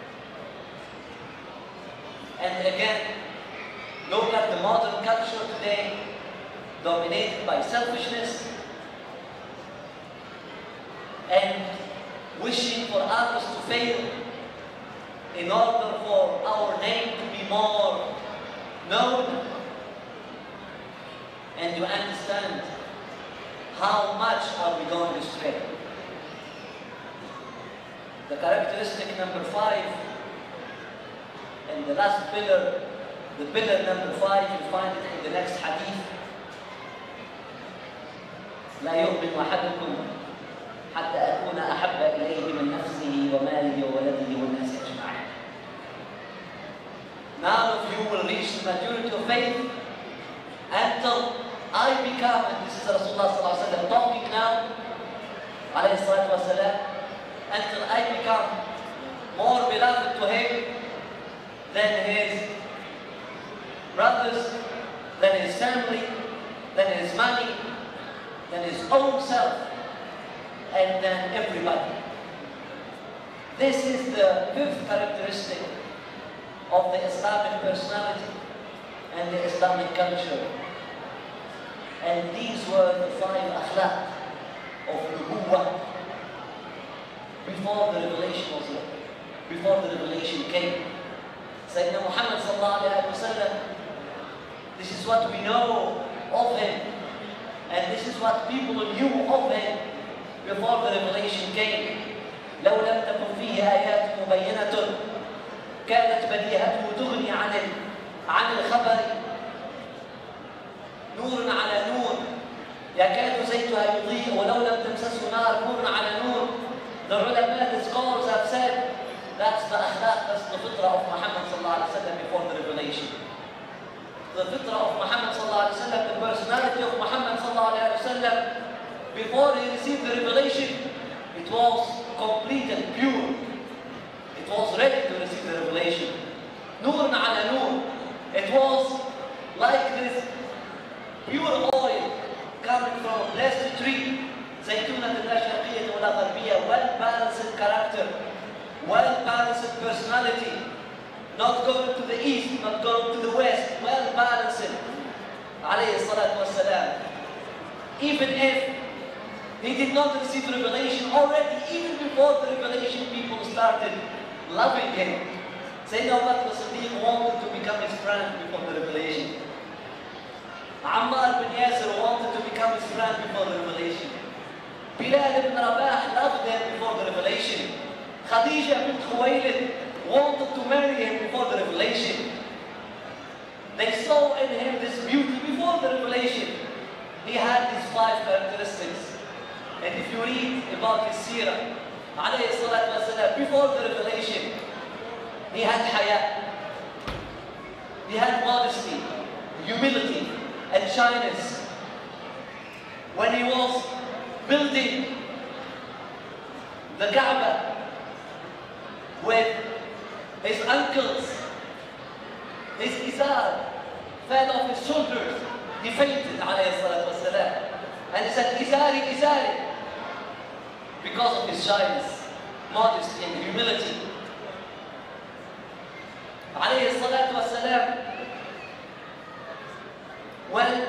And again, look at the modern culture today, dominated by selfishness and wishing for others to fail in order for our name to be more known, and to understand how much are we going astray. The characteristic number five, and the last pillar, the pillar number five, you find it in the next hadith. لا يؤمن أحدكم حتى أكون أحب إليه من نفسه وماله وولده والناس أجمعين. None of you will reach the maturity of faith until I become, and this is Rasulullah sallallahu alaihi wasallam talking now, alayhi salatu wasalam, until I become more beloved to him than his brothers, than his family, than his money, than his own self, and than everybody. This is the fifth characteristic of the Islamic personality, and the Islamic culture. And these were the five akhlaq of nubuwwah before the revelation was before the revelation came. Sayyidina Muhammad sallallahu alayhi wa sallam, this is what we know of him, and this is what people knew of him before the revelation came. لو لم تكن فيه آيات مبينة كانت بديهته تغني عن عن الخبر نور على نور يكاد زيتها يضيء ولو لم تمسسه نار نور على نور. The ulama, the scholars have said that's the akhlaq, that's the fitrah of Muhammad sallallahu alaihi wasallam before the revelation. The fitrah of Muhammad sallallahu alaihi wasallam, the personality of Muhammad sallallahu alaihi wasallam before he received the revelation, it was complete and pure. It was ready to receive the revelation. Nur ala nur. It was like this pure oil coming from a blessed tree. زيتونة لا شرقية ولا غربية. Well-balanced character, well-balanced personality. Not going to the east, not going to the west. Well-balanced. عليه الصلاة والسلام. Even if he did not receive revelation already, even before the revelation, people started loving him. Sayyidina Abu Bakr as-Siddiq wanted to become his friend before the revelation. Ammar bin Yasir wanted to become his friend before the revelation. Bilal ibn Rabah loved him before the revelation. Khadija bint Khuwaylid wanted to marry him before the revelation. They saw in him this beauty before the revelation. He had these five characteristics. And if you read about his seerah, alayhi salatu wasalam, before the revelation, he had haya, he had modesty, humility, and shyness. When he was building the Kaaba with his uncles, his izar fell off his shoulders, he fainted, alayhi salatu wasalam. And he said, izari, izari, because of his shyness, modesty, and humility. Alayhi salatu wasalam, when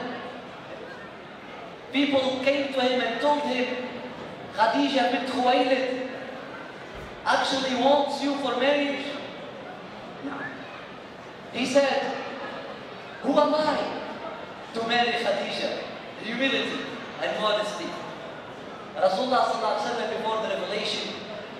people came to him and told him, Khadija bint Khuwaylid actually wants you for marriage, he said, who am I to marry Khadija? Humility and modesty. Rasulullah sallallahu alaihi wasallam, before the revelation,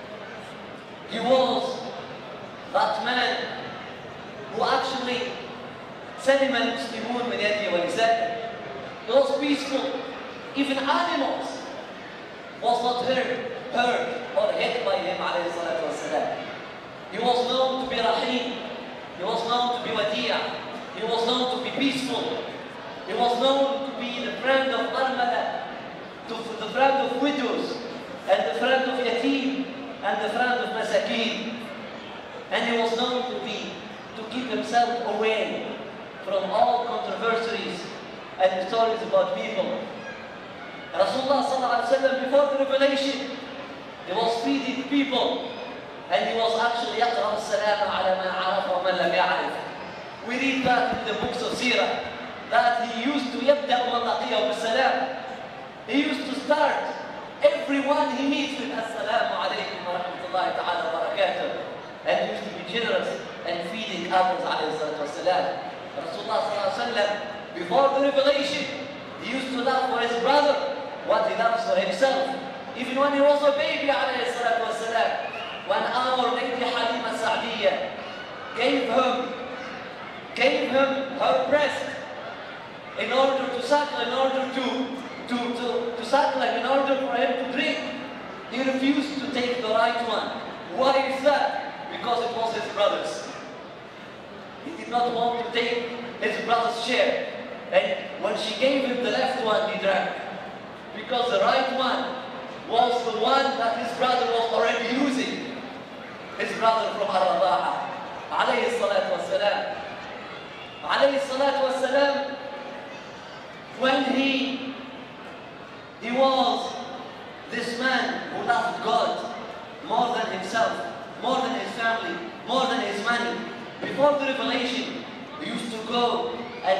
he was that man who actually سلم المسلمون من يده ولسانه. He was peaceful. Even animals was not hurt, hurt or hit by him, alayhi salatu wasalam. He was known to be rahim. He was known to be wadi'a. He was known to be peaceful. He was known to be the friend of armala, to the friend of widows, and the friend of yatim, and the friend of masakin. And he was known to be, to keep himself away from all controversies and stories about people. Rasulullah sallallahu alaihi wasallam, before the revelation, he was feeding people, and he was actually يقرأ السلام على من عرف ومن لم يعرف. We read that in the books of Sirah, that he used to يبدأ من لقيه بالسلام. He used to start everyone he meets with السلام عليكم ورحمة الله تعالى وبركاته, and he used to be generous and feeding others عليه الصلاة والسلام. Rasulullah sallallahu alaihi wasallam, before the revelation, he used to love for his brother what he loves for himself. Even when he was a baby, alayhi salatu wasalam, when our lady Halima Sa'diyah gave him, gave him her breast in order to suckle, in order to, to, to, to suckle, in order for him to drink, he refused to take the right one. Why is that? Because it was his brother's. He did not want to take his brother's share. And when she gave him the left one, he drank. Because the right one was the one that his brother was already using. His brother from Ar-Raba'a. Alayhi salatu wassalam. Alayhi salatu wassalam. When he, he was this man who loved God more than himself, more than his family, more than his money. Before the revelation, he used to go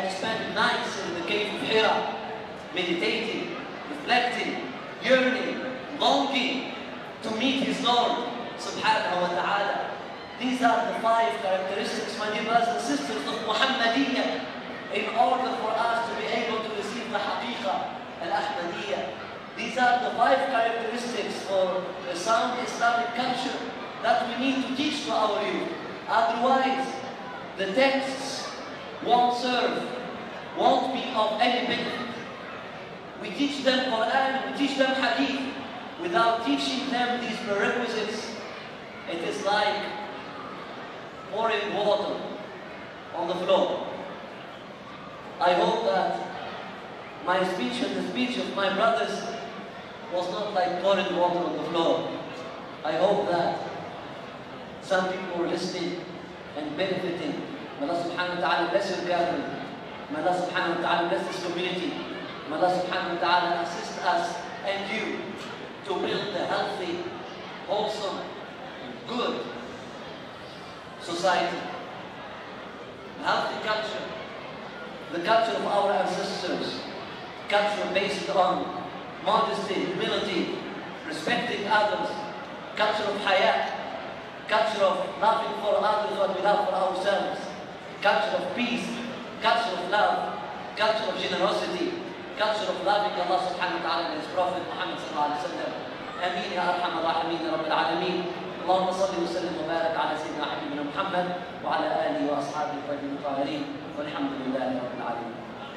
cave of Hira, meditating, reflecting, yearning, longing to meet his Lord subhanahu wa ta'ala. These are the five characteristics, my dear brothers and sisters, of Muhammadiyya, in order for us to be able to receive the Haqiqa al-Ahmadiyya. These are the five characteristics for a sound Islamic culture that we need to teach to our youth. Otherwise, the texts won't serve, won't be of any benefit. We teach them Quran, we teach them Hadith. Without teaching them these prerequisites, it is like pouring water on the floor. I hope that my speech and the speech of my brothers was not like pouring water on the floor. I hope that some people were listening and benefiting. May Allah subhanahu wa ta'ala bless your gathering. May Allah subhanahu wa ta'ala bless this community. May Allah subhanahu wa ta'ala assist us and you to build a healthy, wholesome, good society. A healthy culture. The culture of our ancestors. Culture based on modesty, humility, respecting others. Culture of hayat. Culture of loving for others what we love for ourselves. Culture of peace. Culture of love. Culture of generosity. Culture of loving Allah subhanahu wa ta'ala and His Prophet Muhammad sallallahu alayhi wa sallam. Ameen ya arham ar-rahimin ya rabbil alameen. اللهم صل وسلم وبارك على سيدنا حبيبنا محمد وعلى آله وأصحابه الطيبين الطاهرين والحمد لله رب العالمين.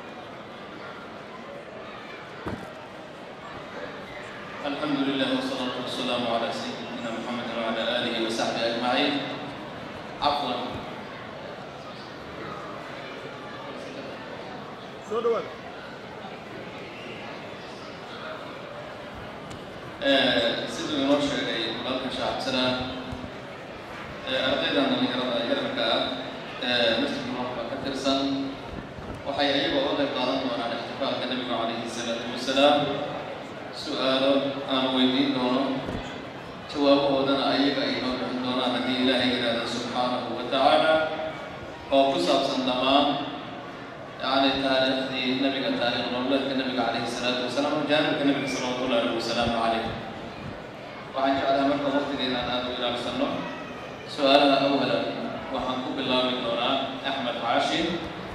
الحمد لله والصلاة والسلام على سيدنا محمد وعلى آله وصحبه أجمعين. عفوا. siduu inoo sheegay walaalka shacabsana ardaydan dhalinyarada yararka ah masjidka waxba ka tirsan waxay ayaga uga qayb qaadan doonaan ixtifaalka nabiga calayhi salaatu wasalaam. su-aalo aan weydiin doono jawaabahoodana ayaga ay noo bixin doonaan haddii ilaahay yidhaahda subxaanahu wa tacaala oo ku saabsan dhammaan يعني تاريخ النبي تاريخ الرسول النبي عليه الصلاة والسلام وجانب النبي صلى الله عليه وسلم عليه. وعن جعلها مرة وقت لنا أن إلى السنة. سؤالنا أولا وحنكون بالله من دونا أحمد عاشر.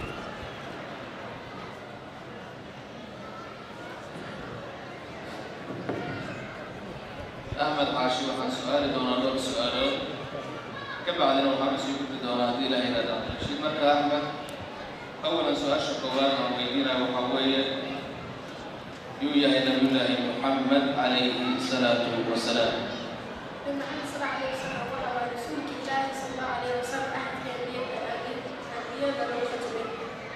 أحمد عاشر وحن سؤال دونا دور سؤاله. كم بعدين وحن سيكون دونا دي لا إله إلا الله. شيء مرة أحمد. أولا سؤال شكوان وميدينا وحوية يويا نبي الله محمد عليه الصلاة والسلام. لما حصل عليه الصلاة والسلام على رسول الله صلى الله عليه وسلم أحد كان يبدأ روحة منه.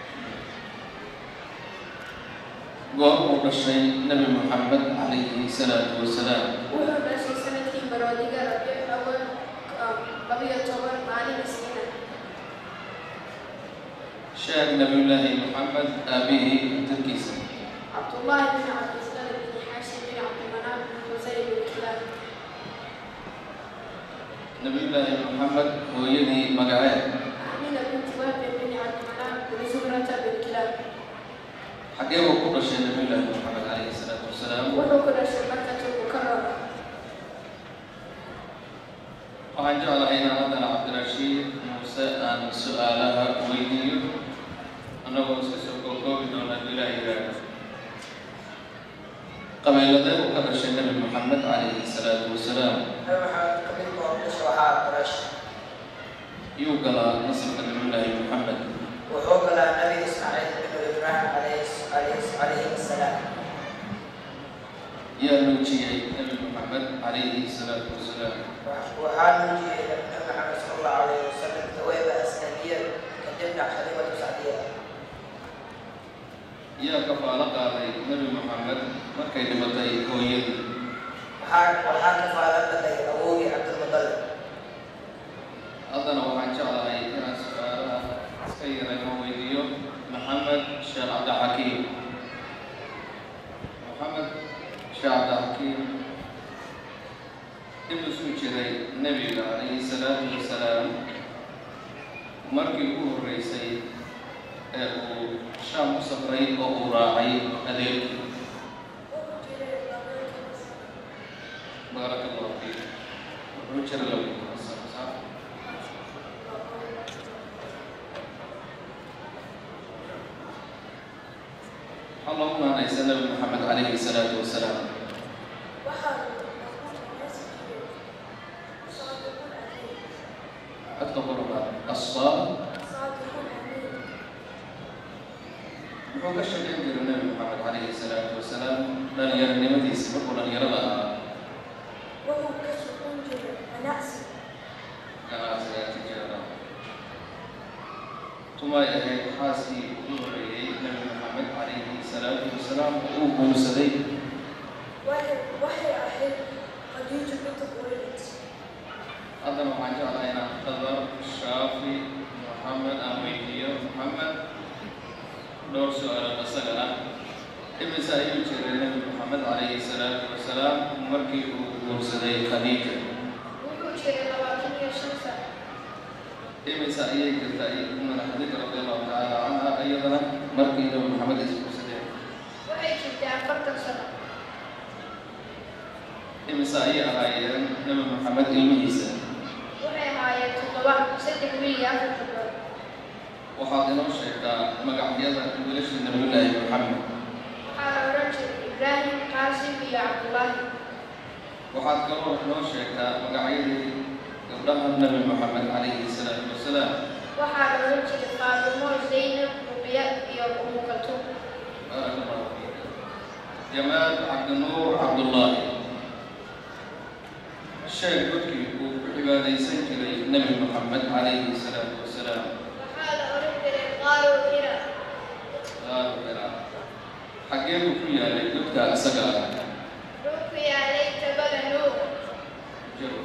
قول الشيء نبي محمد عليه الصلاة والسلام. وهو بس سنة برادقة ربيع الأول بقي طبعا معلم سنة. شاهد نبي الله محمد أبيه تركيسا. عبد الله بن عبد السلام بن حاشم بن عبد المناف بن حسين بن كلاب. نبي الله محمد هو يدي مقعد. أمينة بنت وهب بن عبد المناف بن زهرة بن كلاب. حكيه كل شيء نبي الله محمد عليه الصلاة والسلام. وهو كل شيء مكة المكرمة. وعن جعل هنا هذا عبد الرشيد موسى أن سؤالها ويديو أنه سيسوق قوي دون الإله قبل ذلك وقد الشيخ محمد عليه الصلاة والسلام. يوقل نصر الله محمد. وحوقل النبي إسماعيل بن إبراهيم عليه السلام. يا نوجي النبي محمد عليه الصلاة والسلام. وحال نوجي النبي محمد صلى الله عليه وسلم ثوابا أسلامية كجمع حليمة سعدية. يا كفالة علي النبي محمد ما كيد متى كويل. وحال وحال كفالة لدي أبوي عبد المطلب. أظن وحن شاء الله هنا سؤال سير المويديو محمد الشيخ عبد الحكيم. محمد الشيخ عبد الحكيم ابن سويتشري النبي عليه الصلاة والسلام مركي هو الرئيسي أبو shaam u safray oo uu raacay adeerkii baaraka allahu fiik wuxuu jira laba iyo toban sano sax اللهم أنعم النبي محمد عليه الصلاة والسلام. أتقبل الصلاة. وحوك الشيء النبي محمد عليه الصلاة والسلام لن يرى نمدي سبق ولن يرى لها. وهو كشف أنجل ونعس. كناس يا تجارة. ثم يأتي حاسي أمره النبي محمد عليه الصلاة والسلام وأبو سدي. وحي وحي أحد خديجة بنت خويلد. هذا ما حاجة علينا خضر الشافي محمد أمينية محمد دور سؤال الأسئلة ابن سعيد النبي محمد عليه الصلاة والسلام مركي أبو سدي خديجة. ابن سعيد كتائي من خديجة رضي الله تعالى عنها أيضا مركي النبي محمد أبو سدي. وحي كنت أفرت سنة. ابن سعيد هاي النبي محمد الميسى. وحي هاي تطلع ست مليا في التطلع. وحاضنوا الشيطان مقعدية وليش النبي الله محمد. وحال رجل إبراهيم قاسم يا عبد الله. وحاضنوا الشيطان مقعدية قبلها النبي محمد عليه الصلاة والسلام. وحال رجل فاطمة زينب رقية يا أم كلثوم. بارك الله فيك. جمال عبد النور عبد الله. الشيخ بكي وعبادة سنكري النبي محمد عليه الصلاة والسلام. وحال رجل قالوا كرا. قالوا كرا. حقيقة فيها لك أسقى. رقية ليت بل نور. جو.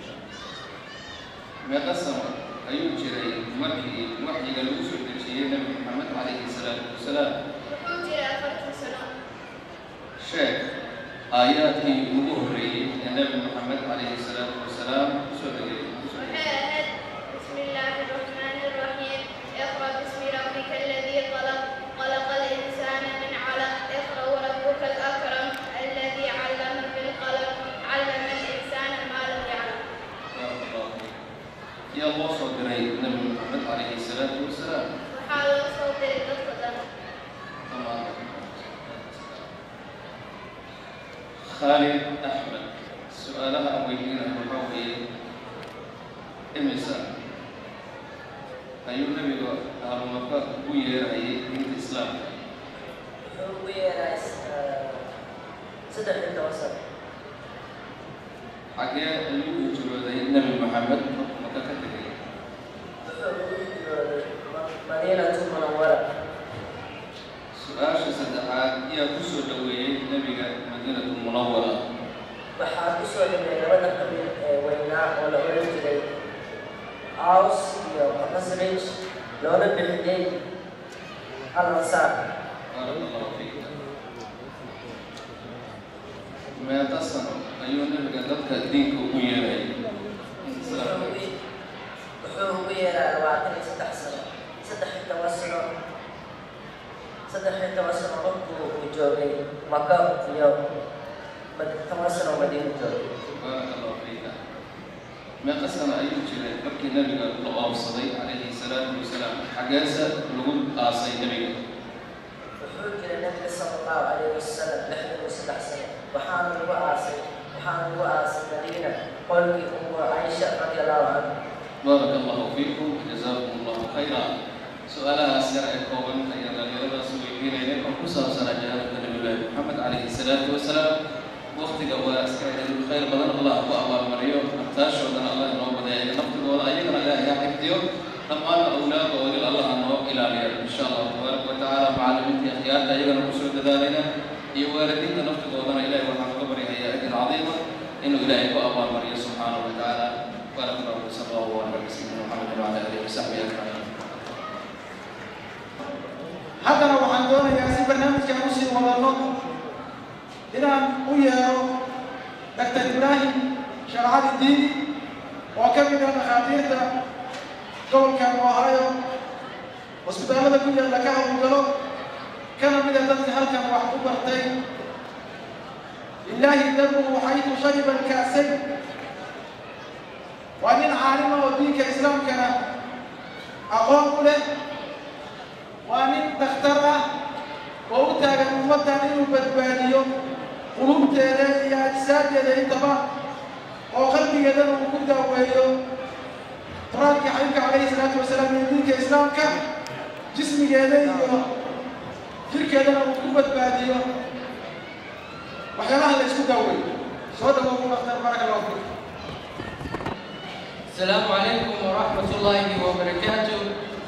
ما قسم أيوب شري مكي وحي قالوا سوء الشيء النبي محمد عليه الصلاة والسلام. وحوتي أفرت سنة. شيخ آياتي وظهري النبي محمد عليه الصلاة والسلام سوري. وحاهد بسم الله الرحمن الرحيم اقرأ باسم ربك الذي خلق خلق الإنسان من علق اقرأ وربك الأكرم الذي علم بالقلم علم الإنسان ما لم يعلم. بارك الله فيك. يا الله صدري النبي محمد عليه الصلاة والسلام. وحال صوتي للقدم. تمام. خالد أحمد سؤالها أولين المحاوي إمسا أي النبي أهل مكة وير أي من الإسلام وير صدق التواصل حاجة اللي يجرو ذي النبي محمد مكة كتير مدينة منورة سؤال صدقات يا كسر دوي النبي مدينة منورة waxaa ku soo dhimay labada qabiil ee weynaa oo la oran jiray Aws iyo Khazraj loona bixiyay Al-Ansar. بارك الله فيك. ما تصنع أيها النبي قدرت دينك وياي. wuxuu ugu yeeraa labaatan iyo saddex sano saddex iyo toban sano saddex iyo toban sano markuu uu joogay Maka iyo toban sano Madiina joogay. بارك الله فيك. ما قسم أيها الشيء بركي النبي الله صلى عليه الصلاة والسلام حجازة لغون آسي النبي. wuxuu jiray nabiga sallallahu alayhi wasallam lixdan iyo saddex sano waxaana lagu aasay waxaana lagu aasay Madiina qolkii Ummu Aisha radiyallahu anha. بارك الله فيكم جزاكم الله خيرا. سؤالها أسرع الكون أيضا يرى سويين إليكم خصوصا سنة جهة النبي محمد عليه الصلاة والسلام. وقت جوا أسكان الخير بدن الله وأبا مريم أحتاج ودنا الله إنه بدأ نفط ولا أيضا لا يحفظه لما أولاد وولي الله أنه إلى اليوم إن شاء الله تبارك وتعالى مع البنت أخيار أيضا نقصد ذلك يواردين نفط ودنا إليه وحنا قبره هي أجر عظيمة إنه إلهي وأبا مريم سبحانه وتعالى بارك الله صلى الله عليه وسلم محمد وعلى آله وصحبه أجمعين. حتى لو عندنا يا سي برنامج كمسلم ولا نط إلى ويا دكتور إبراهيم شرعات الدين وكم من المخاطير قول كان وهايو وسبتنا كل لك وقالوا كان من ذلك هل كان واحد برتين لله دمه حيث شرب الكأسين وأن عالم ودينك إسلام كان أقوم له وأن تخترع وأتاك الممتع إنه بدبانيو قلوب تيري يا أجساد يدي طبعا وقلبي يدن وكنت أبوهيو تراك حبيبك عليه الصلاة والسلام من دينك إسلام كان جسمي يدي جلك يدن وكنت بدبانيو وحيالها اللي اسكو داوي سواد الله أختار بارك الله فيك. السلام عليكم ورحمة الله وبركاته.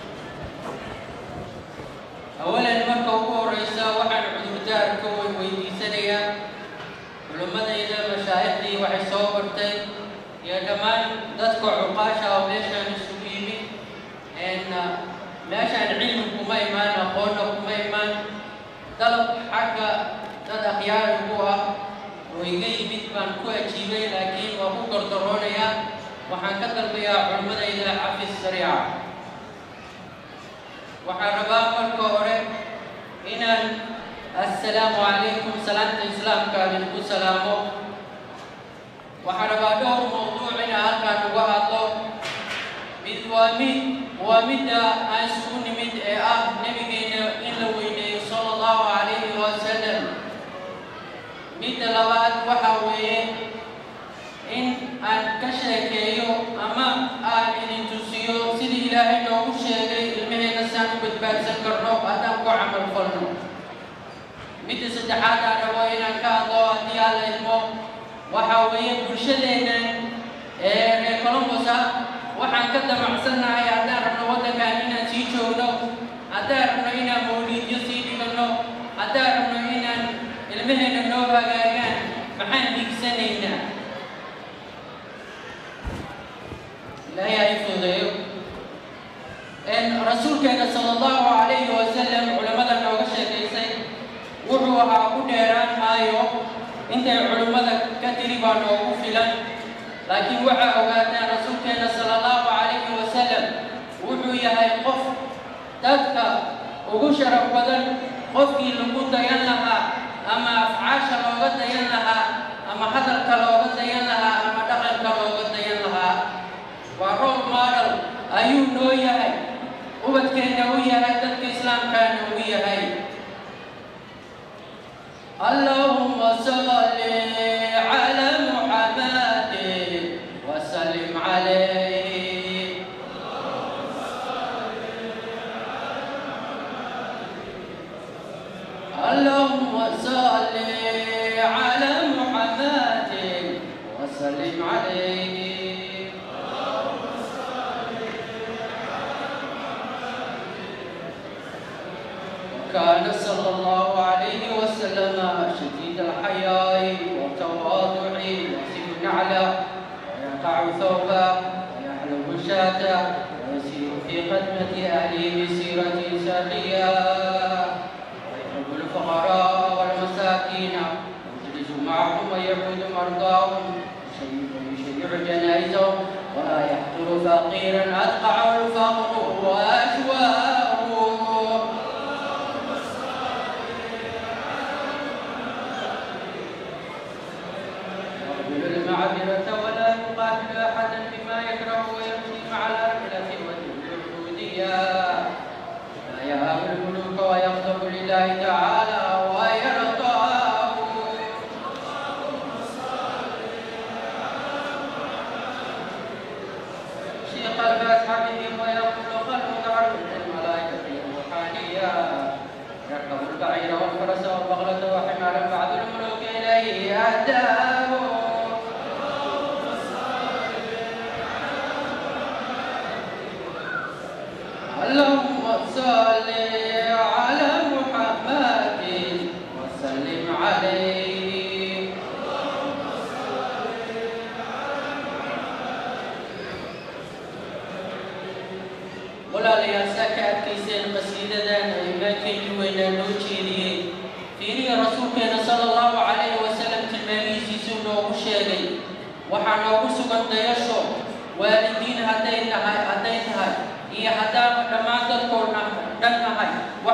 أولاً مركا وقوة رئيسة وحن عذردار كوي ويدي سنية علماء إذا مشايخدي وحي صوبرتي يا كمان تذكر عقاشة وليشان السبيبي إن ليشان علمكم إيمان أقولكم إيمان طلب حق dad akhyaar ugu ah oo iga yimid baan ku ajiibay laakiin waa ku gardaroonaya waxaan ka dalbayaa culimadayda xafiis sariica waxaan rabaa marka hore inaan assalaamu calaykum salaanta islaamka idinku salaamo waxaan rabaa dhowr mawduuc inaan halkaan uga hadlo mid waa mid waa midda aan isugu nimid ee ah nabigeena in la weyneeyo sala allahu calayhi wasalam midda labaad waxa weeye in aan ka sheekeeyo ama aan idin tusiyo sidii ilaahay noogu sheegay ilmaheena saan u badbaadsan karno haddaan ku camal falno midda saddexaad aan rabo inaan ka hadlo haddii alla idmo waxa weeye bulshadeennan ee reer columbus ah waxaan ka damacsannahay haddaan rabno waddankan inaan sii joogno haddaan rabno inaan mawliidyo sii dhiganno haddaan rabno inaan ilmaheena noo hagaagaan maxaan higsanaynaa ilaahay ha i fududeeyo rasuulkeena sala allahu calayhi wasalam culimmada nooga sheekaysay wuxuu ahaa ku dheeraan maayo intay culimmada ka tiri baa noogu filan laakiin waxaa ogaataan rasuulkeena sala allahu calayhi wasalam wuxuu yahay qof dadka ugu sharaf badan qofkii lagu dayan lahaa ama afcaasha looga dayan lahaa ama hadalka looga dayan lahaa ama dhaqanka looga dayan lahaa waa role model ayuu noo yahay ubadkeenna u yahay dadka islaamkaana u yahay allahumma salli ala muhammadin wa sallim alayhi اللهم صل على محمد وسلم عليه وكان صلى الله عليه وسلم شديد الحياء والتواضع يحسن نعله ويقع ثوبه ويحلب شاته ويسير في خدمة أهله بسيرة سرية الفقراء والمساكين يجلس معهم ويعود مرضاهم ويشيع جنائزهم ولا يحضر فقيرا أدقع الفقر وأشواه يقبل المعذرة ولا يقابل أحدا بما يكره ويمشي مع الأرملة والعبودية لا يهاب الملوك ويغضب لله تعالى ويرضاه شيخ الفاتحة بهم ويقول قلب عرض الملائكة الروحانية يركب البعير والفرس والبغلة وحمارا بعض الملوك إليه أهداه اللهم صل على محمد وسلم عليه ولا ليسكت كيسين قصيدة إماكن وين نوتشيني فيني رسولك صلى الله عليه وسلم تلميذي سنو وشيري وحنا وسقط يشو والدين هدينا هدينا iyo haddaan dhammaan dadkoodna dhannahay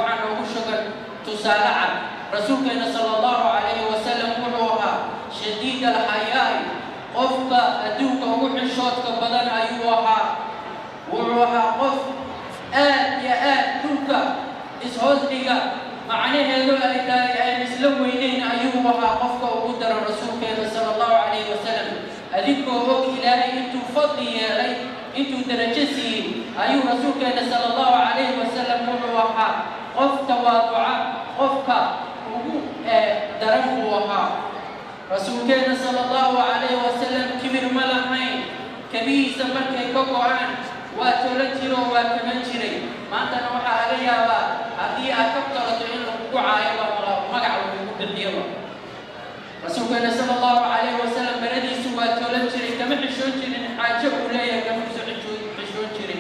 tusaalaca rasuulkeena sallallahu alayhi wasallam wuxuu ahaa shadiid alxayaa qofka adduunka ugu xishoodka badan ayuu ahaa wuxuu ahaa qof aad iyo aad dhulka ishoos dhiga macnaheedu ay tahay aan isla weynayn ayuu ahaa qofka ugu daro rasuulkeena sallallahu alayhi wasallam adinkoo og ilaahay intuu fadli yeelay intuu darajo siiyey ayuu rasuulkeena sallallahu alayhi wasallam wuxuu ahaa qof tawaaduca qofka ugu daran buu ahaa rasuulkeena sallallahu alayhi wasallam kibir ma lahayn kabihiisa markay ka go-aan waa toolan jiro waa kaman jiray maantana waxaa laga yaabaa haddii aad ka tolato in lagugu caayoba magac lagugu bixiyaba rasuulkeena sallallahu alayhi wasallam baradiisu waa toolan jiray kama xishoon jirin xaajo uu leeyahay kama xishoon jirin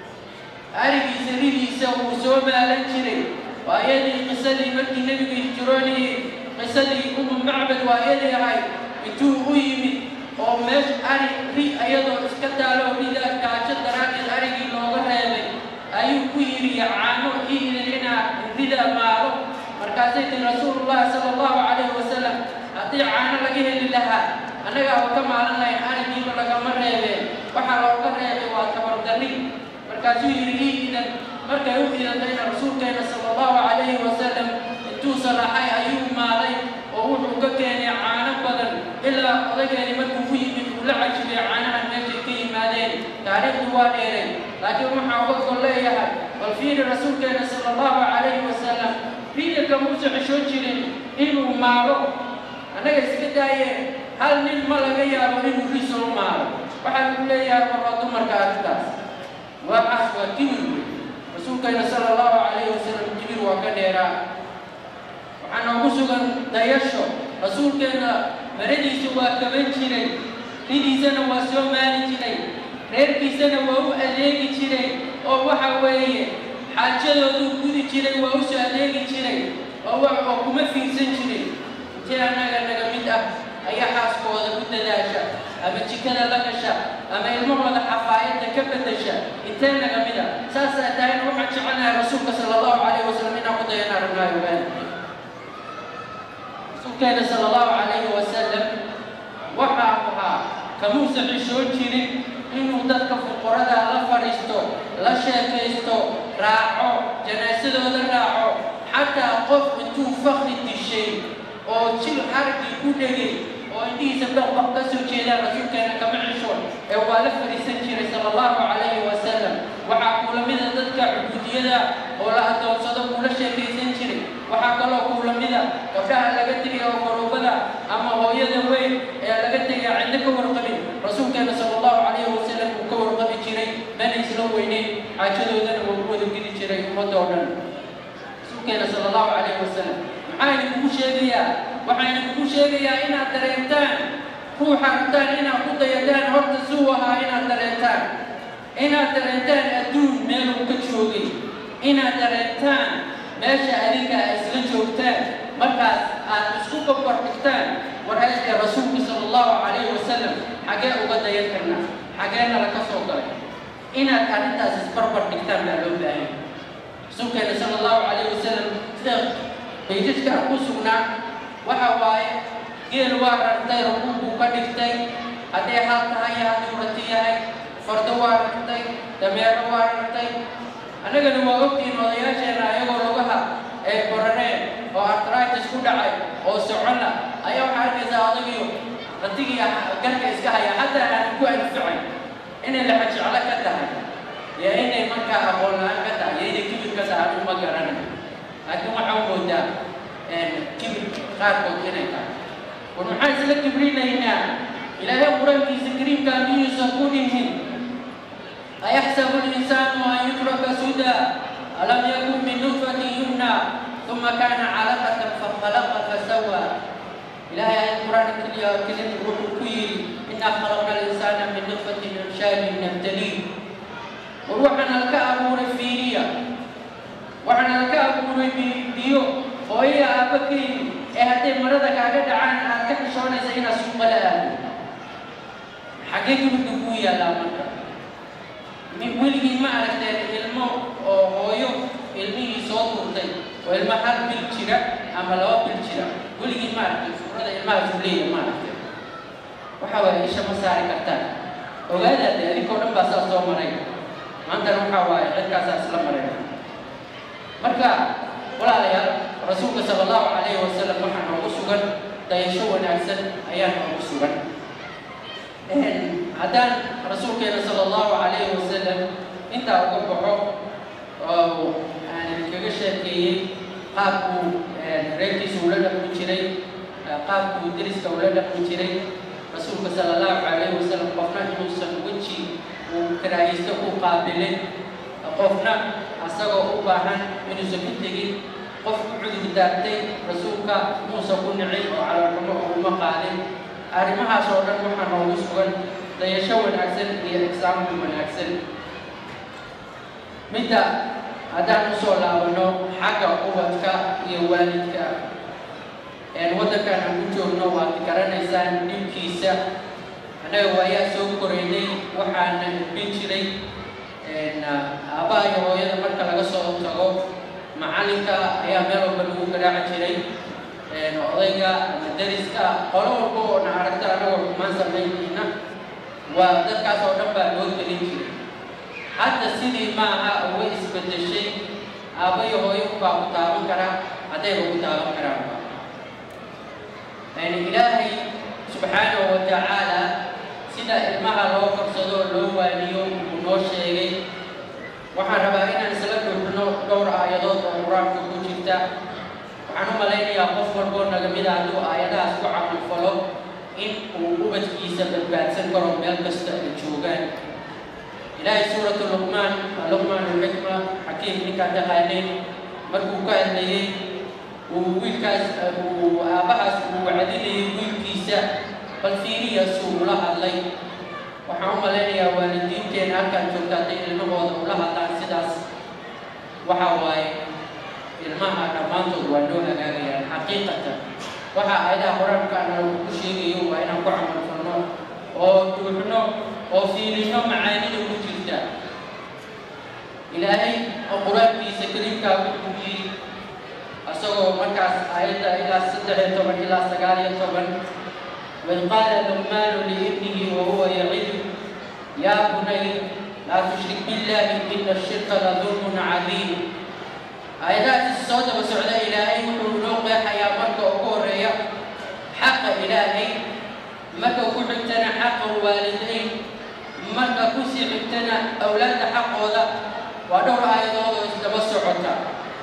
arigiisa ridiisa wuu soo maalan jiray waa iyadii qisadii markii nebigu hijroonayey qisadii umu macbad waa iyadii ahayd intuu u yimid oo meesha ari ri ayadoo iska taaloo rida gaajo daraaddeed arigii looga reebay ayuu ku yidhi caano ii idin inaa rida maalo markaasay tii rasuulullahi sala allahu calayhi wasalam haddii caano laga heli lahaa annagaa oo ka maalan lahayn arigiiba lagama reebeen waxaa looga reebay waa tabardarri markaasuu yidhi ii idan markay u idantayna rasuulkeena sala allahu calayhi wasalam intuu salaaxay ayuu maalay oo wuxuu ka keenay caano badan ilaa odageeni markuu ku yimid uu la cajibay caanahan meeshay ka yimaadeen taariikhdu waa dheeray laakiin waxaa uga gol leeyahay bal fiiri rasuulkeena sala allahu calayhi wasalam riidaka muuse xishoon jirin inuu maalo annaga iska daayeen hal nin ma laga yaabo inuu risoo maalo waxaa lagu leeyahay marwaa dumarka arrintaas waxaas waa kibir wey rasuulkeena sala allahu calayhi wasalam kibir waa ka dheeraa waxaa noogu sugan dayasho rasuulkeena maradiisu waa kaban jiray ridiisana waa soo maali jiray reerkiisana waa u adeegi jiray oo waxa weeye xaajadooduu gudi jiray waa u soo adeegi jiray oo oo kuma fiirsan jiray intee annaga naga mid ah ayaa xaaskooda ku dadaasha ama jikada la gasha ama ilmahooda xafaayadda ka bedesha intee naga mid ah saasaa tahayna waxaan jecelnahay rasuulka sala allahu calayhi wasalam inaan ku dayana arrinaayo baan rasuulkeena sala allahu calayhi wasalam waxaa ahaa kamuusa xishoon jirin inuu dadka fuqarada la fadhiisto la sheekaysto raaco janaasadooda raaco xataa qof intuu fakri dishay oo jil aragii ku dhegay oo indhihiisa dhaqdhaq ka soo jeedaan rasuulkeena kama xishoon ee waa la fadhiisan jiray sala allahu calayhi wasalam waxaa kula mida dadka cubuudiyada oo la adoonsado kula sheekaysan jiray waxaa kaloo kula mida gabdhaha laga tegay oo qaruubada ama hooyada weyn ee laga tegay cidna ka warqabin rasuulkeena sala allahu calayhi wasalam uu ka warqabi jiray mana isla weyneyn xaajadoodana wuu ku wada geli jiray ummadda oo dhan rasuulkeena sala allahu calayhi wasalam maxaa idinku sheegayaa waxaa idinku sheegayaa inaad dareentaan ruuxa rabtaan inaad ku dayataan horta suu ahaa inaad dareentaan inaad dareentaan adduun meeluu ka joogay inaad dareentaan meesha adinka ay isla joogtaan markaas aad isku barbar dhigtaan war hayskee rasuulka sala allahu calayhi wasalam xagee uga dayan karnaa xageena laga soo galay inaad arrintaas isbarbar dhigtaan baa loo baahan rasuulkeena sala allahu calayhi wasalam sida bayjadka ku sugnaa waxa waaye geel waa rartay rukuub buu ka dhigtay hadday hal tahay iyo hadduu rati yahay fardo waa rartay dameero waa rartay annagana waa ogtihiin odayaasheena ayagoo lugaha ay korareen oo arthritis ku dhacay oo socona ayaa waxaa arkaysaa odagiyo ratigii garka iska haya xataa aan ku anficay inay laxajeclo ka tahay iyo inay markaa aqoon la-aan ka tahay iyo inay kibir ka tahay anu ma garanayo laakiin waxaan moodaa kibir qaarkood inay tahay war maxaan isla kibrinaynaa ilaahay qur-aankiisa kariimka miyuusan ku dhihin أيحسب الإنسان أن يترك سدى ألم يكن من نطفة يمنى ثم كان علقة فخلق فسوى إلهي القرآن الكريم روح الكويري إنا خلقنا الإنسان من نطفة أمشاج نبتليه وروحنا الكأبور فيريا وحنا الكأبور فيديو وهي أبكي إهدي مرضك عدد عن أكثر شون زينا سوق الآن حقيقة الدكوية لا مرة weligii ma aragteen ilmo oo hooyo ilmihii soo turtay abuurtay oo ilma hal bil jira ama laba bil jira weligii maaragtay suurada ilmaha fuleeya maaragtay waxa waaye isha ma saari kartaan ogaada dee adinkoo dhan baa saas soo maray maantana waxaa waaye cidkaasaa isla marayna marka walaalayaal rasuulka sala allahu calayhi wasalam waxaa noogu sugan dayasho wanaagsan ayaa noogu sugan haddaan rasuulkeena sala allahu calayhi wasalam intaa uga baxo oo aan kaga sheekeeyey qaabkuu reerkiisa ula dhaqmi jiray qaabkuu deriska ula dhaqmi jiray rasuulka sala allahu calayhi wasalam qofna inuusan weji uu karaahaysto ku qaabilin qofna asagoo u baahan inuusan ku tegin qof u cudur daartay rasuulka muusan ku nicin oo calaalxumo uguma qaadin arrimahaas oo dhan waxaa noogu sugan dayasho wanaagsan iyo exaamul wanaagsan midda haddaan usoo laabano xagga ubadka iyo waalidka waddankan aan ku joogno waad garanaysaan dhibkiisa annaga waayaa soo koraynay waxaana ibin jiray aabbaha iyo hooyada marka laga soo tago macalinka ayaa meel walba lagu garaaci jiray odayga ama dariska qolo walba oo na aragta annagoo xumaan samaynayna waa dadkaas oo dhan baa loo gelin jiray hadda sidii maaha uga isbedeshay aabba iyo hooyo baa ku taaban karaa haddayba ku taaban karaanba ilaahay subxaanahu wa tacaala sida ilmaha loo korsado loo waaniyo uu noo sheegay waxaan rabaa inaan isla dhuuxno dhowr aayadood oo qur-aanka ku jirta waxaan u malaynayaa qof walboo naga mida hadduu aayadahaas ku camalfalo in uu ubadkiisa badbaadsan karo meel kasta ay joogaan ilaahay suuratu luqmaan luqmaan ulxikma xakiim ninkaan taqaanayn markuu ka hadlayey uu wiilkaas uu aabbahaas uu wacdinayay wiilkiisa bal fiiriya suu ula hadlay waxaan u malaynayaa waalidiinteena halkaan joogta hadday ilmahooda ula hadlaan sidaas waxa waaye ilmaha dhammaantood waa loo hagaagayaan xaqiiqatan waxa aayadaha qur-aankaana ku sheegayo waa inaan ku camalfalno oo duuxno oo fiirino macaanida ku jirta ilaahay oo qur-aankiisa kariimkaa wuxuu yidhi asagoo markaas aayadda ilaa saddex iyo toban ilaa sagaal iyo toban waid qaala luqmaanu liibnihi wahuwa yacidu yaa bunay laa tushrik billahi ina ashirka la dulmun cadiim aayadahaas soo daba socda ilaahay wuxuu noo qeexayaa marka ugu horeeya xaqa ilaahay marka ku xigtana xaqa waalidayn marka ku sii xigtana awlaadda xaqooda waa dhowr aayadood oo isdaba socota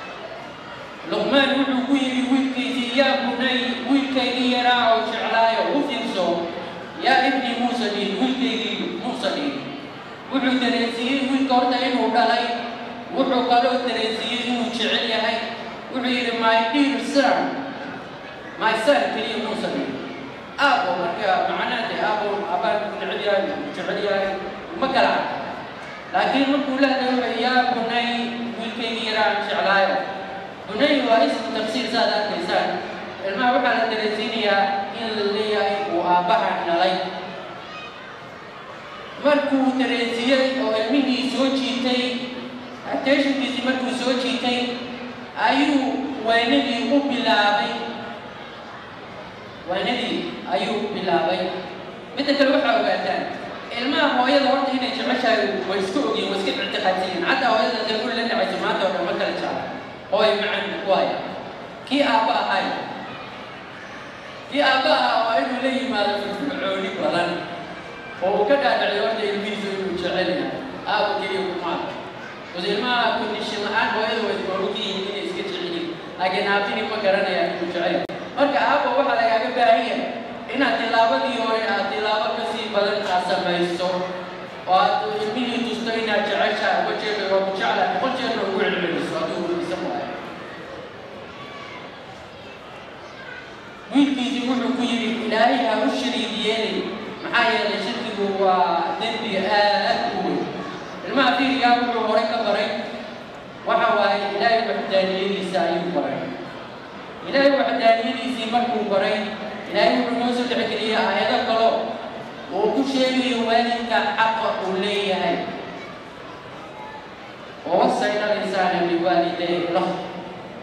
luqmaan wuxuu ku yidhi wiilkiisii yaa bunay wiilkaygii yaraa oo jeclaayo u fiirso yaa ibni muusa dhihin wiilkaygii muusa dhihin wuxuu dareensiiyey wiilka horta inuu dhalay wuxuu kaloo dareensiiyey inuu jecel yahay wuxuu yidhi my dear son my son keliya muusa dhihin aabo marka macnaade aabo abaan ku necel yahay jecel yahay ma kala cad laakiin markuu lahday wuxuu yaa bunay wiilkaygii yaraa aan jeclaayo bunay waa ismu tafsiir saad arkaysaan ilmaha waxaa la dareensiinayaa in la leeyahay uu aabbaha dhalay markuu dareensiiyey oo ilmihii soo jiitay attentionkiisii markuu soo jiitay ayuu waynadii u bilaabay waynadii ayuu bilaabay midda kale waxaa ogaataan ilmaha hooyada horta inay jeceshahay way iska ogyihin way iska ictiqaadsiyiin xataa hooyada dee ul la dhacayso maanta oo dhan ma kala jecla hooy macan waaya kii aabba ahay kii aabba aha waa inuu la yimaado firfircooni badan oo uu ka dhaadhaciyo horta ilmihiisu inuu jecel yahay aaba keliya kumaada bas ilmaha kondishin la-aan hooyada way ismorogyihiin inay iska jecelyihin laakiin aabtini ma garanayaan inuu jecel yahay marka aabba waxaa lagaaga baahan yahay inaad tilaabadii hore aad tilaabo kasii badan aad samayso oo aad ilmihii tusto inaad jeceshahay uga jeeda waa ku jeclahay boqol jeerna ugu celceliso hadduu rumaysan waayo wiilkiisii wuxuu ku yidhi ilaahay ha u shariig yeelay maxaa yeelay shirkigu waa dembi aad u weyn ilmaha fiirigaa wuxuu hore ka baray waxa waaye ilaahay waxdaaniyadiisa ayuu baray ilaahay waxdaaniyadiisii markuu baray ilaahay wuxuu noo soo dhexgeliyey aayado kalo oo ku sheegayo waalidka xaqa uu leeyahay ووصينا الإنسان بوالديه له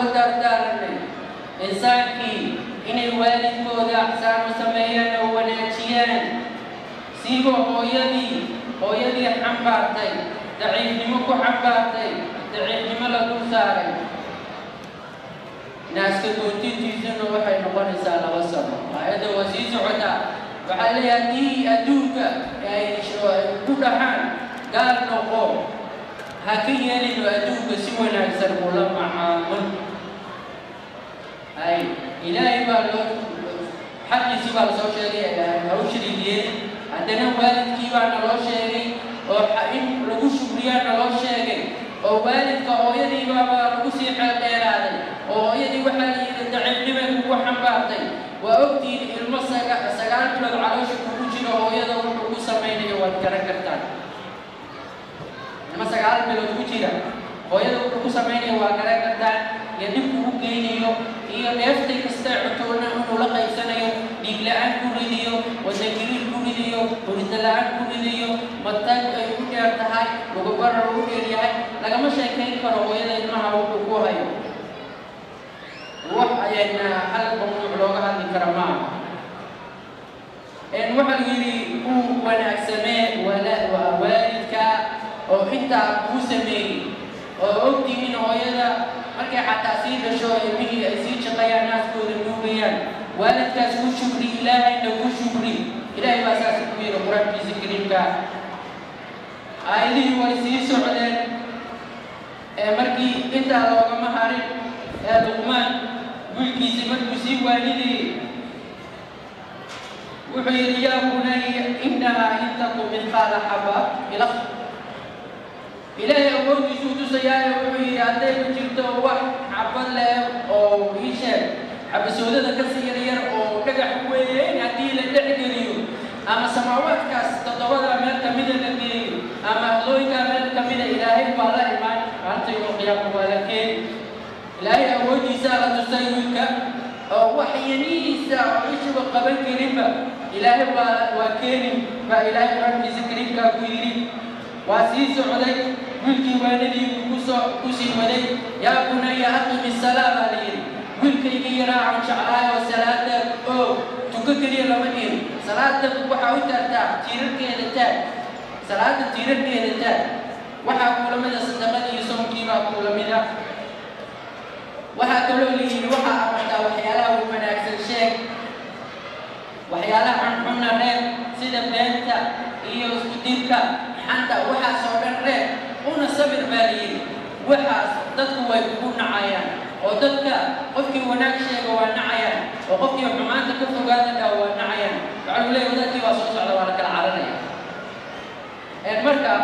kula dardaaranay insaankii inay waalidkooda axsaan u sameeyaan oo wanaajiyaan siiboo hooyadii hooyadii xambaartay daciifnimo ku xambaartay daciifnimo la dul saaray naaska goontiintiisuna waxay noqonaysaa laba sano aayadda waa sii socotaa waxaa leeyahay haddii adduunka ay ku dhaxaan gaal noqo ha ka yeelino adduunka si wanaagsan ula macaamul ay ilaahay baa loo xaqiisii baa lasoo sheegay ha u shariidiyeen haddana waalidkii baa naloo sheegay oo in lagu shukriyaa naloo sheegay oo waalidka hooyadii baaba lagu sii xeel dheeraaday oo hooyadii waxaa la yidhi daciifnimay kugu xambaartay waa ogtihiin ilmo sagaal bilood caloosha kugu jiro hooyada wuxuu ku samaynayo waad garan kartaan ilmo sagaal bilood ku jira hooyada wuxuu ku samaynayo waa garan kartaan iyo dhibku u geynayo iyo dheeftay kasta cuntoona inuu la qaybsanayo dhiig la-aan ku ridiyo wadagiriir ku ridiyo hurida la-aan ku ridiyo matag ay u dheer tahay lugubarar u dheer yahay lagama sheekayn karo hooyada ilmaha wuxuu ku hayo wax ayayna hal mamnuuc looga hadli kara maaha waxaa la yidhi uu wanaagsamee waalidka oo intaa kuu sameeyey oo ogtihiin hooyada markay xataa sii dhasho ilmihii ay sii shaqeeyaan naaskooda nuugayaan waalidkaas ku shukri ilaahayna ku shukri ilaahay baa saas ku yidhi qur-aankiisa kariimka aayadihii way sii socdeen markii intaa loogama harin ee luqmaan wiilkiisii markuu sii waalidayey wuxuu yidhi yaa bunaya innahaa in taku midqaala xaba ilaq ilaahay awooddiisuu tusayaayo wuxuu yidhi haddayba jirto wax xabad leh oo ii sheeg xabasoodada kasii yaryar oo dhagax weyn haddii la dhex geliyo ama samaawaadkaas toddobada meel kamida la geeyo ama aqlooyinkaa meel kamida ilaahay baa la imaan maanta yowma qiyaama waa la keeni ilaahay awooddiisaa la tusay wiilka oo wax yaniisa oo ishiba qaban karinba ilaahay waa waa keeni baa ilaahay qur-aankiisa kariimkaa ku yidhi waa sii socday wiilkii waalidii kusoo ku sii waday yaa bunaya aqimi salaa baa la yidhi wiilkaygii yaraacan jeclaay oo salaada oo tuko keliya lama dhihin salaada waxaa u taagtaa tiirarkeeda taag salaada tiirarkeeda taag waxaa kulamida sadaqada iyo soonkiibaa kulamida waxaa kaloo la yidhi waxaa amartaa waxyaalaha u wanaagsan sheeg waxyaalaha xunxunna reeb sida beenta iyo isku dirka xanta waxaasoo dhan reeb una sabir baa la yidhi waxaas dadku way kugu nacayaan oo dadka qofkii wanaag sheega waa nacayaan oo qofkii xumaanta ka fogaada dhaa waa nacayaan waxaa lagu leeyahay wadaadkii waa soo socda waa la kala caranaya marka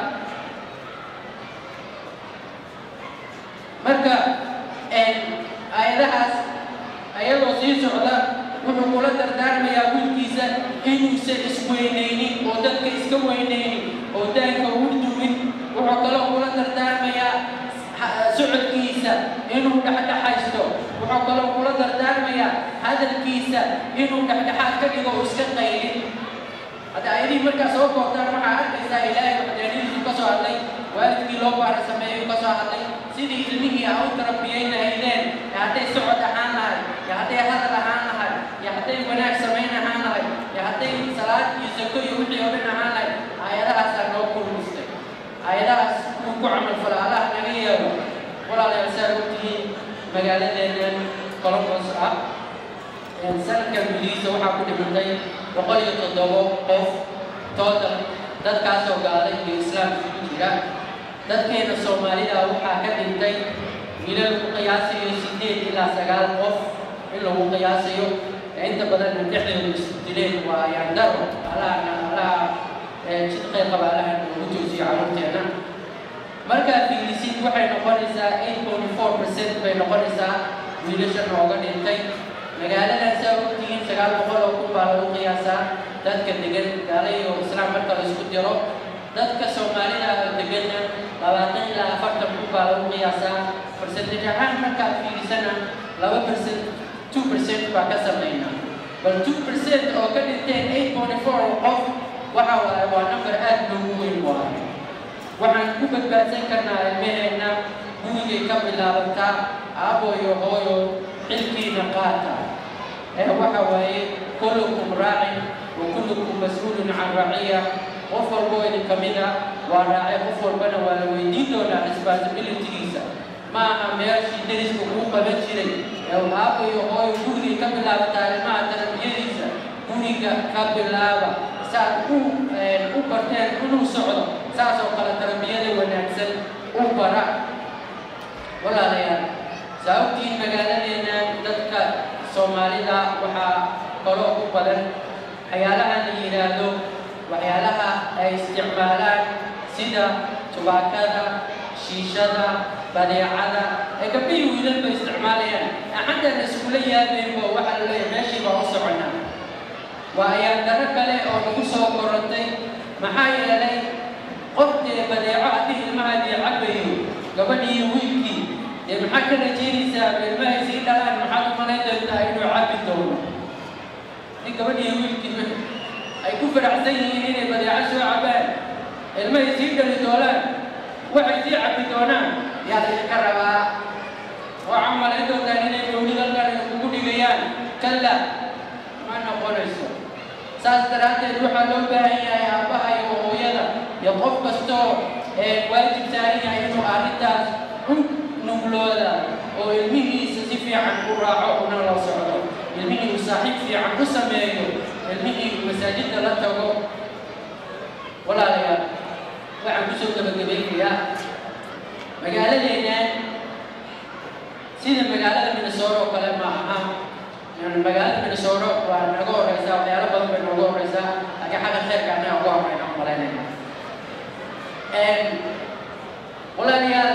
marka aayadahaas ayadoo sii socda wuxuu kula dardaarmayaa wiilkiisa inuusan isweynaynin oo dadka iska weynaynin oo daanka u dumin wuxuu kaloo kula dardaarmayaa socodkiisa inuu dhexdhexaysto wuxuu kaloo kula dardaarmayaa hadalkiisa inuu dhexdhexaad ka dhigo oo iska qaylin hadda ayadihii markaa soo koobtaan waxaa arkaysaa ilaahay waxdaanidiisu ka soo hadlay waalidkii loo baara sameeyey ka soo hadlay sidii ilmihii a u tarabiyeyn lahaydeen ee hadday socod ahaan lahay iyo hadday hadal ahaan lahay iyo hadday wanaag samayn ahaan lahay iyo hadday salaad iyo sako iyo wixii oo dhan ahaan lahay aayadahaasaa noo kulmistay aayadahaas uu ku camalfala allah naga yeelo walaalayaal saa ogtihiin magaaladeena Columbus ah sanadkan gudihiisa waxaa ku dhimantay boqol iyo toddobo qof total dadkaasoo gaalay iyo islaam isugu jira dadkeena soomaalida waxaa ka dhintay wiilal lagu qiyaasayo sideed ilaa sagaal qof in lagu qiyaasayo inta badan dhexdooda isku dileen waa yandaro alaha alaha jid qayb qaba alaha ugu toosiyo carruurteena markaa fiilisid waxay noqonaysaa eight point four percent bay noqonaysaa wiilasha nooga dhintay magaaladan saa ogtihiin sagaal boqol oo kun baa lagu qiyaasaa dadka degan gaala iyo islaam marka la isku diro dadka soomaalida oo deganna labaatan ilaa afartan kun baa lagu qiyaasaa percentage ahaan markaa fiilisana laba percent two percent baa ka sameynaa bal two percent oo ka dhinteen eight point four qof waxa waaye waa number aad loogu weyn waaye waxaan ku badbaadsan karnaa ilmaheenna guriga gurigay ka bilaabataa aaboyo hooyo xilkiina qaata ee waxa waaye kullukum raacin wa kullukum mas-uulun can raciya qof walboo idin ka mid a waa raacay qof walbana waa la weydiin doonaa responsibilitygiisa ma aha meeshii deriska kuu qaban jiray ee aaboyo hooyo gurigay ka bilaabataa ilmaha tarbiyadiisa guriga ka bilaaba saad u u barteen inuu socdo saas oo kale tarbiyada wanaagsan u bara walaalayaal sababtii magaaladeena dadka Soomaalida waxaa kaloo ku badan waxyaalaha la yiraahdo waxyaalaha ay isticmaalaan sida tubaakada shiishada badeecada ee gabdhihii wiilalba isticmaalayaan xataa iskula yaabeenba waxa la leeyahay meeshii baa u soconaa waa ayaan daro kale oo lagu soo korantay maxaa yeelay qofkii badeeco haddii ilmahaadii cabayo gabadhii wiilkii dee maxaa ka rajeynaysaa ilmahay sii dhalaan maxaad u malayn doontaa inuu cabi doono in gabadhii wiilkii ay ku faraxsan yihiin inay badeeco soo cabaan ilmahay sii dhali doonaan waxay sii cabi doonaan yaa laydinka rabaa waxaa malayn doontaan inay dowlad halkan ugu dhigayaan kalla ma noqonayso saas daraaddeed waxaa loo baahan yahay aabbaha iyo hooyada iyo qof kastoo waajib saaran yahay inuu arrintaas u nuglooda oo ilmihiisa si fiican u raaco una la socdo ilmihii uu saaxiib fiican u sameeyo ilmihii uu masaajidda la tago walaalayaal waxaan kusoo gabagabaynayaa magaaladeennaan sida magaalada Minnesota oo kale ma aha magaalada Minnesota waa naga horeysa waxyaalo badan bay nooga horeysaa laakiin xagga khayrka annaga ugu horeyna u malaynayna walaalayaal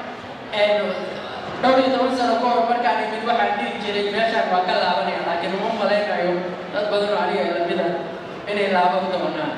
dhowr iyo toban sano ka hor markaan imid waxaan dhihi jiray meeshaan waa ka laabanaya laakiin uma malaynayo dad badan oo aniga lamida inay laaban doonaan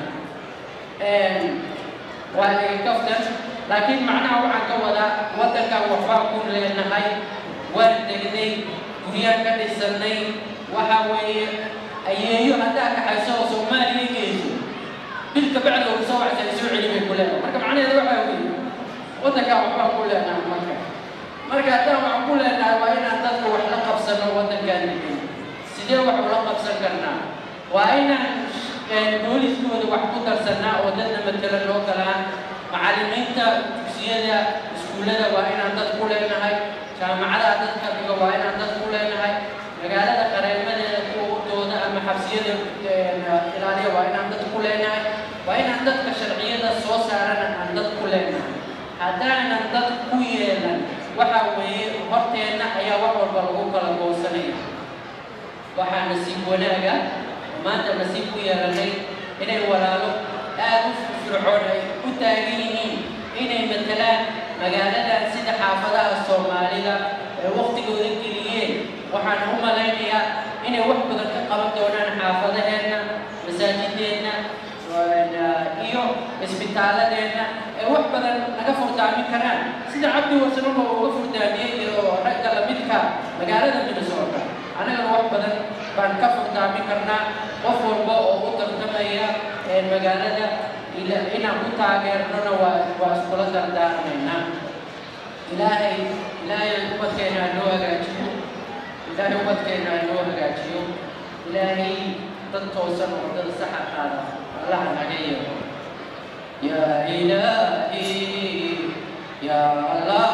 waa laga kaftan laakiin macnaha waxaan ka wadaa waddankan waxbaan ku leenahay waan degnay guriyaan ka dhisanay waxa weeye ayeeyo haddaa kaxayso oo Soomaaliya geyso bilka bacda uu soo wacay soo celiyay ku leeyahay marka macnaheedu waxa weeye waddanka waxbaan ku leenahay marka marka hadda waxaan ku leenahay waa inaan dadku wax la qabsano waddankan sidee wax la qabsan karnaa waa inaan booliskooda wax ku darsanaa oo dadna matalan loo galaan macallimiinta dugsiyada iskuulada waa inaan dad ku leenahay jaamacadaha dadka dhiga waa inaan dad ku leenahay magaalada qareemadeeda kuwooda ama xabsiyada ilaaliya waa inaan dad ku leenahay waa inaan dadka sharciyada soo saarana aan dad ku leenahay haddaanan dad ku yeelan waxa weeye horteenna ayaa wax walba lagu kala goosanaya waxaa nasiib wanaaga maanta nasiib ku yeelanay inay walaalo aad u fircoon ay u taagan yihiin inay matalaan magaaladan sida xaafadaha Soomaalida ee waqtigooda geliyeen waxaan u malaynayaa inay wax badan ka qaban doonaan xaafadaheena masaajideena iyo isbitaaladeenna ee wax badan naga furdaamin karaan sida cabdi wasanoo uga furdaamiyey iyo ragga lamidka magaalada Minnesota anagana wax badan baan ka furdaamin karnaa qof walba oo u tartamaya ee magaalada inaan ku taageernona waa waa iskula dardaarmaynaa ilaahay ilaahay ubadkeena noo hagaajiyo ilaahay ubadkeena noo hagaajiyo ilaahay dad toosan oo dad saxa qaada allah naga yeelo yaa ilaahi yaa allah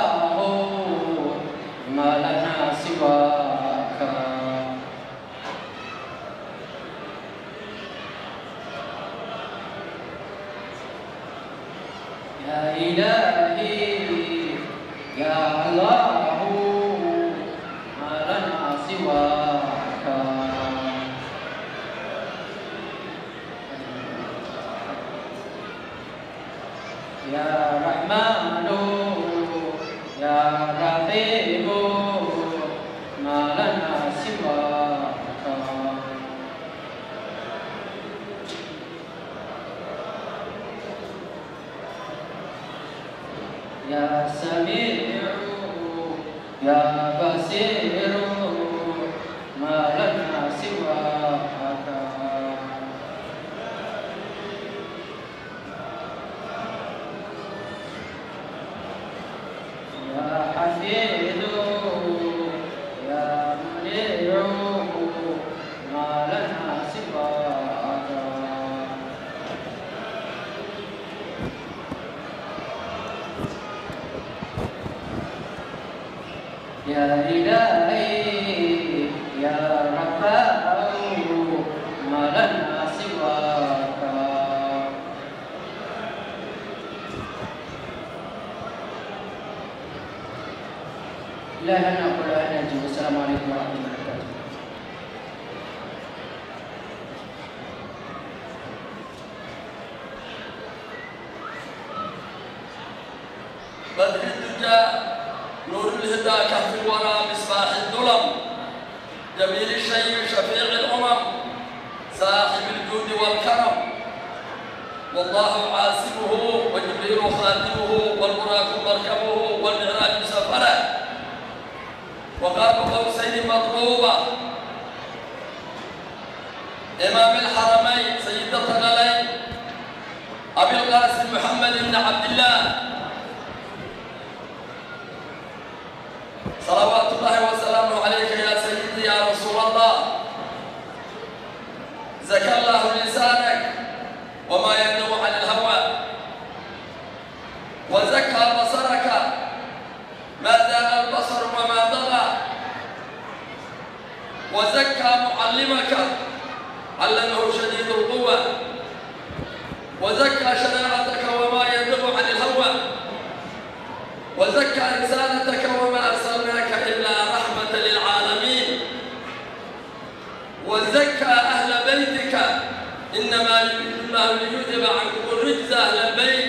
ma lana siwaaka يا إلهي يا الله ما لنا سواك يا رحمن يا رحيم ما لنا سواك يا سميع Ya ilahi ya rabbau malana siwaka. Ilahana qulana ju. Assalamualaikum warahmatullahi wabarakatuh. بدر الدجى نور الهدى كهف الورى مصباح الظلم جميل الشيء شفيع الأمم صاحب الجود والكرم والله عاصمه وجبريل خادمه والبراق مركبه والمعراج سفره وقاب قوسين مطلوبة إمام الحرمين سيد الثقلين أبي القاسم محمد بن عبد الله صلوات الله وسلامه عليك يا سيدي يا رسول الله. زكى الله لسانك وما ينم عن الهوى وزكى بصرك ما زال البصر وما طغى وزكى معلمك علمه شديد القوى وزكى شريعتك وما ينم عن الهوى وزكى رسالتك وما أرسلناك إلا رحمة للعالمين وزكى أهل بيتك إنما يريد الله ليذهب عنكم الرجز أهل البيت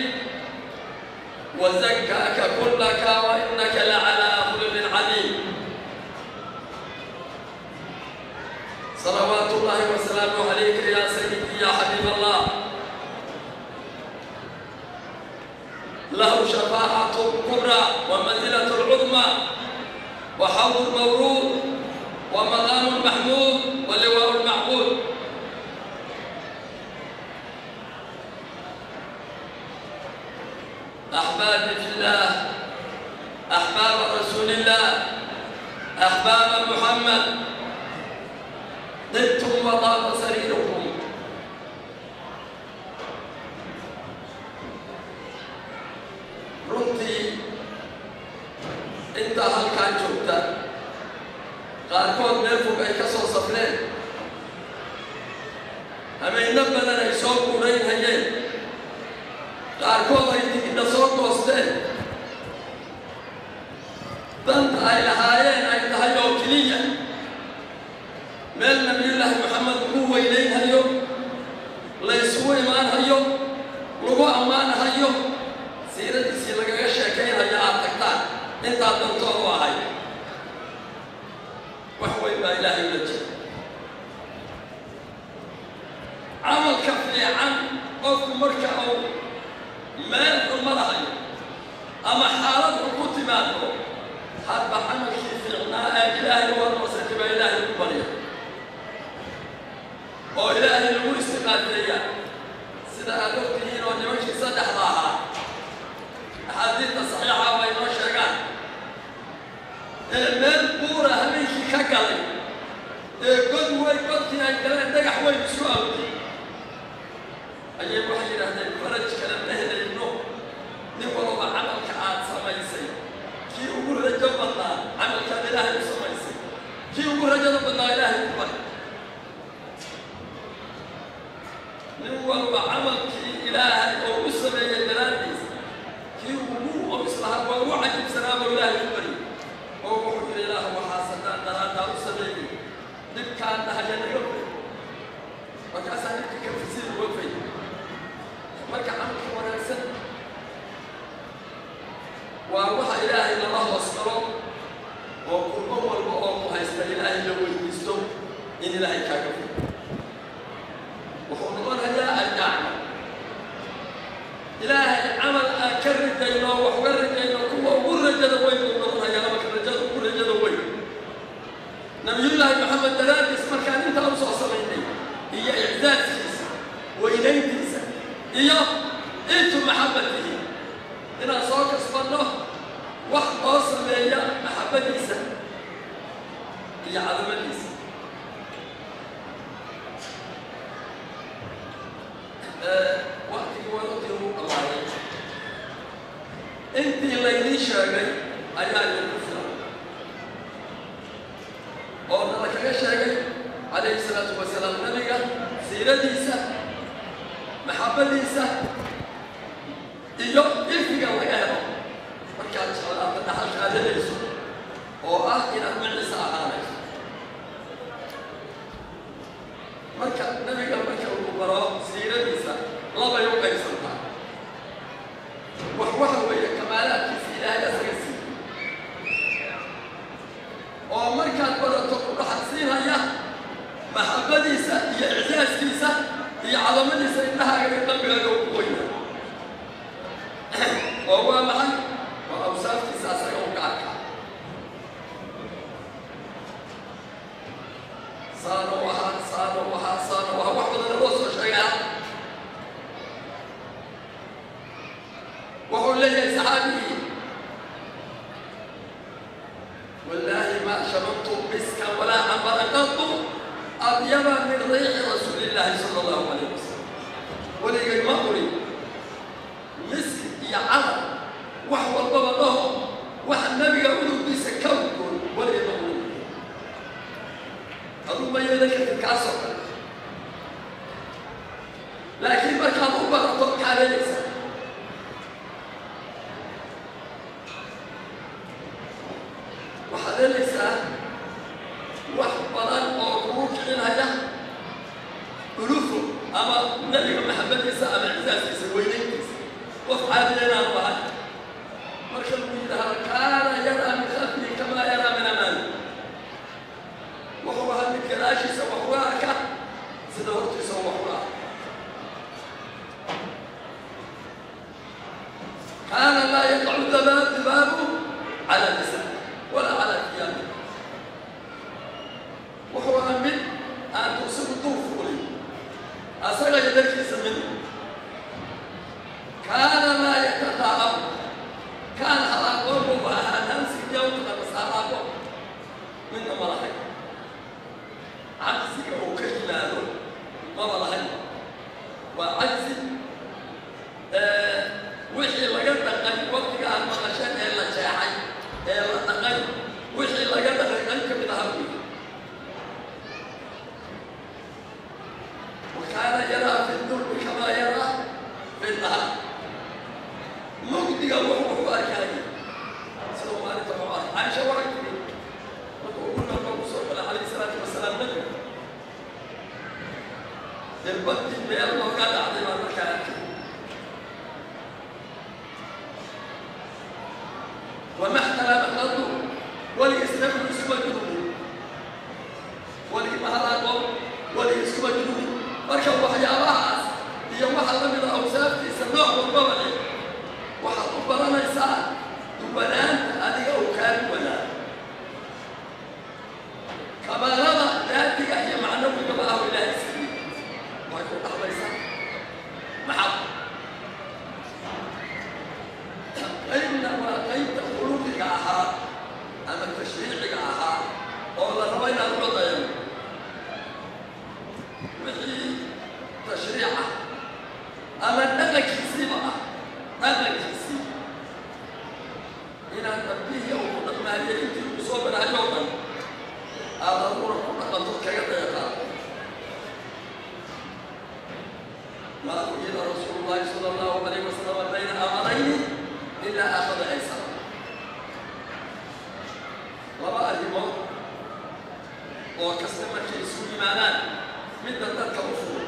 وزكاك كلك وإنك لعلى خلق عظيم. صلوات الله وسلامه عليك يا سيدي يا حبيب الله. له شفاعة كبرى ومنزلة العظمى وحوض المورود ومقام محمود ولواء المعبود. أحبابي في الله، أحباب رسول الله، أحباب محمد، طبتم وطاب سريركم. runtii intaa halkaan joogta qaarkood meel fog ay ka soo safreen hamayno badan ay soo guuraynhayeen qaarkood ay tigidha soo goosteen danta ay lahaayeen ay tahay oo keliya meel nabiyullaahi maxamed ugu weynaynhayo la isugu imaanhayo lagu ammaanhayo siiradiisii lagaga sheekaynhayo aad tagtaan intaa dantoodu ahay wax weyn baa ilaahay ula jira. camalka fiican qofku marka uu meel xun marahayo ama xaalad xun ku timaado hadba camalkii fiicnaa ee ilaahay u hormarsatay baa ilaahay ugu barya oo ilaahay lagu istiqaateeya sida aad ogtihiin oo nimankii saddexda ahaa axaadiidta saxiixa way noo sheegaan ee meel buura habeenkii ka galay ee god weyn godkii ay galeen dhagax weyn isu awday ayay waxay yidhaahdeen faraj kale ma helayno nin walba camalka aad samaysay kii ugu rajo badnaa camalkaad ilaahay u samaysay kii ugu rajada badnaa ilaahay ku bari nin walba camalkii ilaahay oo u sameeyey daraaddiis kii ugu oo islaha waa ugu cajibsanaaba ilaahay ku bari oo wuxuu yidhi ilaah waxaa sadaan daraaddaa u sameeyey dhibkaan dhahaya naga fay markaasaa dhibka ka fisiir uga fay marka camalka wanaagsan waa waxa ilaahay lala hoos galo oo kulmo walba oo ku haysta ilaahay la weydiisto in ilaahay kaaga fay wuxuu noqonayaa aljaacma ilaahay camal aan ka ridayno wax uga ridayno kuwa ugu rajada weyn buu noqonayaa marka rajada ugu rajada weyn nabiyullaahi maxamed daraaddiis markaan intaa u soo samaynay iyo icdaadkiisa weynayntiisa iyo intu maxabatihi inaan soo kasbanno wax oo sameeya محبتيسا هي عظمتيسا وقتي وقتي الله عليك انت اللي لي شاغي ايا يوفر او لك يا شاغي عليه الصلاه والسلام نبيك سيرتيسا محبتيسا iyo ilfiga laga helo markaad salaada dhaxal qaadanayso oo ah inaad macisa ahaanayso marka nabiga marka uu baro siiradiisa laba iyo qaybsanta wax wax weeye kamaalaadkiisa ilaahay asaga siiyay oo markaad barato waxaad siinaya maxabadiisa iyo icjaaskiisa iyo cadamadiisa indhahaaga qalbigaaga ugu weynaa وهو معي وأوصاف تساسة وقعك صار وها صار وها صار وها وحفظ الرؤوس وشيئا وهو لي صحابي والله ما شربت مسكا ولا عنبر قط أطيب من ريح رسول الله صلى الله عليه وسلم ولي ما أريد مسك يا عرب وحو البابا له وحا النبي يقولوا بيس كون ولا يقولوا أظن ما يلك الكاسر لكن ما كان أبا أطلق على لسان وحدا لسان وحبران أوروك حينها ألوفه أما النبي محمد يسا أما عزاز يسوينين وافعل لنا الله مركب منها كان يرى من خلفه كما يرى من امامه وهو هل الكراشي سوحواك سدورت سوحواك كان لا يقع الذباب على لسانه ولا على ثيابه وهو من ان تصيب الطوف ولي اسرع يدك منه كان لا يتقاعد كان على قلبه وأنا نمسك يوم بس على قلبه من مرحله عجزك وكشلاله ما مرحله وعجز آه وحي لقد دقن وقت كان مغشان إلا شاحي إلا دقن وحي لقد دقن كبدهبي وكان يرى في الدرب كما يرى في النهار مجدي وهو أكاي سلام عليكم عائشة ورحمة وقلنا الرسول عليه الصلاة والسلام نبي البدي بأن الله قال عظيم المكان وما احترم قلبه وليسلم الاسم الجنوبي ولمهرات وليسكب الجنوبي مركب وحيا راس هي واحدة من الأوصاف في سنوع والبابل وحطوا برنا يسار تبنان هذه أوكال ولا كما رضى ذاتك هي معنى وجباه إلى السبيل ويقول أحمد يسار محب إنما قيد خلوقك أحا أما تشريعك أحا والله روينا الوضع وحي تشريعه أما نغك يسيبها نغك يسيب إن تنبيه أو تنماليه يمكن بصوب العجوطا هذا هو رقم كيف يقال ما قيل رسول الله صلى الله عليه وسلم بين أمرين إلا أخذ أيسر ورأى الموت وكسلمة يسوي معناه من ذلك الرسول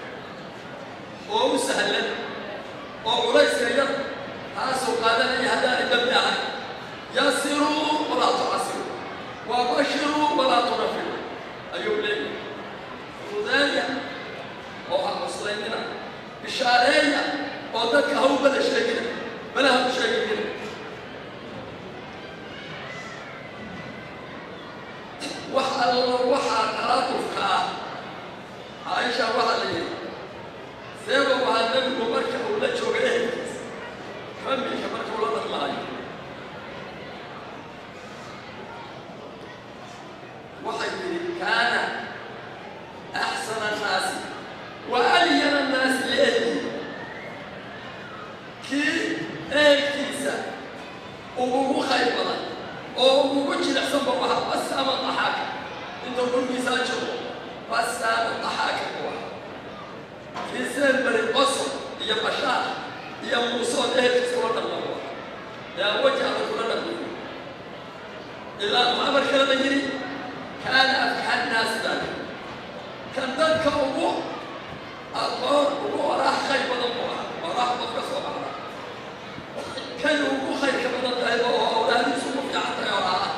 وسهلا وعريس يد هاسو قال لي هداني دمعي يسروا ولا تعسروا وبشروا ولا تنفروا أيوب لي وذلك وحق مصرينا الشعرية وذلك هو بلا شيء بلا هم شيء وحل وحل تراتف عائشة وحل سيبا وحل نبي ومركة ولا شوق إيه فمي كمركة ولا ضمعي كان أحسن الناس وألين الناس لأجلي كي إيكيسا وهو خيبنا وهو جل حسن بوها بس أما الضحاك إنه كل مثال شو بس أما الضحاك بوها في سن بري قصر يا بشار يا موسى إيكيسا ولا الله يا وجه الله كلنا إلا ما أمر كلام يجري كان أفحى الناس ذلك كان ذلك أبوه أطار أبوه راح خيبة أبوه وراح مفكس وبعض كان أبوه خير كما نتعب وأولاد يسوموا في عطا يوراء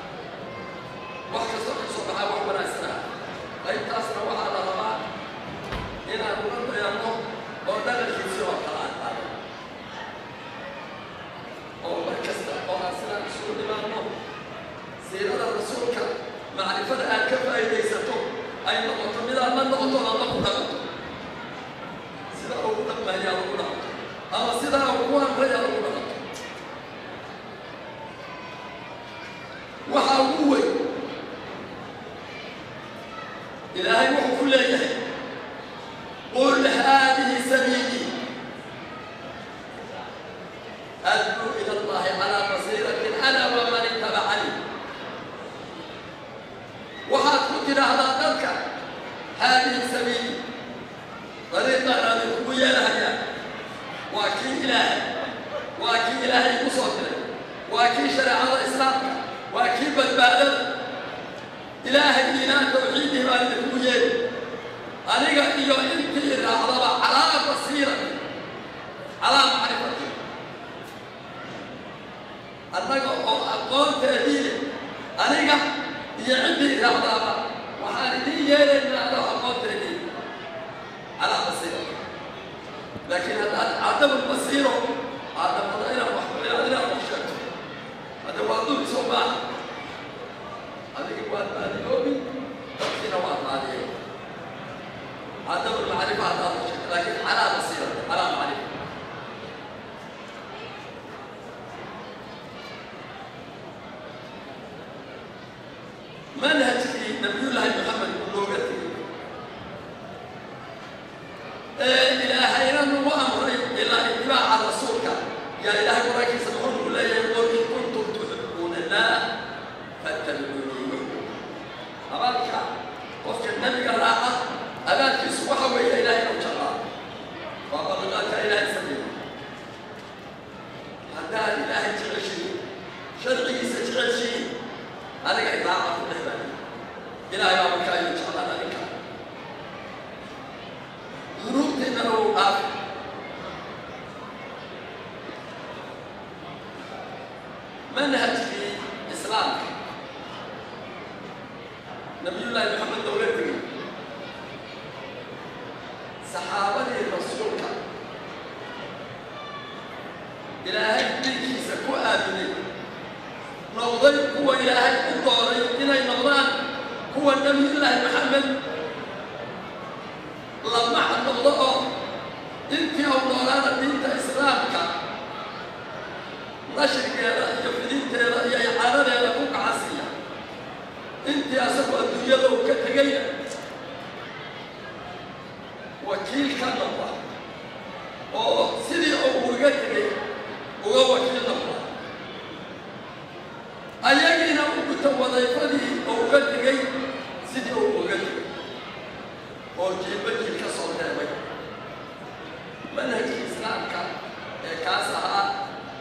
وحكا سوكي صبحا وحبنا إسراء أي تاسنا وعلى ربا إنا نرد يرمو ونغل الكيسي والقرآن ومركزنا وحسنا نسول لمانو سيرة الرسول كان معرفة أن كفى ليسته أي نقطة من أن نقطة لا نقطة سيرة أولا ما هي أولا أما سيرة أولا ما هي أولا وحاوي إلهي وحو كل إلهي قل هذه سبيلي أدعو إلى الله على بصيرة أنا ومن اتبعني وحد قتل هذا ذلك هذه سبيلي طريقة هذه القوية لها وأكي إلهي وأكي إلهي مصدر وأكي شرع الإسلام وأكي بدبادل إلهي دينا توحيده ما القوية أنا قلت يو إنتي الرعضة على بصيرة على معرفتي أنك أقول تأديلي أنا قلت يعندي رغبة وحالتي يلين على أقوى على بصيرة لكن هذا عدم البصيرة عدم الغير محمول على المشكلة هذا وضوء صباح هذا كبار بعد يومي تقصير وضع عليه عدم المعرفة هذا المشكلة لكن على بصيرة على معرفة منهج في نبي الله محمد بلوغته إلهينا وأمري إلى اتباع الرسول يا إلهي وراكي سبحانه ولا يقول إن كنتم تحبون الله فاتبعوني أمالك وفك النبي الراحة أبان في سبحة ويا إلهي وشرع وقبلغات إلهي سبيل حتى إلهي تعشي شرعي ستعشي أنا قاعد أعرف النهبة إلى يوم كاين إن شاء الله ذلك ظروف إنه لو قاف منهج في إسلام نبي الله محمد دولته صحابة الرسول إلهي بيكي سكو آمنين نوضي هو إلهي الضاري إلهي نوضان هو النبي الله محمد لما حد نوضاه انت أو نورانا بنت إسلامك نشر كذا يفدين كذا يا عرب يا فوق عسية انت يا سبب الدنيا لو كتجيا وكيل كان الله أو سيدي أو وجدتك هو وكيل الله أيجينا وقت وظيفتي أو وجدتك سيدي أو وجدتك أو جيبتك كسر دمك منهج الإسلام كان كاسها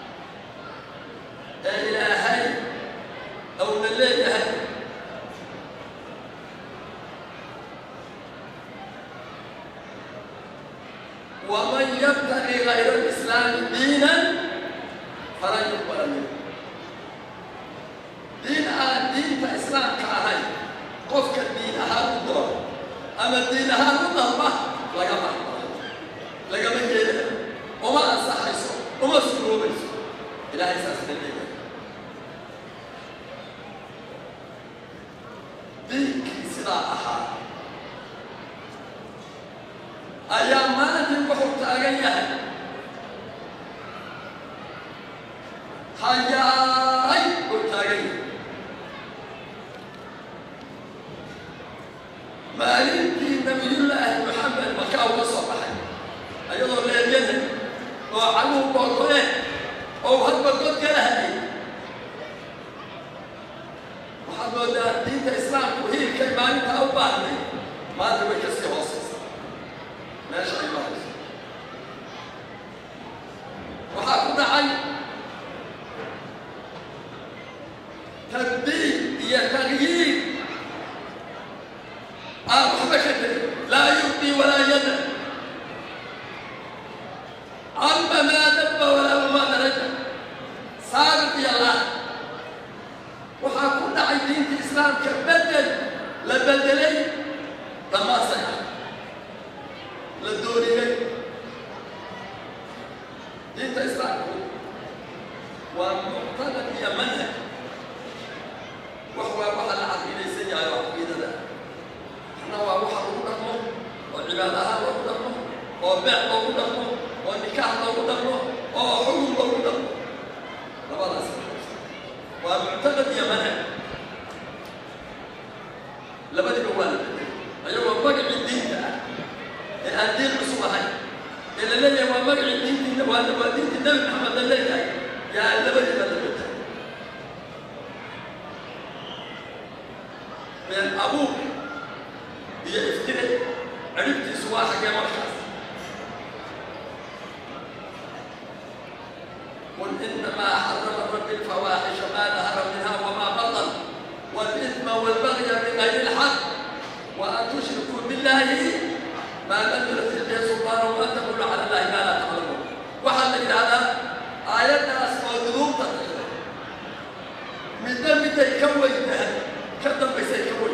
إلهي أو نليه ومن يبتغي غير الإسلام دينا فلن يقبل منه دين آن دين فإسلام كاهي قفك الدين هذا الدور أما الدين هذا الدور لقى محمد لقى من جيده وما أنصح يسوع وما سكروه يسوع إلهي سأسد الليل دينك سلاحها أيام ما أنت بحط أغيها هياي قلت أغيها maalintii nabiyullaahi maxamed makaa uga soo baxay ayadoo leelyaday oo caguhu googo'een oo hadba god kala hayay waxaad moodaa diinta islaamku hiilkay maalintaa u baahnay maanta way kasii hoosaysaa meesha ay marayso waxaa ku dhacay tabdiil iyo tagyiir aan waxba ka tegin laa yubdi walaa yada camba maa dabba walaa umaa daraja saabit iyo allah waxaa ku dhacay diinta islaamka bedel la bedelay dhammaasay ah la dooniyey diinta islaamku waa muctaqad iyo manhaj wax waa waxa la caqiidaysan yahay oo caqiidada waxna waa waxa lagu dhaqmo oo cibaada ahaan loogu dhaqmo oo beec loogu dhaqmo oo nikaax loogu dhaqmo oo xukun loogu dhaqmo labadaas waa muctaqad iyo manhaj labadiba waa la bedelay ayagoo magacii diinta ah ee aan diin cusub ahayn ee la leeyahay waa magacii diintiina waa waa diintii nabi maxamed la leeyahay yaa labadiba la bedelay been abuur iyo iftire ciribtiisu waa xaggee markaas قل إنما حرم ربي الفواحش ما ظهر منها وما بطن والإثم والبغي بغير الحق وأن تشركوا بالله ما لم ينزل به سلطان وأن تقولوا على الله ما لا تعلمون وحل هذا آياتنا أسماء ذنوب تقريبا من ذنب تيكوي كذب سيكوي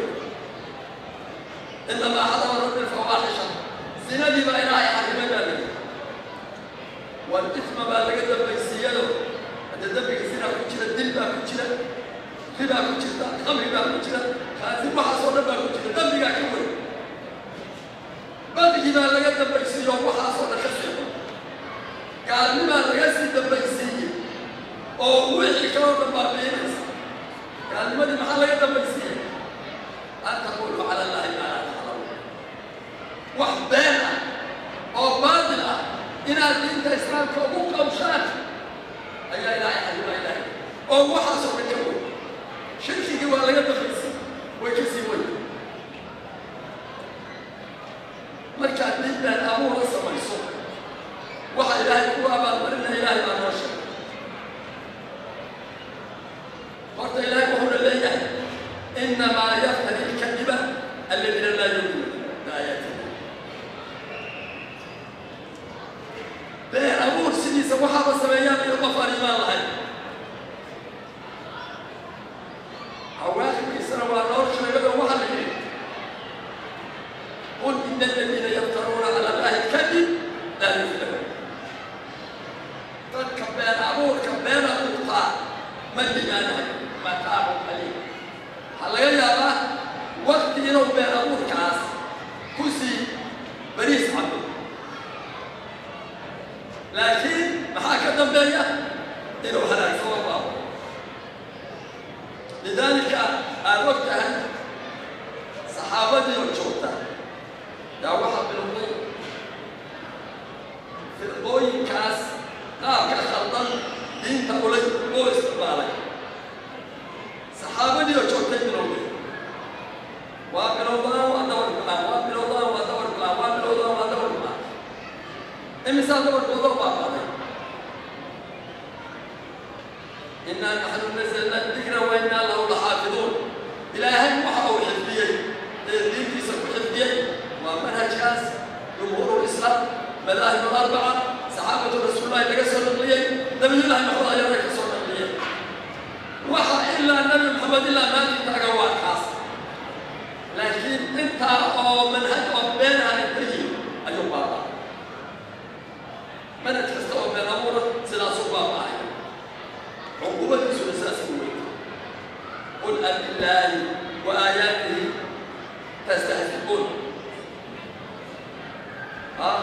إنما حرم ربي الفواحش زنا بما إلهي حرمنا به والإثم ما لقد بيسيله هذا ذنبك زنا كتير الدلبة كتير ربا كتير خمر ربا كتير خازن وحصل ربا كتير ذنبك كوي بعد كده لقد بيسيله وحصل خسر قال لما لقد بيسيه أو وحي كون ما بينس قال لما دي محل لقد بيسيه أن تقولوا على الله ما لا تعلمون وحبانا أو باطلا إن الدين الإسلام كوكو كوشات أي لا إله إلا الله أو وحصل بكوي شركي جوا لقد بيسيه ويكسي وي مركز دين الأمور رسم يسوع وحي إلهي قوة مرنا إلهي ما نرشد قلت إلهي وهو اللي إنما يفتري الكذبة الذين لا يؤمنون بآياتنا بين أمور سنيسة وحابة سميان يضفى لما الله عواقب السنة والنور شنو وحل قل إن الذين يفترون على الله الكذب لا يفلحون قد كبان أمور كبان أمور من لماذا متاع قليل هلا يا الله وقت ينو بين أمور كاس كوسي بريس عبد لكن محاكا دمبية إنه هلاك سوى الله لذلك الوقت أهل صحابتي والشوطة يا واحد من الضوء في الضوء كاس قام كخلطان دين تقولي بو استقبالي صحابتي والشوطة من الضوء وابن الله وادور الكلام وابن الله وادور الكلام وابن الله وادور الكلام المثال دور الوضوء بابا إنا نحن نزلنا الذكر وإنا له لحافظون إلهي وحاول حفظيه دين في سبب حفظيه ومنهج كاس جمهور الإسلام مذاهب الأربعة صحابة رسول الله تكسر النقلية نبي الله محمد أيضا تكسر النقلية وحا إلا النبي محمد إلا ما تتقوى خاص لكن أنت أو منهج أو بينها نتهي أيوم بابا منهج كستوى بين أمور سلاسل بابا عقوبة سلساس الويت قل أن الله وآياته تستهزئون ها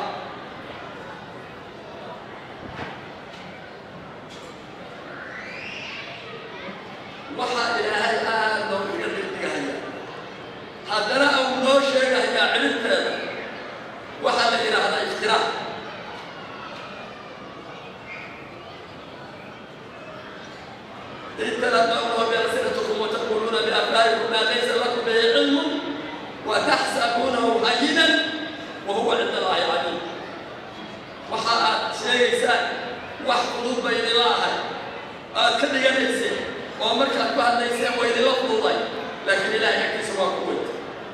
وحا إلهي آل نور يقرر هذا أو نوشك عليكم ما ليس لكم به علم وتحسبونه هينا وهو عند الله عظيم. وحاء شيء سان واحفظوا بين الله كل ينسى ومركز بعد ليس وين لفظ لكن لا يكسب قوة.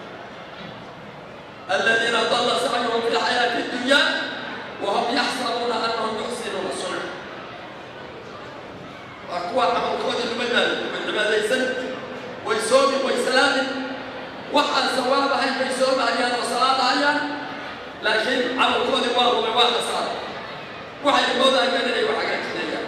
الذين ضل سعيهم في الحياة الدنيا وهم يحسبون أنهم يحسنون صنعا. أقوى عمل كود المنال من ما ليسن ويسوم ويسلام وحن سوابها يسوم هيان وصلاة هيان لكن عمل كود الله وواحد صار وحي الموضع كان لي وحاجات كذا.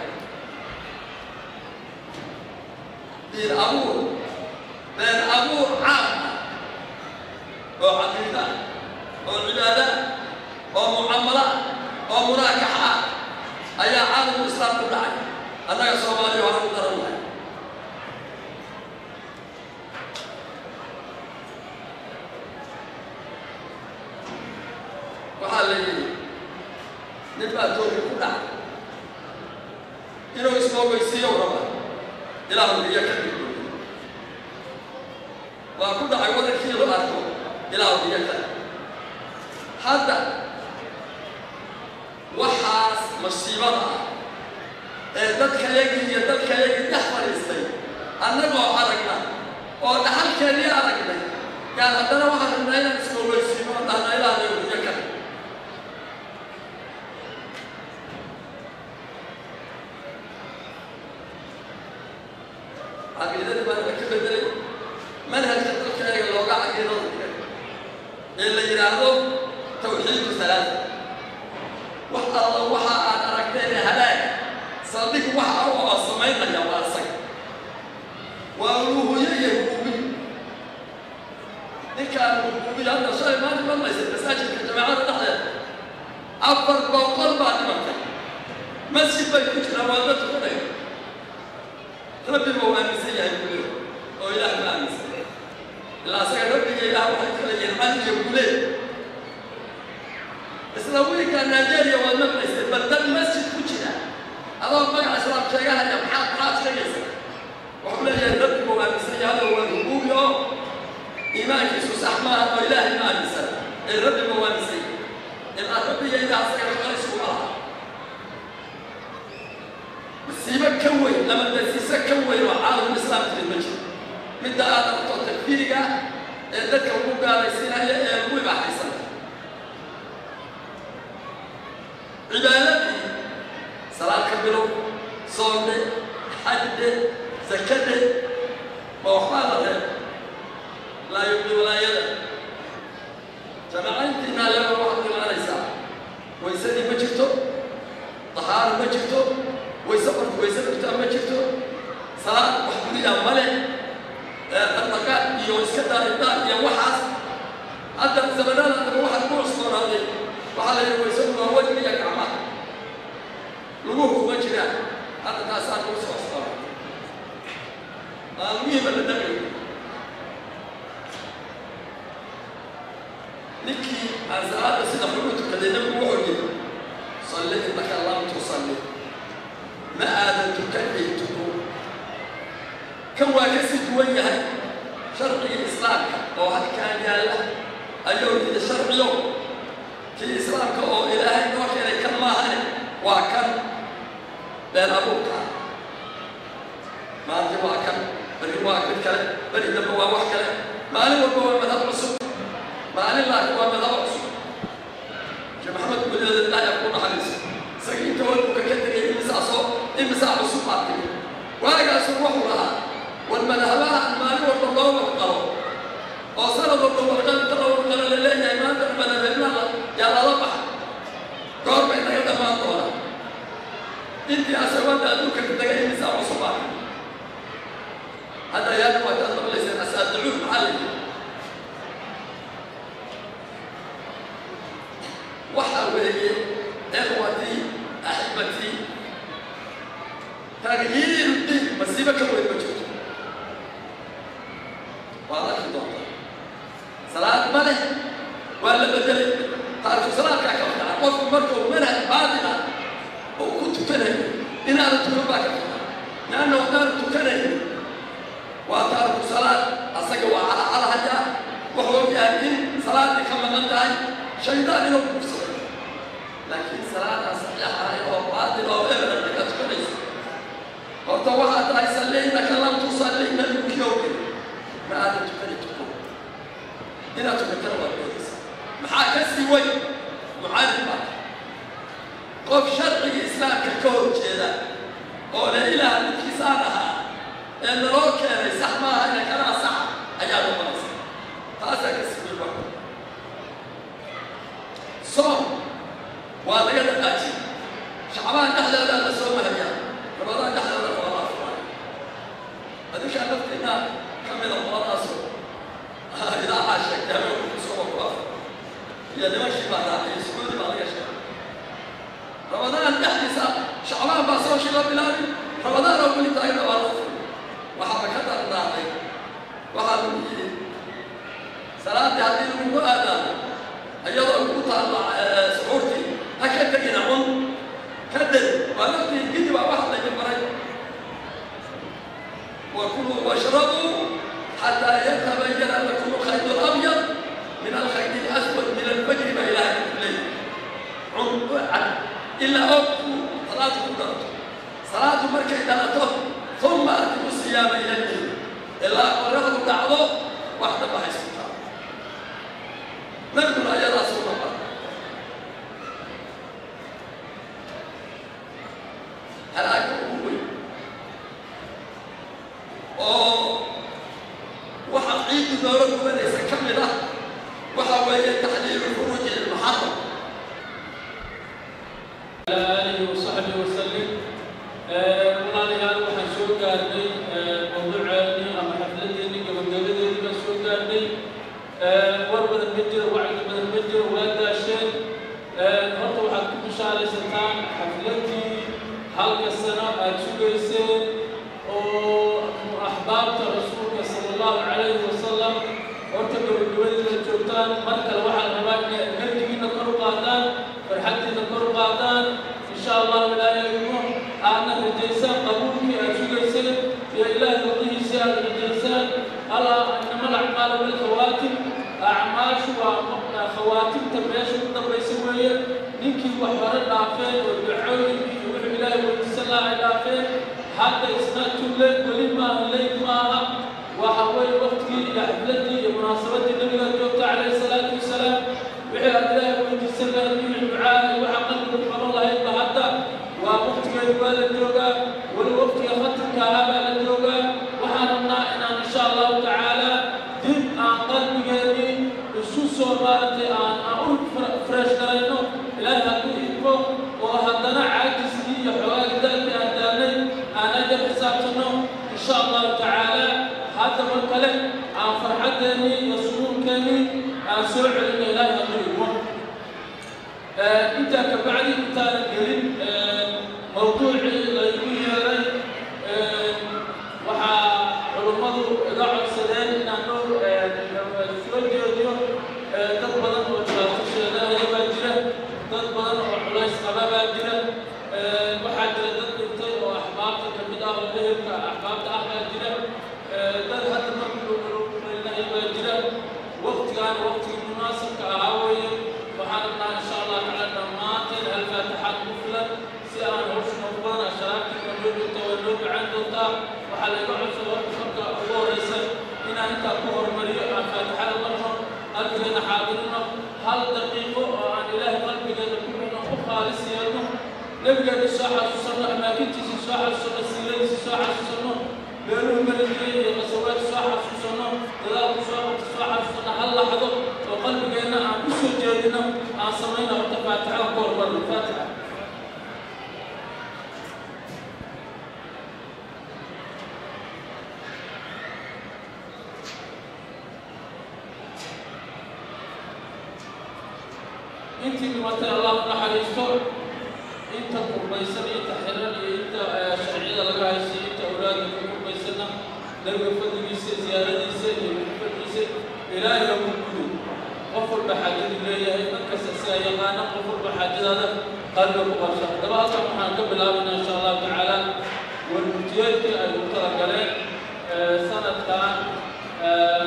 دين أبوه بين أبوه عام وعقيدة وعبادة ومعاملة ومراكحة أي عالم الإسلام كله أنا صومالي وأنا مدرب وحالي نبقى توقي كله إنه اسمه بيسيه وربا إلى أن يكمل وكل عيوة كثير أرتو إلى أن يكمل حتى وحاس مصيبة dadka yagi iyo dadka yagi dhex fadhiistay annagoo aragna oo dhaxalkeedii aragnay yaan haddana waxaan rabnaa inaan iskooleysiino dhahna ilaahay uga kan caqiidadii baan ka bedelay manhajka dadka yaga looga caqiidada ee la yidhaahdo tawxiidku salaasa wax alla waxa aad aragteen halaag صديق واحد أو أصمينا يا واسق وأروه يهوبي ذيك الهوبي هذا شيء ما نقول ما يصير مساجد الجماعة نحن أفضل بقول بعد ما كان مسجد بيت نوادت كله ربي ما هو مسيح يقول أو إله ما مسيح لا سكر ربي إله واحد كله ينعم يقول إسلامي كان نيجيريا ولا مسجد بدل مسجد كذا أظن ما يعرف شيء هذا محاط محاط شيء وحول الرب وأمسي هذا هو الربوب يوم إيمان يسوع أحمد وإله إيمان يسوع الرب وأمسي الرب يجي على سكر الله سيبك كوي لما تسيس كوي وعالم الإسلام في المسجد من ده هذا التفكير جا ذاك الربوب على سينا يقوي بحسن عبادتي صلاة كبيرة، صوم، حج، زكاة، موحدة، لا يبدو ولا يلا. جماعة دينا لا واحد ولا ليس. ويسدي مجتو، طهارة مجتو، ويسبر ويسبر تام مجتو. صلاة وحدي عمله، المكان يوسكت على الدار يوحس. هذا زماننا هذا واحد مو صار هذا. وحلا يوسكت وجه يا جماعة. لغوه مجرى هذا كاسان وصف أصلا المهم أن النبي نكي أزعاد سيدة حلوتك كذي نبي وحجي صلي إنك الله تصلي ما آذن تكلي تقول كم واكسي توجه شرعي الإسلام أو هل كان يالا أيوه إذا شرعي يوم في الإسلام كأو إلهي نوحي كم ما هني وكم بين أبوك ما أنت واكم بل واكم كلام بل إذا بوا واحد كلام ما أنا وبوا مذهب رسول ما أنا الله هو مذهب رسول شيخ محمد بن الله يقول حديث سكين تقول ككتر إمسا صو إمسا رسول قاتل وأنا أسوق لها والمذهبات ما أنا والله والقرار أصلا والله والقرار ترى والقرار لله يا إمام المذهب يا الله قال بين يدا ما طولا أنت أسوأ أدوك تدعي مساء وصباح هذا يا نوى تأمر ليس أسأدعوه محلي وحاولي إخوتي أحبتي تغيير الدين مسيبك وين وجهك واضح الضغط صلاة ملك ولا بدل تعرف صلاة كعكة وقف مركو منها باطلة وكنت كنهي إن أردت ربك لأنه أردت كنهي وتعرف صلاة asaga waa ala ala haya wuxuu yahay salaadii kama qantahay shaydaan inuu kubsado laakiin salaada saxiixa oo baadil oo eber ka tukanayso horta waxaad tahay sallayna kalam tusallayna lukiyowki ma aada tukani tuko inaad tukatana waa beedaysa maxaa ka sii way mucaalim baa qof sharciga islaamka ka hor jeeda oo la ilaaha midkiisaan ahaa ee naloo keenay sax maaha ina kanaa sax ayaa noqonaysa taasaa ka sii way wax soom waa laga dhaqaajiy shacbaan dhexdeeda la soo mahayaa رمضان دخل رمضان هذيك أنا فتنا كمل رمضان أصلا إذا عاشك كانوا يسووا قرآن يا دمشق بعدها يسوون بعض الأشياء رمضان تحدث شعبان باصوا شباب بلاد رمضان أو كل تايم وارث وحبك هذا الناطق وحب صلاة هذه المؤذن أيضا القطع سعورتي هكذا ينعون كدر ونقضي الجد وواحد يجبرين وكلوا واشربوا حتى يتبين لكم الخيط الابيض من الخيط الاسود من الفجر ما الى الليل الا اوقفوا صلاه الظهر صلاه مركز ثلاثه ثم اتموا الصيام الى الليل الا ورغدوا دعوه واحده ما يسمع نقول يا رسول الله هلاك أبوي أو وحقيقة دورة وليس كاملة وحاول تحليل الخروج المحرم على آله وصحبه وسلم والله هذا waxaan soo gaarnay mawduucaani ama xafladeeni gabagabadeeni baan soo gaarnay war badan ma jiro wacyi badan ma jiro waa daasheen horta waxaad ku bishaaraysataan xafladii halka sano aad sugayseen oo axbaabta rasuulka sala allahu calayhi wasalam horta gabagabadii la joogtaan mar kale waxaa rabaa inay enerjigiina kor u qaadaan farxaddiina kor u qaadaan insha allahu ilaahaygu aadna rajaysaan qabuulkii aad sugayseen iyo ilaahay wadihiisii aad rajaysaan allah inama alacmaalu bilkhawaatim acmaashu waa khawaatimta meesha u dambaysa weeye ninkii wax hore dhaafeen oo ducooyinkii إلهي وجزاه الله عافية حتى إسناد لك ولما ليك معها وحوي وقتي لحفلتي مناسبة النبي الجوت عليه الصلاة والسلام وحيا إلهي وجزاه الله الدعاء وحقا من الله يبقى حتى ووقتي الوالد الجوغا والوقت يختم كهابا الجوغا وحنا إن شاء الله تعالى دين عن قلبي جاني السوس ومارتي عن أقول فرش كرينو إلهي هدوه وهدنا عاجز حوالي ذلك أهداني أنا جب حسابتنا إن شاء الله تعالى هذا مركلة عن فرحتني يصوم كاني عن سرع الإله يضيبون أنت كبعدي أنت قليل موضوعي لا يقول يا ري وحا علماء إذاعة السودان إن أنه الفيديو ديو تطبضا وجلات الشهداء هي باجرة تطبضا وعليس قبابا باجرة waxaa jira dad dhintay oo axbaabta ka mid ah oo ehelka axbaabta ah baa jira dad hadda markuunahay baa jira waqtigaan waqtigii munaasibka ahaa weeye waxaan rabnaa insha allah tacaala dhammaanteen alfaatixaad ku filan si aan hawshan ugu badan asharaabtiina loo dhigto waa loo ducayn doontaa waxaa layga codsada horta marka ugu horeysa inaan intaa ku horumariyo aan faatixada marno qalbigeena xaadirino hal daqiiqo oo aan ilaahay qalbigeena ku xidhno u khaalis yeelno نبقى بالساحة وصلنا أماكنتي في الساحة وصلنا السيلين في الساحة وصلنا بينهم ملكية مسوات الساحة وصلنا تلاقوا الساحة الساحة وصلنا هلا حضر وقلب جينا عن كل جيدنا عن سمينا وتفاتحة وقرب الفاتحة انت بمثل الله نحريستو انت قربيسنا انت حرر انت شرعيه لغا هيسي انت اولادك قربيسنا نبي فضليس زيارتيس فضليس الهي وكل غفر بحاجه الله مركز سيغانا غفر بحاجه هذا قلبك وبرشا دابا اصلا waxaan ka bilaabnaa insha Allah taala والمجيد ay u tala galeen sanadkan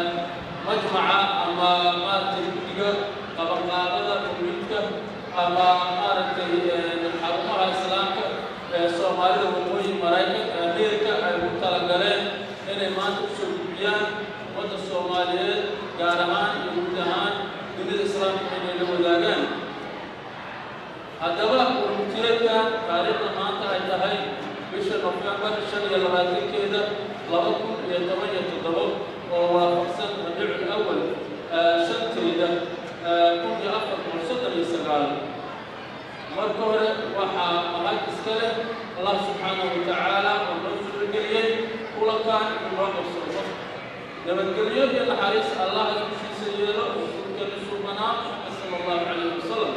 inay maanta u soo gudbiyaan ummadda Soomaaliyeed gaar ahaan iyo guud ahaan dunida islaamka inay la wadaagaan haddaba warmutiyeedkan taariikhda maanta ay tahay bisha Nofembar shan iyo labaatankeeda laba kun iyo toban iyo toddoba oo waafaqsan Rabiicul Awwal shanteeda kun iyo afar boqol soddon iyo sagaal marka hore waxaa mahad iska leh Allah subxaanahu wa tacaala oo noo suurageliyey kulankan inuu noo qabsado nabadgelyo iyo naxariis Allah dushiisa yeelo rasuulkeena suubanaa sala allahu calayhi wasalam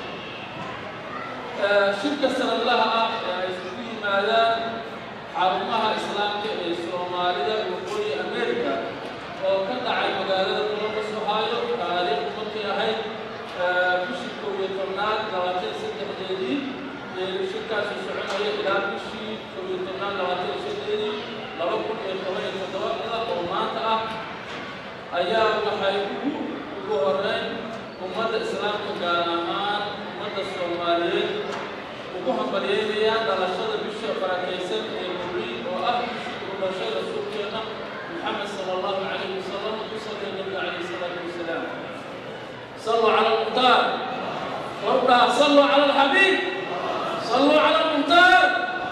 shirka sanadlaha ah ee ay isugu yimaadaan xarumaha islaamka ee Soomaalida waqooyi Ameerika oo ka dhacay magaalada Columbus Ohio taariikhdu markay ahayd bishii kow iyo tobnaad labaatan iyo saddexdeedii ee shirkaasi soconaya ilaa bishii kow iyo tobnaad labaatan iyo shanteedii laba kun iyo toban iyo toddobada oo maanta ah ayaa waxay ugu ugu horreyn ummadda islaamka gaar ahaan ummadda Soomaaliyeed ugu hambalyeynayaan dhalashada bisha barakaysan ee Mawliid oo ah bishii uu dhashay rasuulkeena محمد صلى الله عليه وسلم وصلى النبي عليه الصلاة والسلام صلوا على المختار وربنا صلوا على الحبيب صلوا على المختار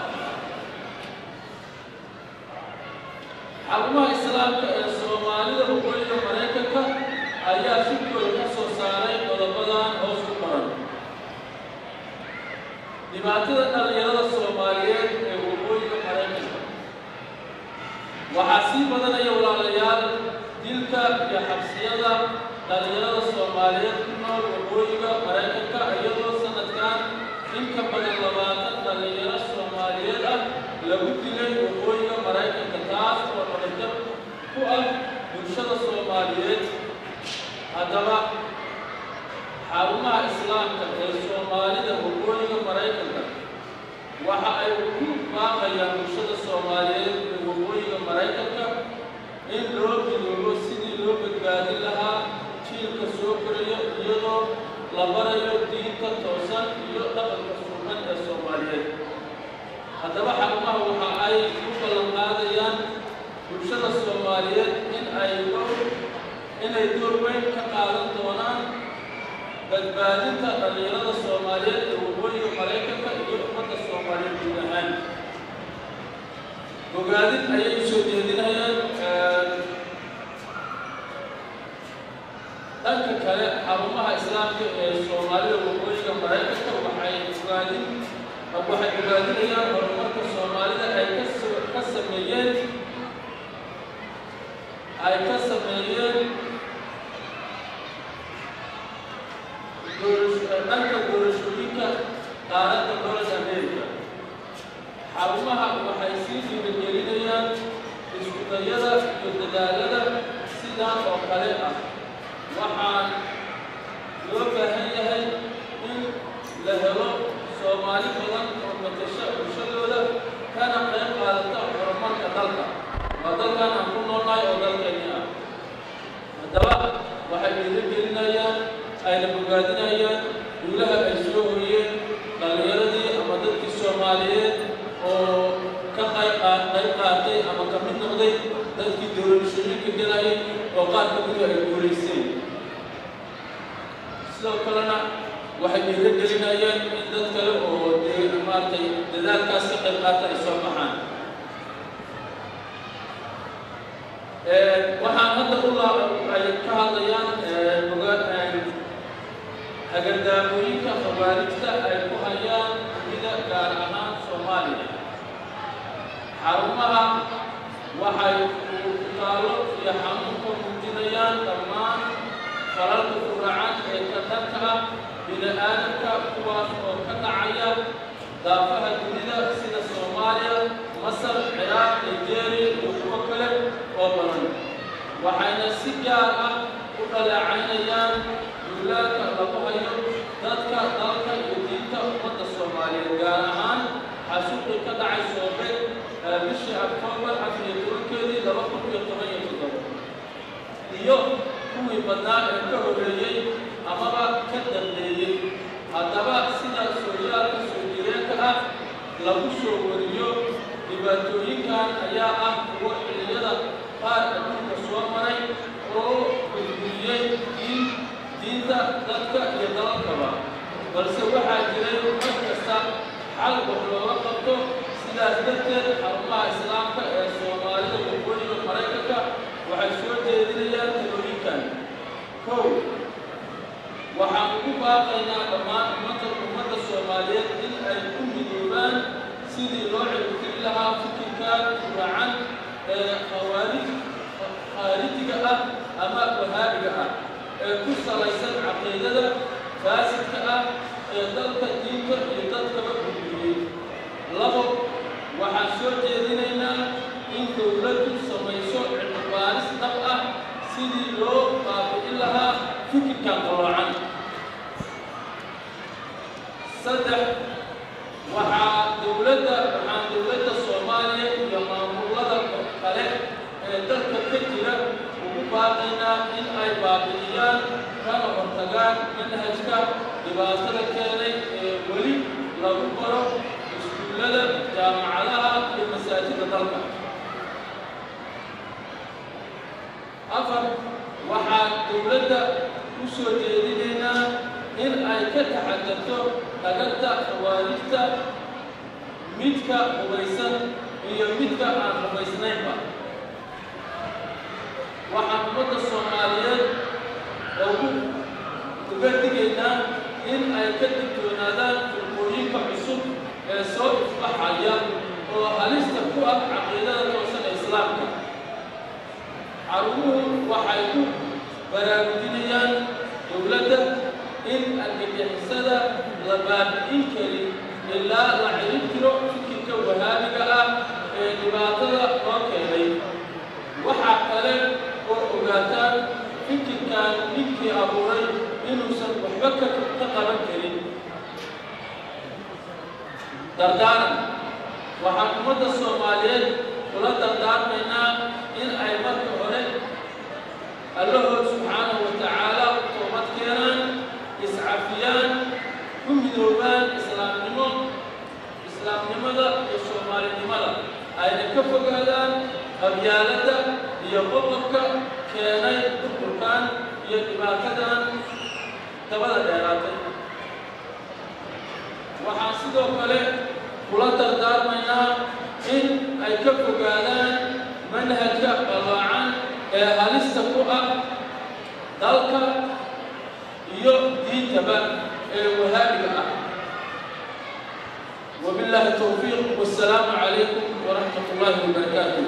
حرمها إسلام الصومالية وقوية مريكا أيها شكو يكسو ساري ولبدان أو سكران لما تدن اليرد الصومالية وقوية مريكا waxaa sii badanaya walaalayaal dilka iyo xabsiyada dhalinyarada Soomaaliyeed ku nool waqooyiga Mareykanka iyadoo sanadkan in ka badan labaatan dhalinyaro Soomaaliyeed ah lagu dilay waqooyiga Mareykanka taas oo nabadgab ku ah bulshada Soomaaliyeed haddaba xarumaha islaamka ee Soomaalida waqooyiga Mareykanka waxa ay ku baaqayaan bulshada Soomaaliyeed ee waqooyiga Mareykanka in loo bilowdo sidii loo badbaadin lahaa jiilka soo koraya iyadoo la barayo diinta toosan iyo dhaqanka suuban ee Soomaaliyeed haddaba xarumaha waxa ay u ballan qaadayaan bulshada Soomaaliyeed in ay inay door weyn ka qaadan doonaan badbaadinta dhalinyarada Soomaaliyeed ee waqooyiga Mareykanka iyo ummadda Soomaaliyeed guud ahaan bogaadin ayay soo jeedinayaan dhanka kale xarumaha islaamka ee Soomaalida waqooyiga Mareykanka waxay bogaadin waxay bogaadinayaan horumarka Soomaalida ay ka sameeyeen ay ka sameeyeen dhanka doorashooyinka qaaradda gobolka Ameerika xarumaha waxay sii dhiirigelinayaan isku dayada iyo dadaalada sidaan oo kale ah waxaan loo baahan yahay in la helo Soomaali badan oo matasha bulshadooda kana qayb qaadata horumarka dalka waa dalkan aan ku noolnahay oo dalkeeni ah haddaba waxay dhiirigelinayaan ayna bogaadinayaan duulaha ay soo hoyeen dhalinyaradii ama dadkii Soomaaliyeed oo ka qayb qaatay ama ka mid noqday dadkii doorashooyinka galayay oo qaar ka mid ay guulaysteen sidoo kalena waxay dhiirigelinayaan in dad kale oo maaragtay dadaalkaas ka qayb qaata ay soo baxaan waxaan hadda u ay ka hadlayaan hagardaamooyinka khawaarijta ay ku hayaan dunida gaar ahaan Soomaaliya xarumaha waxay taalo iyo xanuunka muujinayaan dhammaan falalka guracan ee ka dhanka ah bini'aadamka kuwaas oo ka dhacaya daafaha dunida sida Soomaaliya Masar Ciraaq Nigeria iyo kuwo kale oo badan waxayna si gaar ah u dhaleecaynayaan duulaanka lagu hayo dadka dalka iyo diinta ummadda Soomaaliyeed gaar ahaan xasuuqii ka dhacay Soobe bishii Oktoobar afar iyo tobankeedii laba kun iyo toban iyo toddoba iyo kuwii badnaa ee ka horreeyey amaba ka dambeeyey haddaba sida sooyaalka soo jireenka ah lagu soo wariyo dhibaatooyinkan ayaa ah kuwo xilliyada dadka iyo dalalkaba balse waxaa jiray mar kasta xal wax looga qabto sidaas darteed xarumaha islaamka ee soomaalida waqooyiga maraykanka waxay soo jeedinayaan talooyinkan kow waxaan ugu baaqaynaa dhammaan ummadda ummadda soomaaliyeed in ay ku midoobaan sidii loo ciribtiri lahaa fikirka guracan ee khawaarij khaarijiga ah ama wahaabiga ah ee ku salaysan caqiidada faasidka ah ee dalka diinta iyo dadkaba burburiyey labo waxaan soo jeedinaynaa in dowladdu samayso cilmi baaris dhab ah sidii loo baabi'in lahaa fikirkan qaloocan saddex waxaa dowladda waxaan dowladda soomaaliya iyo maamulada kale ee dalka ka jira ugu baaqaynaa in ay baabi'iyaan kana hortagaan manhajka dhibaatada keenay ee weli lagu baro iskuullada jaamacadaha iyo masaajida dalka afar waxaa dowladda u soo jeedinaynaa in ay ka taxadarto dhagagta khawaarijta midka hubaysan iyo midka aan hubaysnaynba waxaan ummadda soomaaliyeed ugu uga digaynaa in ay ka digtoonaadaan firqooyinka cusub ee soo ifbaxaya oo halista ku ah caqiidada toosan ee islaamka xarumuhu waxay ku baraarujinayaan dowladda in argagixisada la baabi'in karin ilaa la cirib tiro fikirka wahaabiga ah ee dhibaatada loo keenay waxaa kale oo ogaataan fikirkan ninkii abuuray inuusan waxba ka ka qaban karin dardaaran waxaan ummadda soomaaliyeed kula dardaarmaynaa in ay marka hore allahood subxaanahu wa tacaala u toobad keenaan iscafiyaan ku midoobaan islaamnimo islaamnimada iyo soomaalinimada ayna ka fogaadaan qabyaaladda iyo qodobka keenay burburkan iyo dhibaatadan dabada dheeraatay waxaan sidoo kale kula dardaarmaynaa in ay ka fogaadaan manhajka qaloocan ee halista ku ah dalka iyo diintaba ee wahaabiga ah وبالله التوفيق والسلام عليكم ورحمة الله وبركاته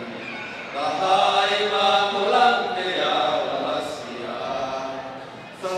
صلوا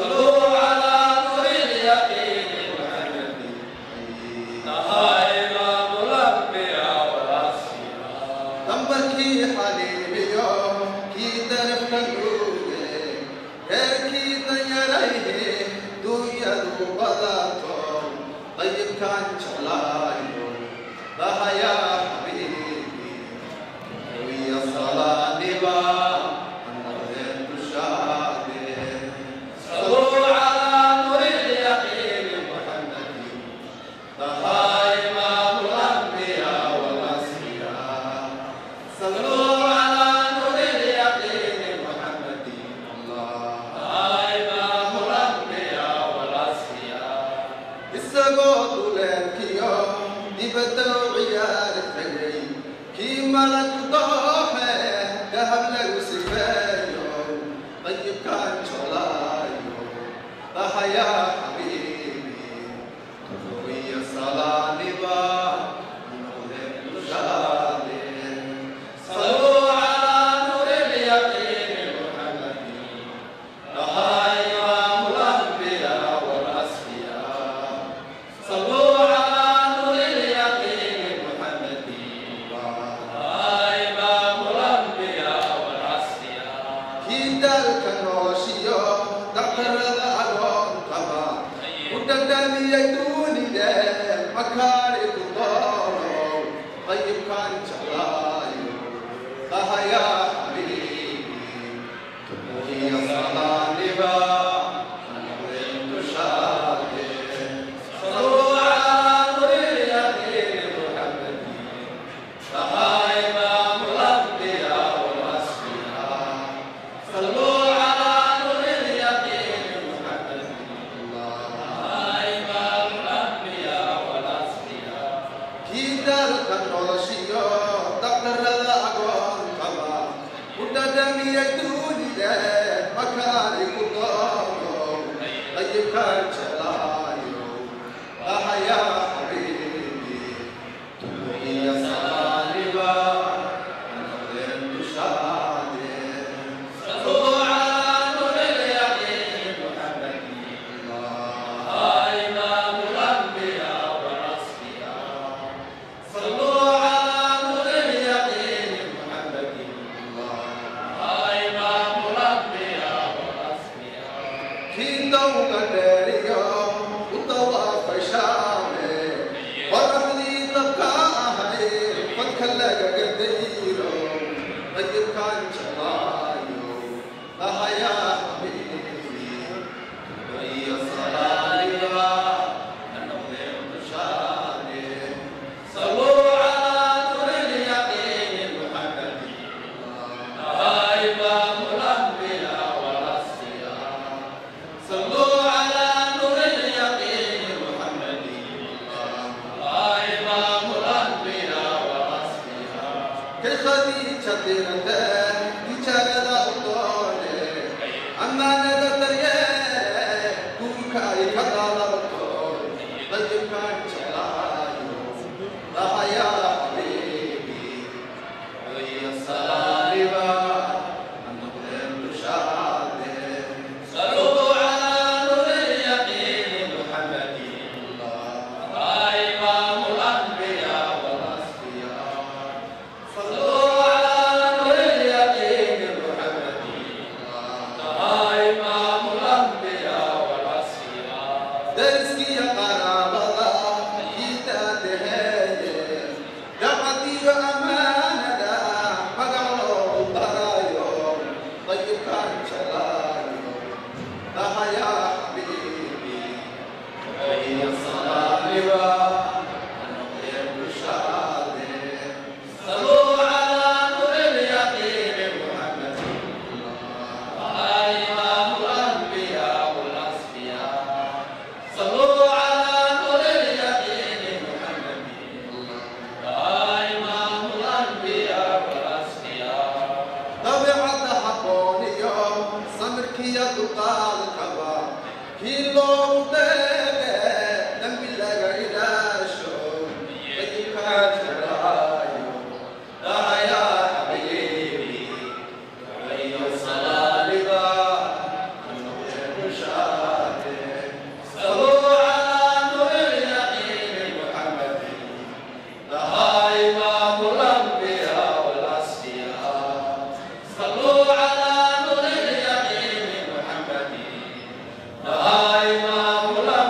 Imam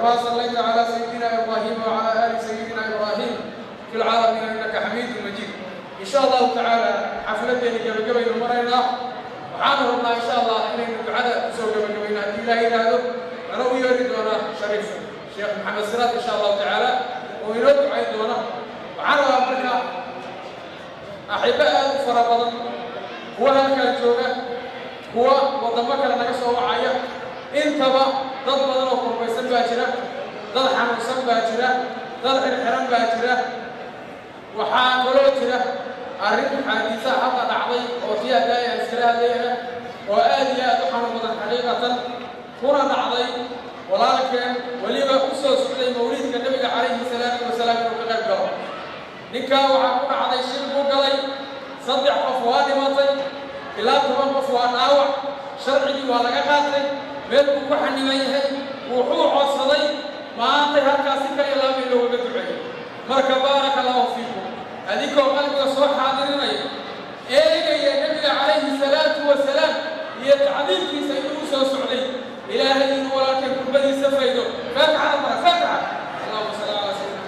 كما صليت على سيدنا إبراهيم وعلى آل سيدنا إبراهيم في العالمين إنك حميد مجيد إن شاء الله تعالى حفلتنا قبل قبل مرينا وحاضر الله إن شاء الله إن الدعاء سوى قبل قبل نأتي الله إلى هذا أنا ويريد أنا شريف الشيخ محمد سراد إن شاء الله تعالى ويريد عيد دونا وعلى أمريكا أحباء فرابضا هو هكذا جوجا هو وضمك لنا كسر وعيا انتبه ضد بدل وقربيسن باجرة ضد حموسن باجرة ضد الحرم باجرة وحاكلوا جرة أريد حديثة حتى نعطي وفيها داية إسكالها داية وآدية حمودا حقيقة هنا نعطي ولكن وليما أسوس علي موليد النبي عليه الصلاة والسلام وقلقه نكا وحاكونا عطي شربو قلي صدح قفواني مطي إلا طبعا قفوان آوع شرعي ولا قاتل meel uu ku xaniban yahay wuxuu codsaday maanta halkaasi ka ilaami looga duceeyo marka barakallahu fiikum adikoo qalbiga soo xaadirinaya eegaya nabiga calayhi salaatu wasalaam iyo tacdiilkiisa inuu soo socday ilaahay inuu walaalkay kurbadiisa faydo faataxa mara faataxa allahumma salli ala sayyidina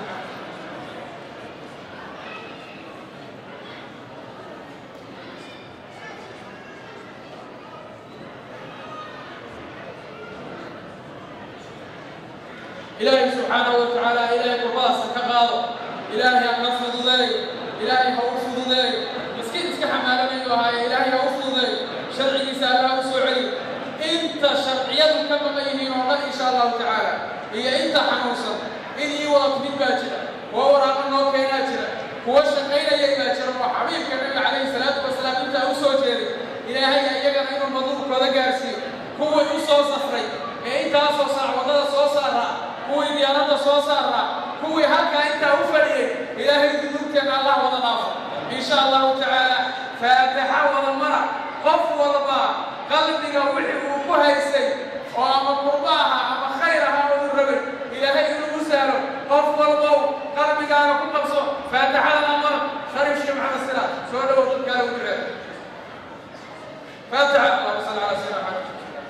إلهي سبحانه وتعالى إلهي قرباس كقاضي إلهي أقصد ذي إلهي أوفض ذي مسكين اسك حمالة منه هاي إلهي أوفض ذي شرعي سالها وسعي أنت شرعيات كما مينين والله إن شاء الله تعالى هي أنت حنوصا إني وقت من باجرة ووراء النور كيناترة هو الشقين يا باجرة وحبيب النبي عليه الصلاة والسلام أنت أوسو جيري إلهي أيقنا إنه المضوط كذا قارسي هو يوسو صفري أنت أصو صع وضد صوصارها هو ديانته soo saara kuwi halka inta u fadhiyay ilaahay dudurkeena Allah wada naafo insha Allah ta'ala faataha wada mara qof walba qalbiga wixii uu ku haysay oo ama qurbaha ama khayraha uu rabay ilaahay inuu saaro qof walba qalbigaaga ku qabso faataha mara sharif sheekh Muhammad Sira soo dhawo dadka u diray faataha Allahumma salli ala sayyidina Muhammad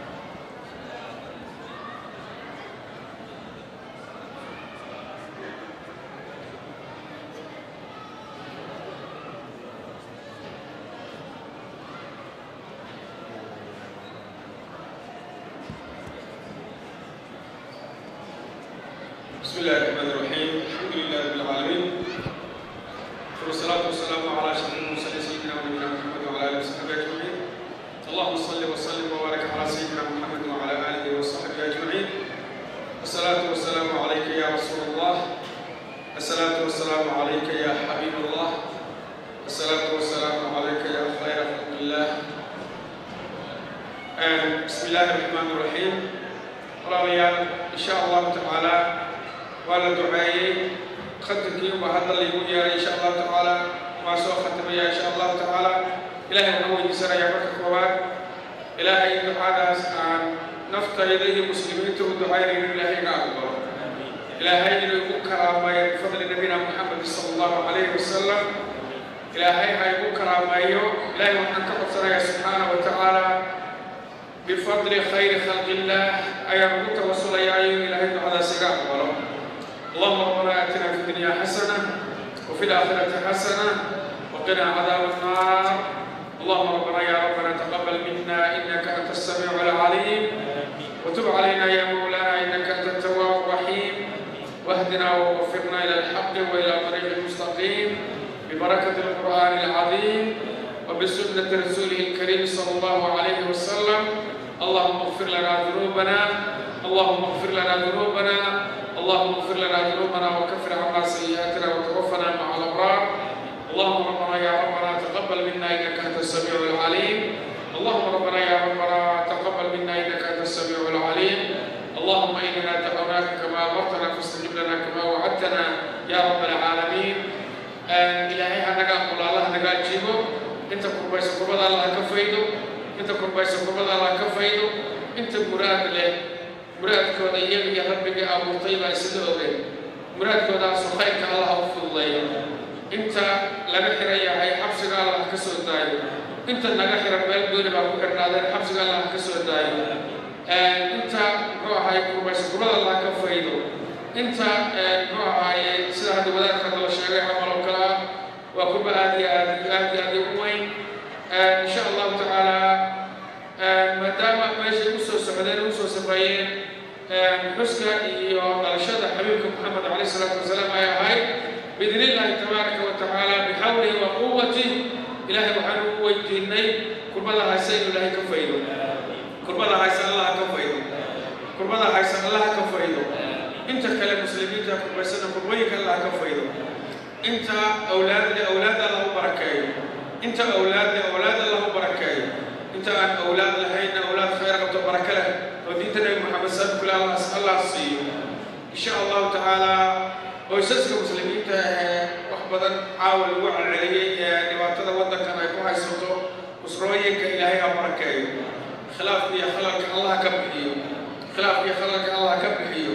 بسم الله الرحمن الرحيم الحمد لله رب العالمين والصلاة والسلام على أشرف المرسلين سيدنا ونبينا محمد وعلى آله وصحبه أجمعين اللهم صل وسلم وبارك على سيدنا محمد وعلى آله وصحبه أجمعين الصلاة والسلام عليك يا رسول الله الصلاة والسلام عليك يا حبيب الله الصلاة والسلام عليك يا خير خلق الله بسم الله الرحمن الرحيم ورميان إن شاء الله تعالى ولا دعائي ختمي وهذا اللي يقول يا إن شاء الله تعالى ما سوى ختمي إن شاء الله تعالى إلهي هو يسرى يا بركة كواب إلهي دعاء عن نفط يديه مسلمين تدعاء إلهي قابل إلهي يقول كرامة بفضل نبينا محمد صلى الله عليه وسلم إلهي هيقول كرامة إلهي وحنا كبصر سبحانه وتعالى بفضل خير خلق الله أيام توصل يا أيها إلهي دعاء سجاء ولو اللهم ربنا آتنا في الدنيا حسنة وفي الآخرة حسنة وقنا عذاب النار اللهم ربنا يا ربنا تقبل منا إنك أنت السميع العليم وتب علينا يا مولانا إنك أنت التواب الرحيم واهدنا ووفقنا إلى الحق وإلى طريق المستقيم ببركة القرآن العظيم وبسنة رسوله الكريم صلى الله عليه وسلم اللهم اغفر لنا ذنوبنا اللهم اغفر لنا ذنوبنا اللهم اغفر لنا ذنوبنا وكفر عنا سيئاتنا وتوفنا مع الأبرار اللهم ربنا يا ربنا تقبل منا إنك أنت السميع العليم اللهم ربنا يا ربنا تقبل منا إنك أنت السميع العليم اللهم إننا دعوناك كما أمرتنا فاستجب لنا كما وعدتنا يا رب العالمين إلهي هنقا قول الله هنقا جيبه أنت قربايس قربة الله كفيده أنت قربايس قربة الله كفيده أنت مراد له مراد كودا يغي يا ربك أبو طيبة سيدوغي مراد كودا سخيك الله أفضل الله أنت لنحر يا هاي حبسك الله كسر دايو أنت نحر بيل دوني بابو كرنادر حبسك الله كسر دايو أنت روح هاي قربايس قربة الله كفيده inta muxuu ahaaye sida hadda wadaadka hadda la sheegay camal oo kale ah waa kurba aad iyo aad iyo aad iyo aad ugu weyn insha allahu tacaala maadaama meeshay usoo socdeen usoo safayeen xuska iyo dhalashada xabiibka maxamed calayhi salaatu wasalaam ay ahayd biidni illaahi tabaaraka wa tacaala bixawlihi wa quwatihi ilaahay waxaan ugu weydiinay kurbada haysa inuu ilaahay ka faydo kurbada haysa allah ka faydo kurbada haysa allah ka faydo inta kale muslimiinta kurbaysana kurbooyinka allah ka faydo inta awlaadna awlaad allah u barakeeyo inta awlaadna awlaad allah u barakeeyo inta aan awlaad lahayn awlaad khayr qabto baraka leh oo diinta nabi maxamed sallallahu alayhi wasallam allah siiyo insha allahu tacaala qoysaska muslimiinta wax badan caawa lagu celceliyey dhibaatada waddankan ay ku haysato usrooyinka ilaahay ha barakeeyo khilaafka iyo khalalka allah ka bixiyo khilaafka iyo khalalka allah ka bixiyo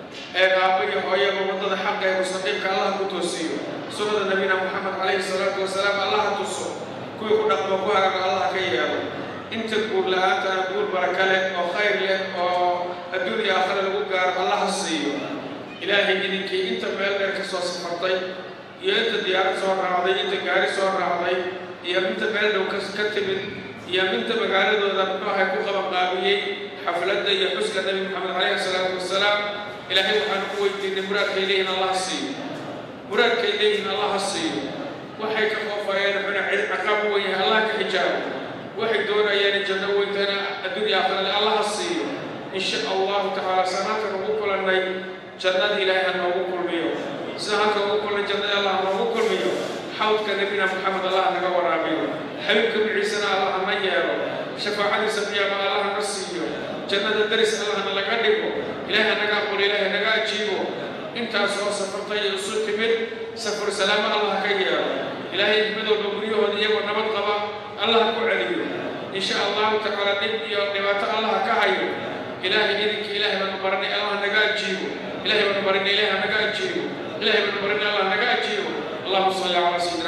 aabba iyo hooyaba waddada xaqa ee mustaqiimka allah ku toosiyo sunnada nabina maxamed calayhi salaatu wasalaam allah ha tuso kuwii ku dhaqmo ku haraga allah ka yeelo inta guur la-aantana guur baraka leh oo khayr leh oo adduun iyo aakhira lagu gaaro allah ha siiyo ilaahay idinkii inta meel dheer ka soo safartay iyo inta diyaarad soo raacday inta gaari soo raacday iyo inta meel dhow ka timid iyo inta magaaladooda muxuu ahay ku qabanqaabiyey xafladda iyo xuska nabi maxamed calayhi salaatu wasalaam ilaahay waxaan ku weydiinay muraadkay leeyihin allah ha siiyo muraadkay leeyihin allah ha siiyo waxay ka qoofayeen xuna cid caqab u yahay allah ka xijaabo waxay doonayeen janno weyntana adduun iyo aakhira allah ha siiyo insha allahu tacaala sanaadkan ugu kulannay jannada ilaahay ha noogu kulmiyo sida halka ugu kulnay jannada allah ha noogu kulmiyo xawdka nabina maxamed allah naga waraabiyo xabiibka biciisana allah hana yeelo shafaacadiisa qiyaama allah hana siiyo jannada daris allah hana laga dhigo ilaahay hanaga aqbalo ilaahay hanaga ajiibo intaas oo safartay iyo isu timid safar salaamo allah ka yeelo ilaahay madowba guryahooda iyagoo nabad qaba allah ku celiyo insha allahu tacaala dhib iyo dhibaato allah ka hayo ilaahay idinka ilaahay baanu baranay allah naga ajiibo ilaahay baanu baranay ilaahay naga ajiibo ilaahay baanu baranay allah naga ajiibo اللهم صل على سيدنا